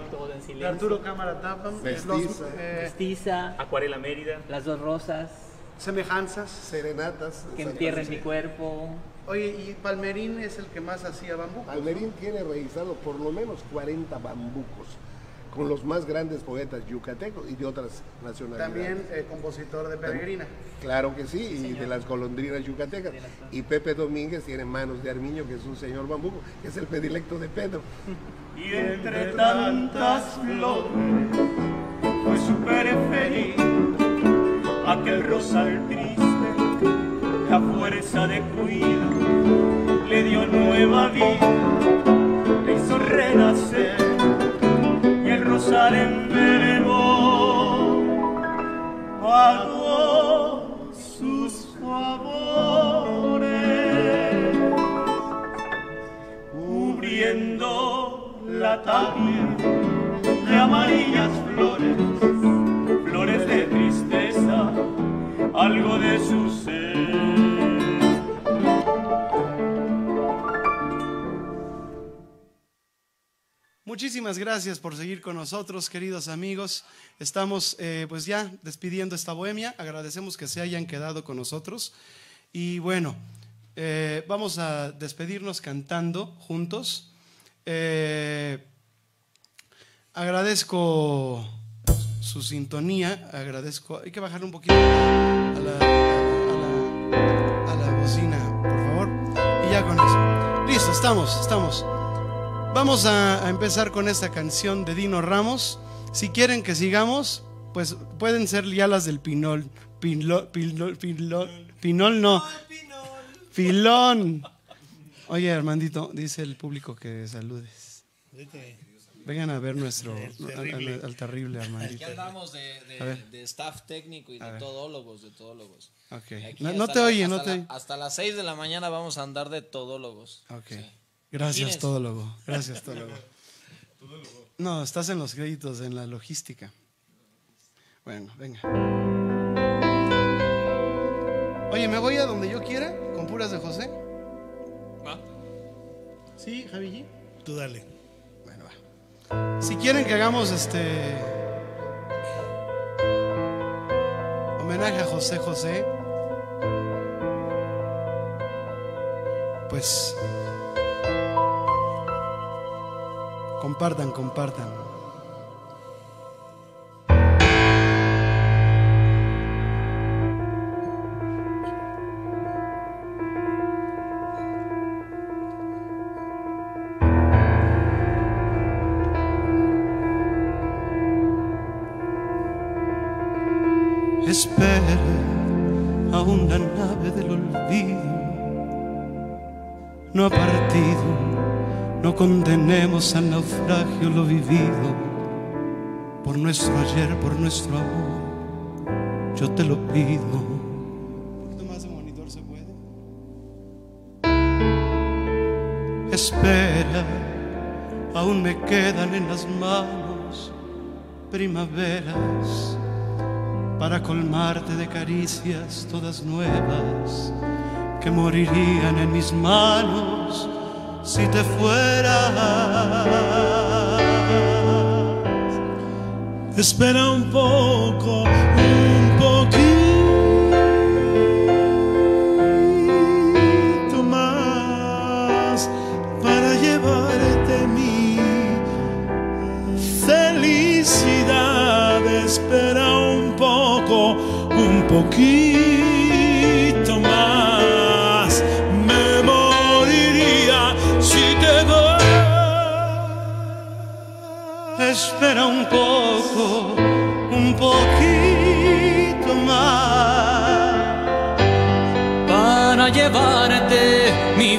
Arturo Cámara Tapam, Mestiza, eh, Mestiza, Acuarela Mérida, Las Dos Rosas, semejanzas. Serenatas. Que entierren mi cuerpo. Oye, ¿y Palmerín es el que más hacía bambucos? Palmerín tiene registrado por lo menos cuarenta bambucos, con los más grandes poetas yucatecos y de otras nacionalidades. También eh, compositor de Peregrina. Claro que sí, y de las golondrinas yucatecas. Y Pepe Domínguez tiene Manos de Armiño, que es un señor bambuco, que es el predilecto de Pedro. Y entre tantas flores fue súper feliz aquel rosal triste, a fuerza de cuidado le dio nueva vida, le hizo renacer y el rosal envenenó, pagó sus favores, cubriendo la tapia de amarillas flores, flores de tristeza, algo de su ser. Muchísimas gracias por seguir con nosotros, queridos amigos. Estamos eh, pues ya despidiendo esta bohemia. Agradecemos que se hayan quedado con nosotros. Y bueno, eh, vamos a despedirnos cantando juntos. Eh, agradezco su sintonía, agradezco, hay que bajar un poquito a la, a la, a la bocina, por favor, y ya con eso. Listo, estamos, estamos. Vamos a, a empezar con esta canción de Dino Ramos. Si quieren que sigamos, pues pueden ser ya las del Pinol. Pinol, Pinol, Pinol, Pinol no. Filón. Oye, Armandito, dice el público que saludes. Vengan a ver nuestro al terrible, al, al terrible Armandito. Aquí andamos de, de, de staff técnico y de todólogos, de todólogos. Okay. No, no te oye, no te oye. Hasta las seis de la mañana vamos a andar de todólogos. Okay. Sí. Gracias, todólogo. Gracias, todólogo. No, estás en los créditos, en la logística. Bueno, venga. Oye, ¿me voy a donde yo quiera? ¿Con puras de José? ¿Va? ¿Sí, Javi? Tú dale. Bueno, va. Si quieren que hagamos este homenaje a José José, pues compartan, compartan. Espera aún la nave del olvido, no ha partido. No condenemos al naufragio lo vivido. Por nuestro ayer, por nuestro amor, yo te lo pido. ¿Un poquito más de monitor se puede? Espera, aún me quedan en las manos primaveras para colmarte de caricias todas nuevas que morirían en mis manos si te fueras. Espera un poco, un poquito más para llevarte mi felicidad. Espera un poco, un poquito más. Me moriría si te doy. Espera un poco, un poquito más para llevarte mi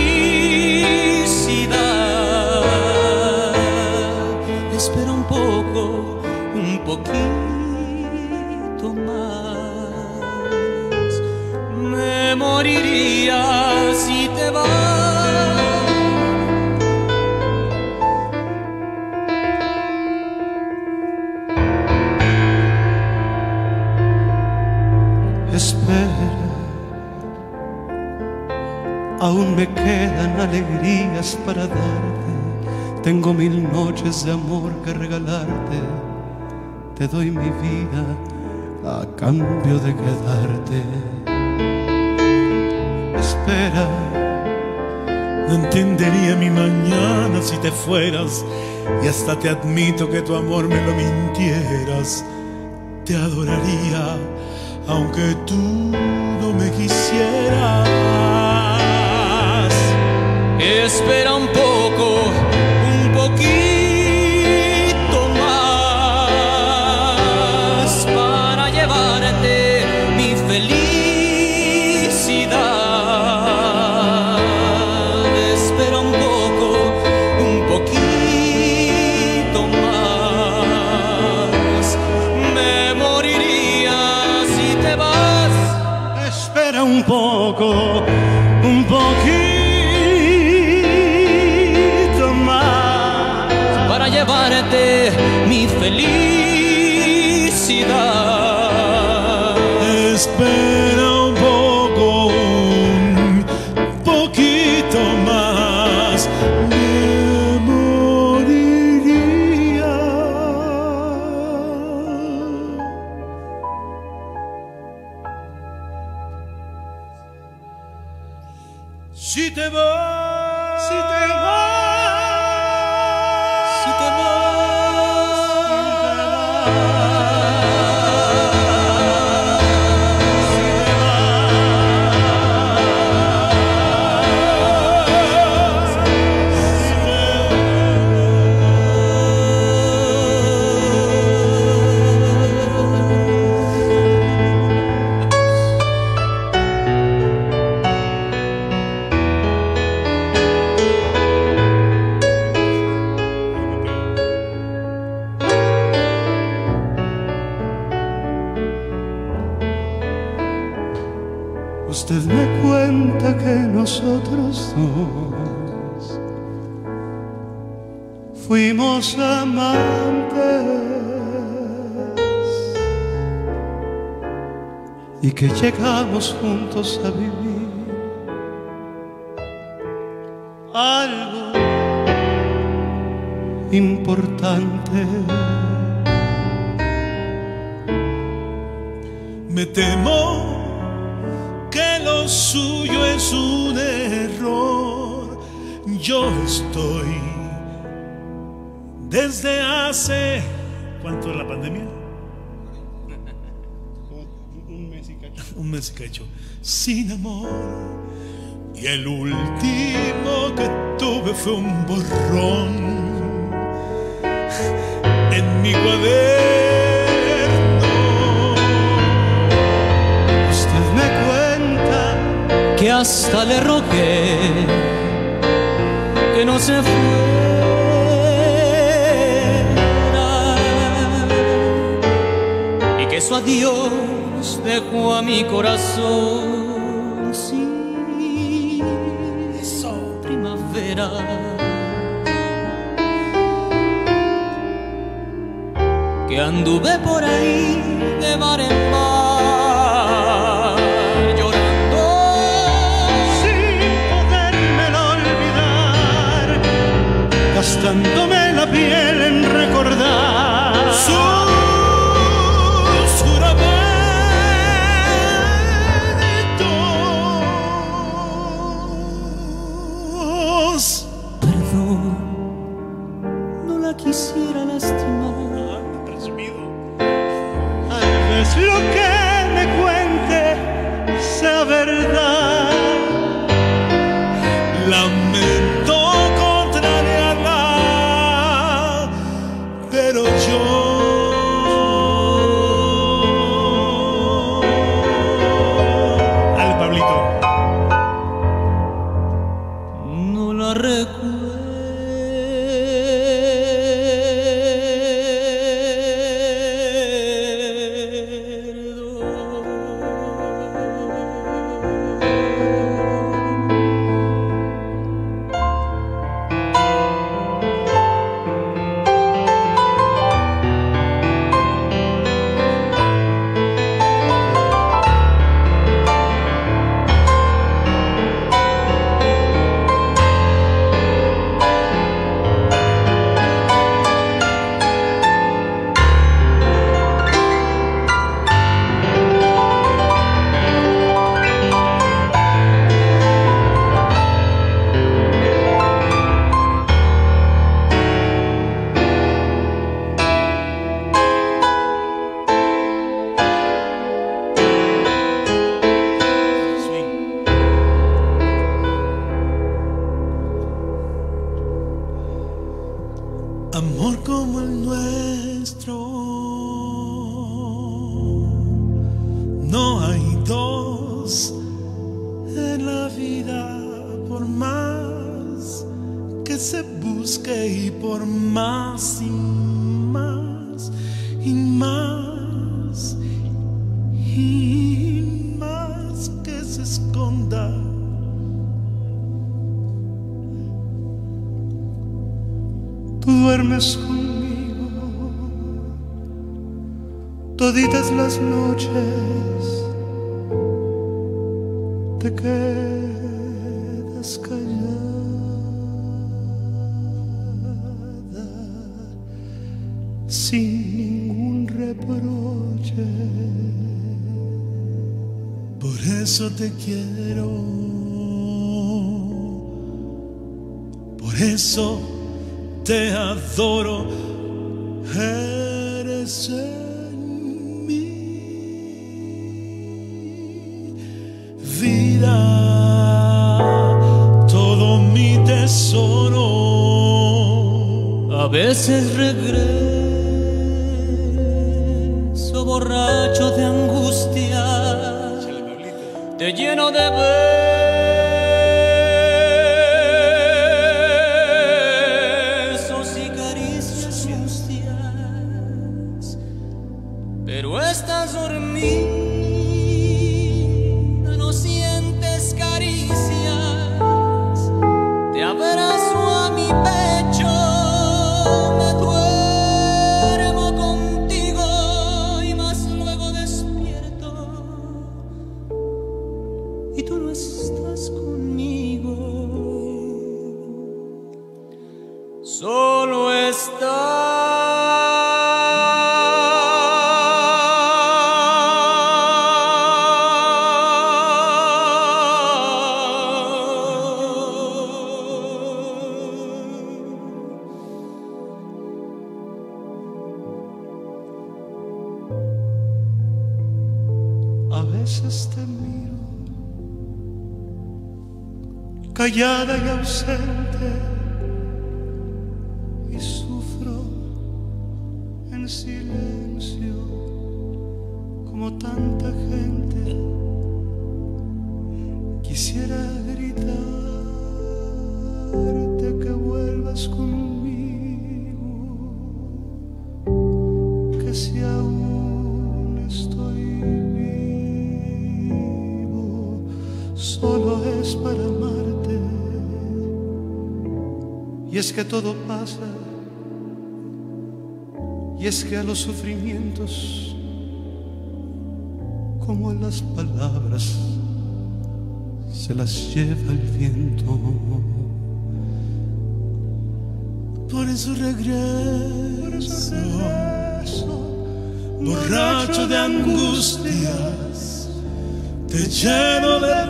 felicidad. Espera un poco, un poquito más. Me moriría si te vas. Espera, aún me quedan alegrías para darte. Tengo mil noches de amor que regalarte. Te doy mi vida a cambio de quedarte. Espera, no entendería mi mañana si te fueras, y hasta te admito que tu amor me lo mintieras. Te adoraría aunque tú no me quisieras. Espera un poco, un poquito más para llevarte mi felicidad. Espera un poco, un poquito más. Me moriría si te vas. Espera un poco, un poquito llevarte mi felicidad. Espera un poco, un poquito más, me moriría. Si te vas, si te vas. Usted me cuenta que nosotros dos fuimos amantes y que llegamos juntos a vivir algo importante. Me temo que lo suyo es un error. Yo estoy desde hace... ¿Cuánto es la pandemia? Un mes y cacho. Un mes y cacho. Sin amor. Y el último que tuve fue un borrón en mi cuaderno. Que hasta le rogué que no se fuera y que su adiós dejó a mi corazón sin esa primavera. Que anduve por ahí de mar en mar gastándome la piel en recordar sus juramentos. Perdón, no la quisiera lastimar. Tal vez lo que me cuente sea verdad. Lamento pero yo al Pablito no la recuerdo. nuestro. No hay dos en la vida, por más que se busque y por más y más y más y más que se esconda. Tú duermes conmigo toditas las noches, te quedas callada sin ningún reproche. Por eso te quiero, por eso te adoro, eres en mi vida todo mi tesoro. A veces regreso borracho de angustia, te lleno de besos y caricias sucias, pero estás dormida, no sientes caricias, te abrazo a mi pecho, me duermo contigo y más luego despierto y tú no estás conmigo, solo estás. A veces te miro callada y ausente y sufro en silencio como tanta gente. Quisiera gritarte que vuelvas conmigo, que si aún estoy vivo solo es para amarte. Y es que todo pasa, y es que a los sufrimientos, como a las palabras, se las lleva el viento. Por eso regreso, Por eso regreso borracho de angustias, te lleno de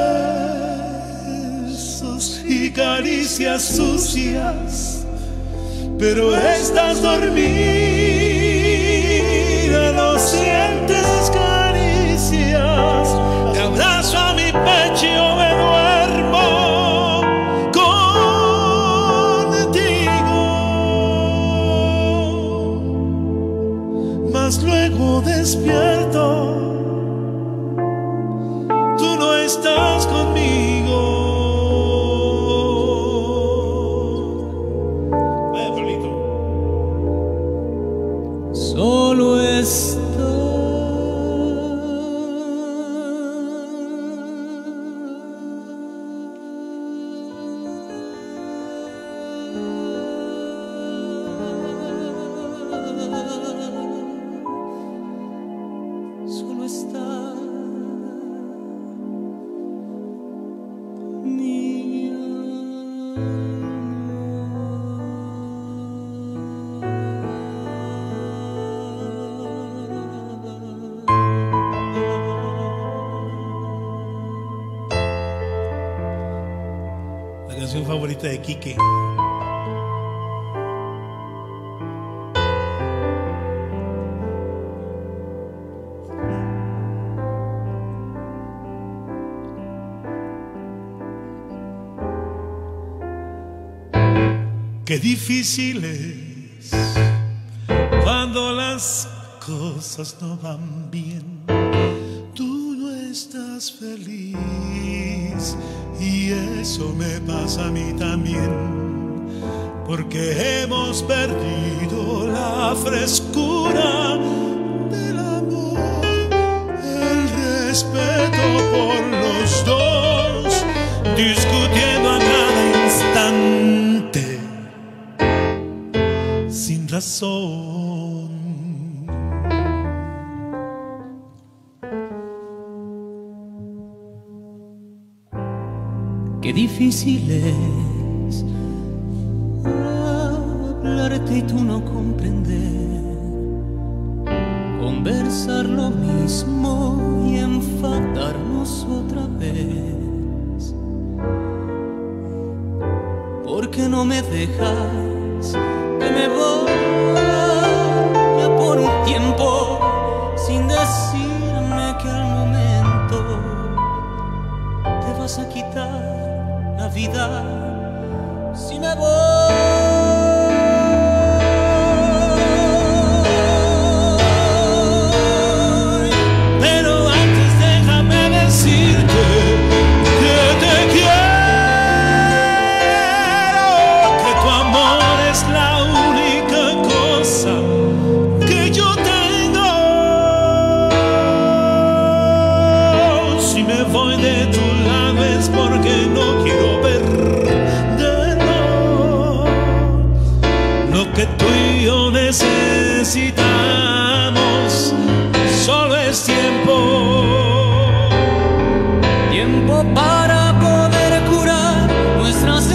besos y caricias sucias, pero estás dormida, no sientes caricias, te abrazo a mi pecho y yo me duermo contigo, mas luego despierto, tú no estás conmigo. Solo está. Solo está mi La canción favorita de Quique. Qué difícil es cuando las cosas no van bien, tú no estás feliz, y eso me pasa a mí también, porque hemos perdido la frescura del amor, el respeto por los dos, discutiendo a cada instante sin razón. Qué difícil es hablarte y tú no comprender, conversar lo mismo y enfadarnos otra vez. ¿Por qué no me dejas que me vaya por un tiempo sin decirme que al momento te vas a quitar la vida si me voy? Pero antes déjame decirte que te quiero, que tu amor es la única cosa que yo tengo. Si me voy de tu lado es porque no quiero perderlo. Lo que tú y yo necesitamos solo es tiempo, tiempo para poder curar nuestras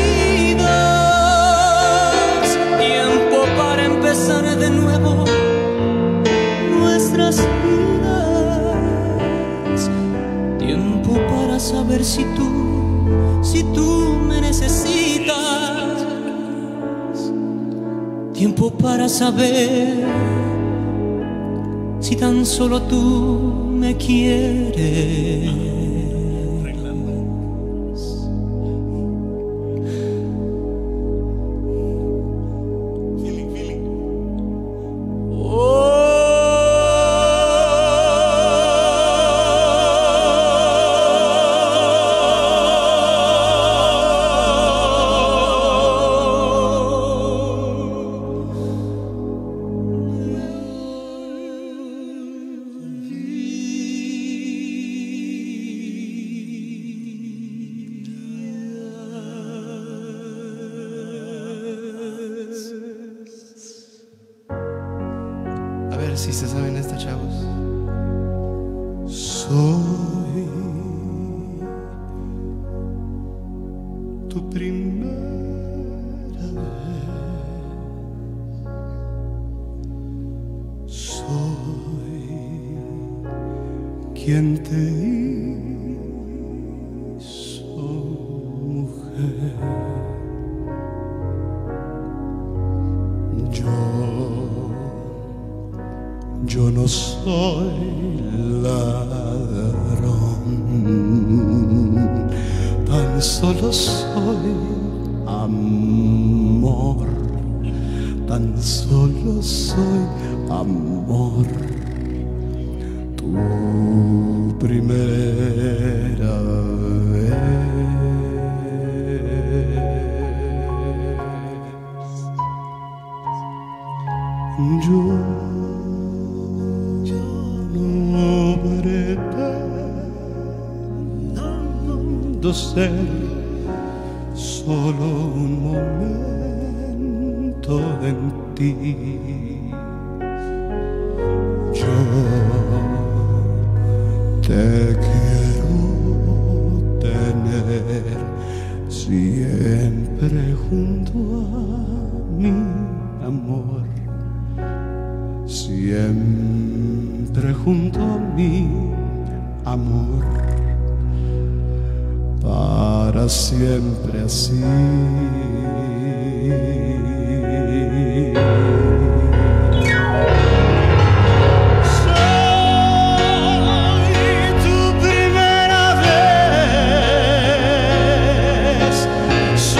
heridas, tiempo para empezar de nuevo nuestras vidas, tiempo para saber si tú, si tú me necesitas, tiempo para saber si tan solo tú me quieres. Si se saben esta, chavos. Soy tu primera vez, soy quien te hizo mujer. Yo Yo no soy ladrón, tan solo soy amor, tan solo soy amor, tu primera vez. Yo pretendo ser solo un momento en ti. Yo te quiero tener siempre junto a mi amor, siempre junto a mi amor, para siempre así.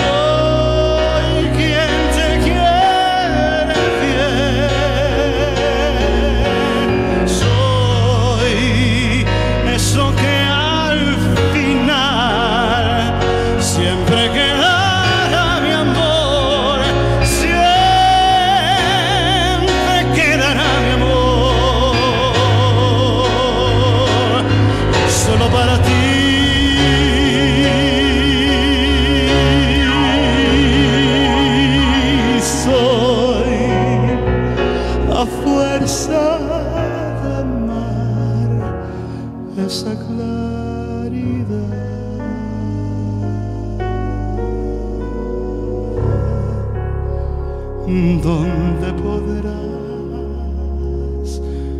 Soy quien te quiere bien. fuerza de amar esa claridad. ¿Dónde podrás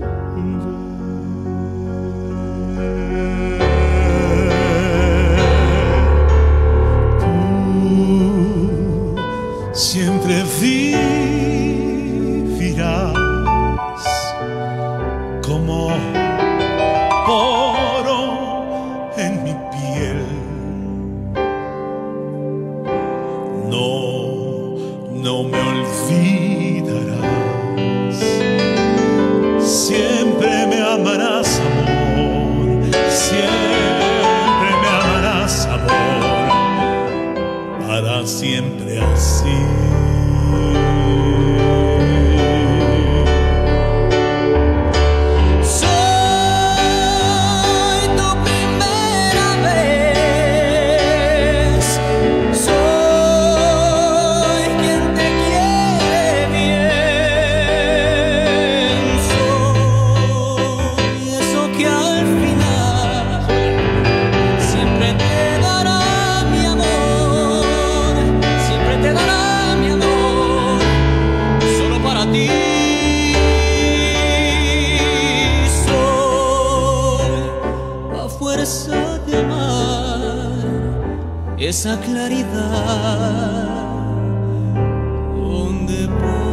ver? Tú siempre vivirás como oro en mi piel. No, no me olvidarás. Siempre me amarás, amor. Siempre me amarás, amor. Para siempre así. Esa claridad, donde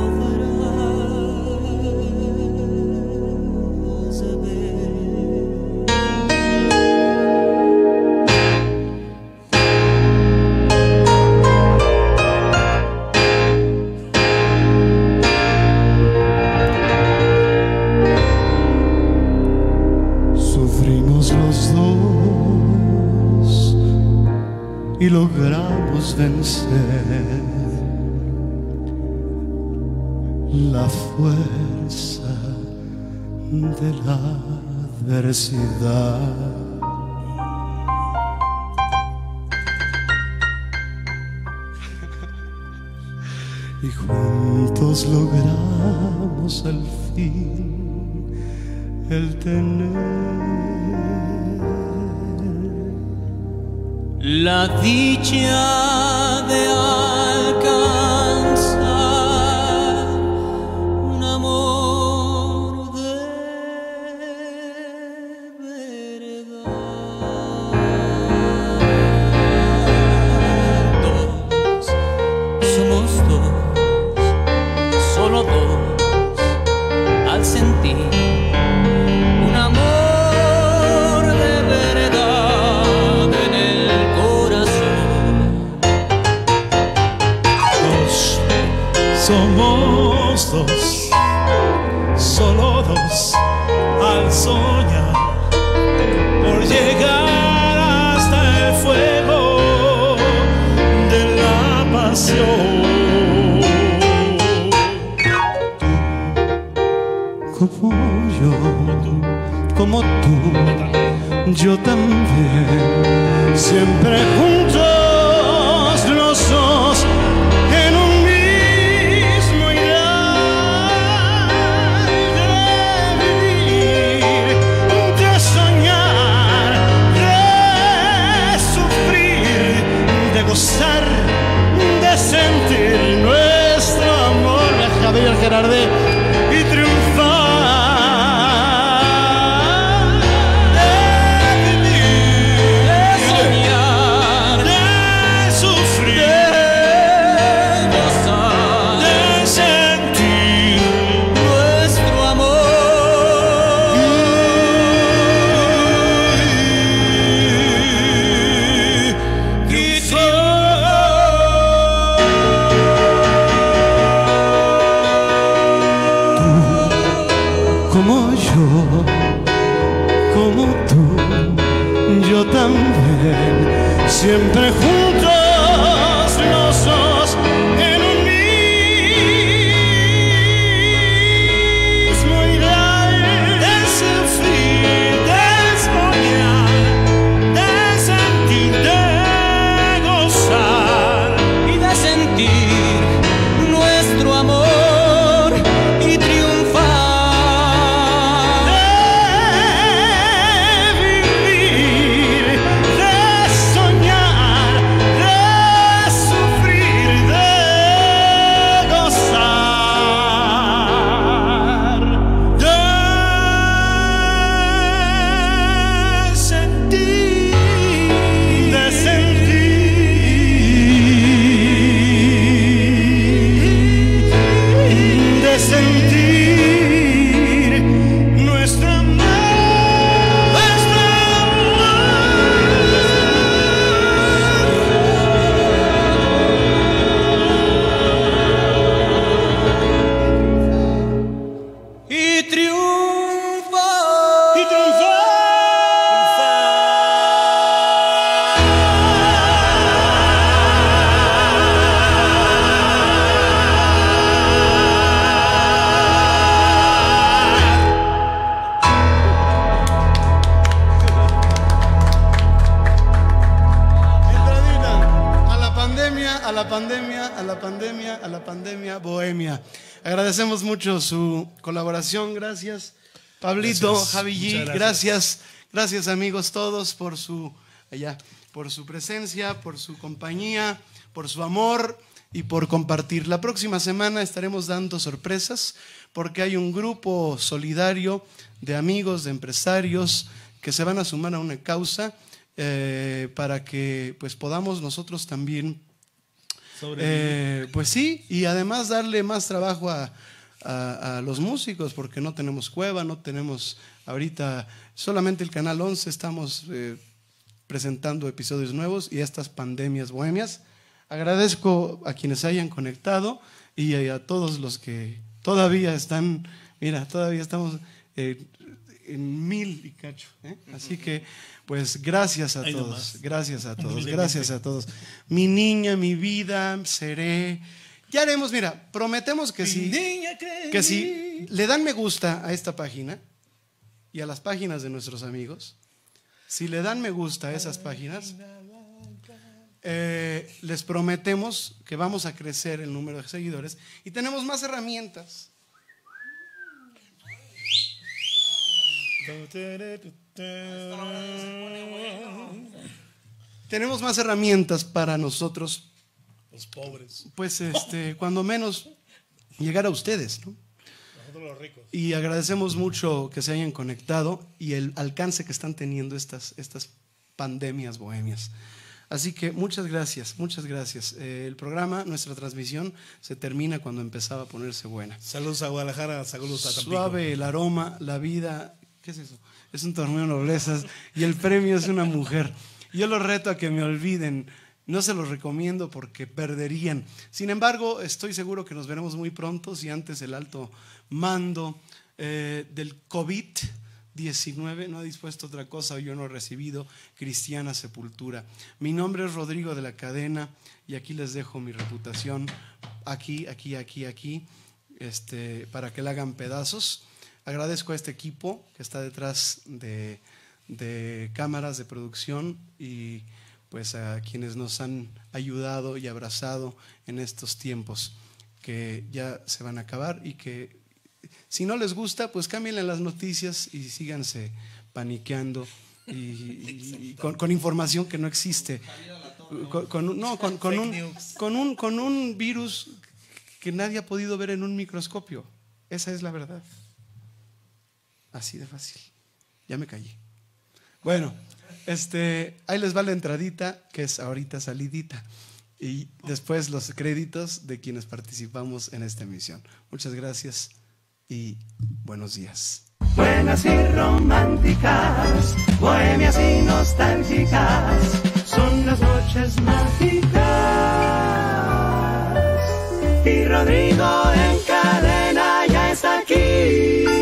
podrás ver. Sufrimos los dos y logramos vencer la fuerza de la adversidad. Y juntos logramos al fin el tener la dicha de alcanzar un amor de verdad. Dos, somos dos, solo dos, al sentir un amor somos dos, solo dos, al soñar por llegar hasta el fuego de la pasión. Tú, como yo, como tú, yo también, siempre juntos los dos. Gozar de sentir nuestro amor, Javier Gerardé, y triunfar, de vivir, de soñar, de sufrir, de gozar, de sentir nuestro amor. Y como yo, como tú, yo también, siempre juntos los dos en un mismo ideal de sufrir, de soñar, de sentir, de gozar y de sentir nuestro amor y triunfar. pandemia bohemia. Agradecemos mucho su colaboración, gracias Pablito, Gracias. Javi G, Muchas gracias. gracias. gracias amigos todos por su, allá, por su presencia, por su compañía, por su amor y por compartir. La próxima semana estaremos dando sorpresas porque hay un grupo solidario de amigos, de empresarios que se van a sumar a una causa eh, para que pues podamos nosotros también eh, pues sí, y además darle más trabajo a, a, a los músicos porque no tenemos cueva, no tenemos ahorita solamente el Canal once, estamos eh, presentando episodios nuevos y estas pandemias bohemias. Agradezco a quienes hayan conectado y a todos los que todavía están, mira, todavía estamos eh, en mil y cacho, ¿eh? Así que pues gracias a Ahí todos, nomás. gracias a todos, Humildemente. gracias a todos. Mi niña, mi vida, seré. Ya haremos, mira, prometemos que si, que si le dan me gusta a esta página y a las páginas de nuestros amigos, si le dan me gusta a esas páginas, eh, les prometemos que vamos a crecer el número de seguidores y tenemos más herramientas. Tenemos más herramientas para nosotros, Los pobres. pues este, cuando menos llegar a ustedes, ¿no? Nosotros los ricos. Y agradecemos mucho que se hayan conectado y el alcance que están teniendo estas, estas pandemias bohemias. Así que muchas gracias, muchas gracias. Eh, el programa, nuestra transmisión, se termina cuando empezaba a ponerse buena. Saludos a Guadalajara, saludos a Tampico. Suave, el aroma, la vida. ¿Qué es eso? Es un torneo de noblezas y el premio es una mujer. Yo los reto a que me olviden. No se los recomiendo porque perderían. Sin embargo, estoy seguro que nos veremos muy pronto si antes el alto mando eh, del COVID diecinueve no ha dispuesto otra cosa o yo no he recibido cristiana sepultura. Mi nombre es Rodrigo de la Cadena y aquí les dejo mi reputación, aquí, aquí, aquí, aquí, este, para que la hagan pedazos. Agradezco a este equipo que está detrás de, de cámaras de producción y pues a quienes nos han ayudado y abrazado en estos tiempos que ya se van a acabar y que si no les gusta, pues cámbienle las noticias y síganse paniqueando y, y- y con, con información que no existe. Con, con un- no, con, con un, con, un, con un virus que nadie ha podido ver en un microscopio. Esa es la verdad. Así de fácil. Ya me callé. Bueno, este, ahí les va la entradita, que es ahorita salidita. Y después los créditos de quienes participamos en esta emisión. Muchas gracias y buenos días. Buenas y románticas, bohemias y nostálgicas, son las noches mágicas. Y Rodrigo en cadena ya está aquí.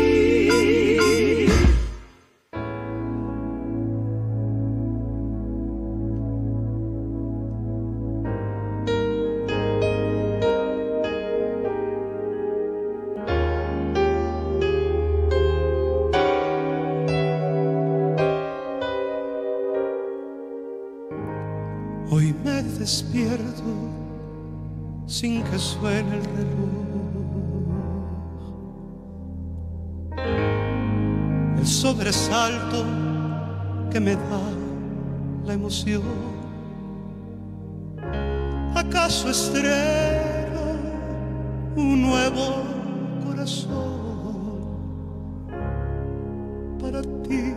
Hoy me despierto sin que suene el reloj. El sobresalto que me da la emoción. ¿Acaso estreno un nuevo corazón para ti?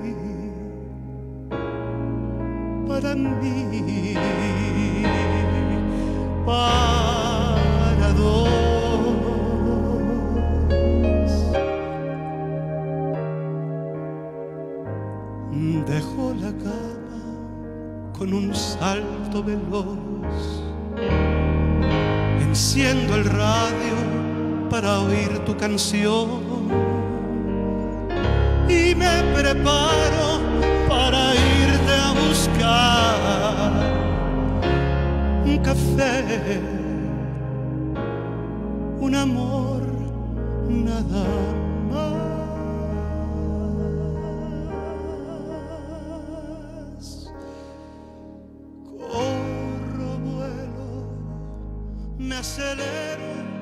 Para mí, para dos. Dejo la cama con un salto veloz, enciendo el radio para oír tu canción y me preparo para irte a buscar un café, un amor, nada más. Corro, vuelo, me acelero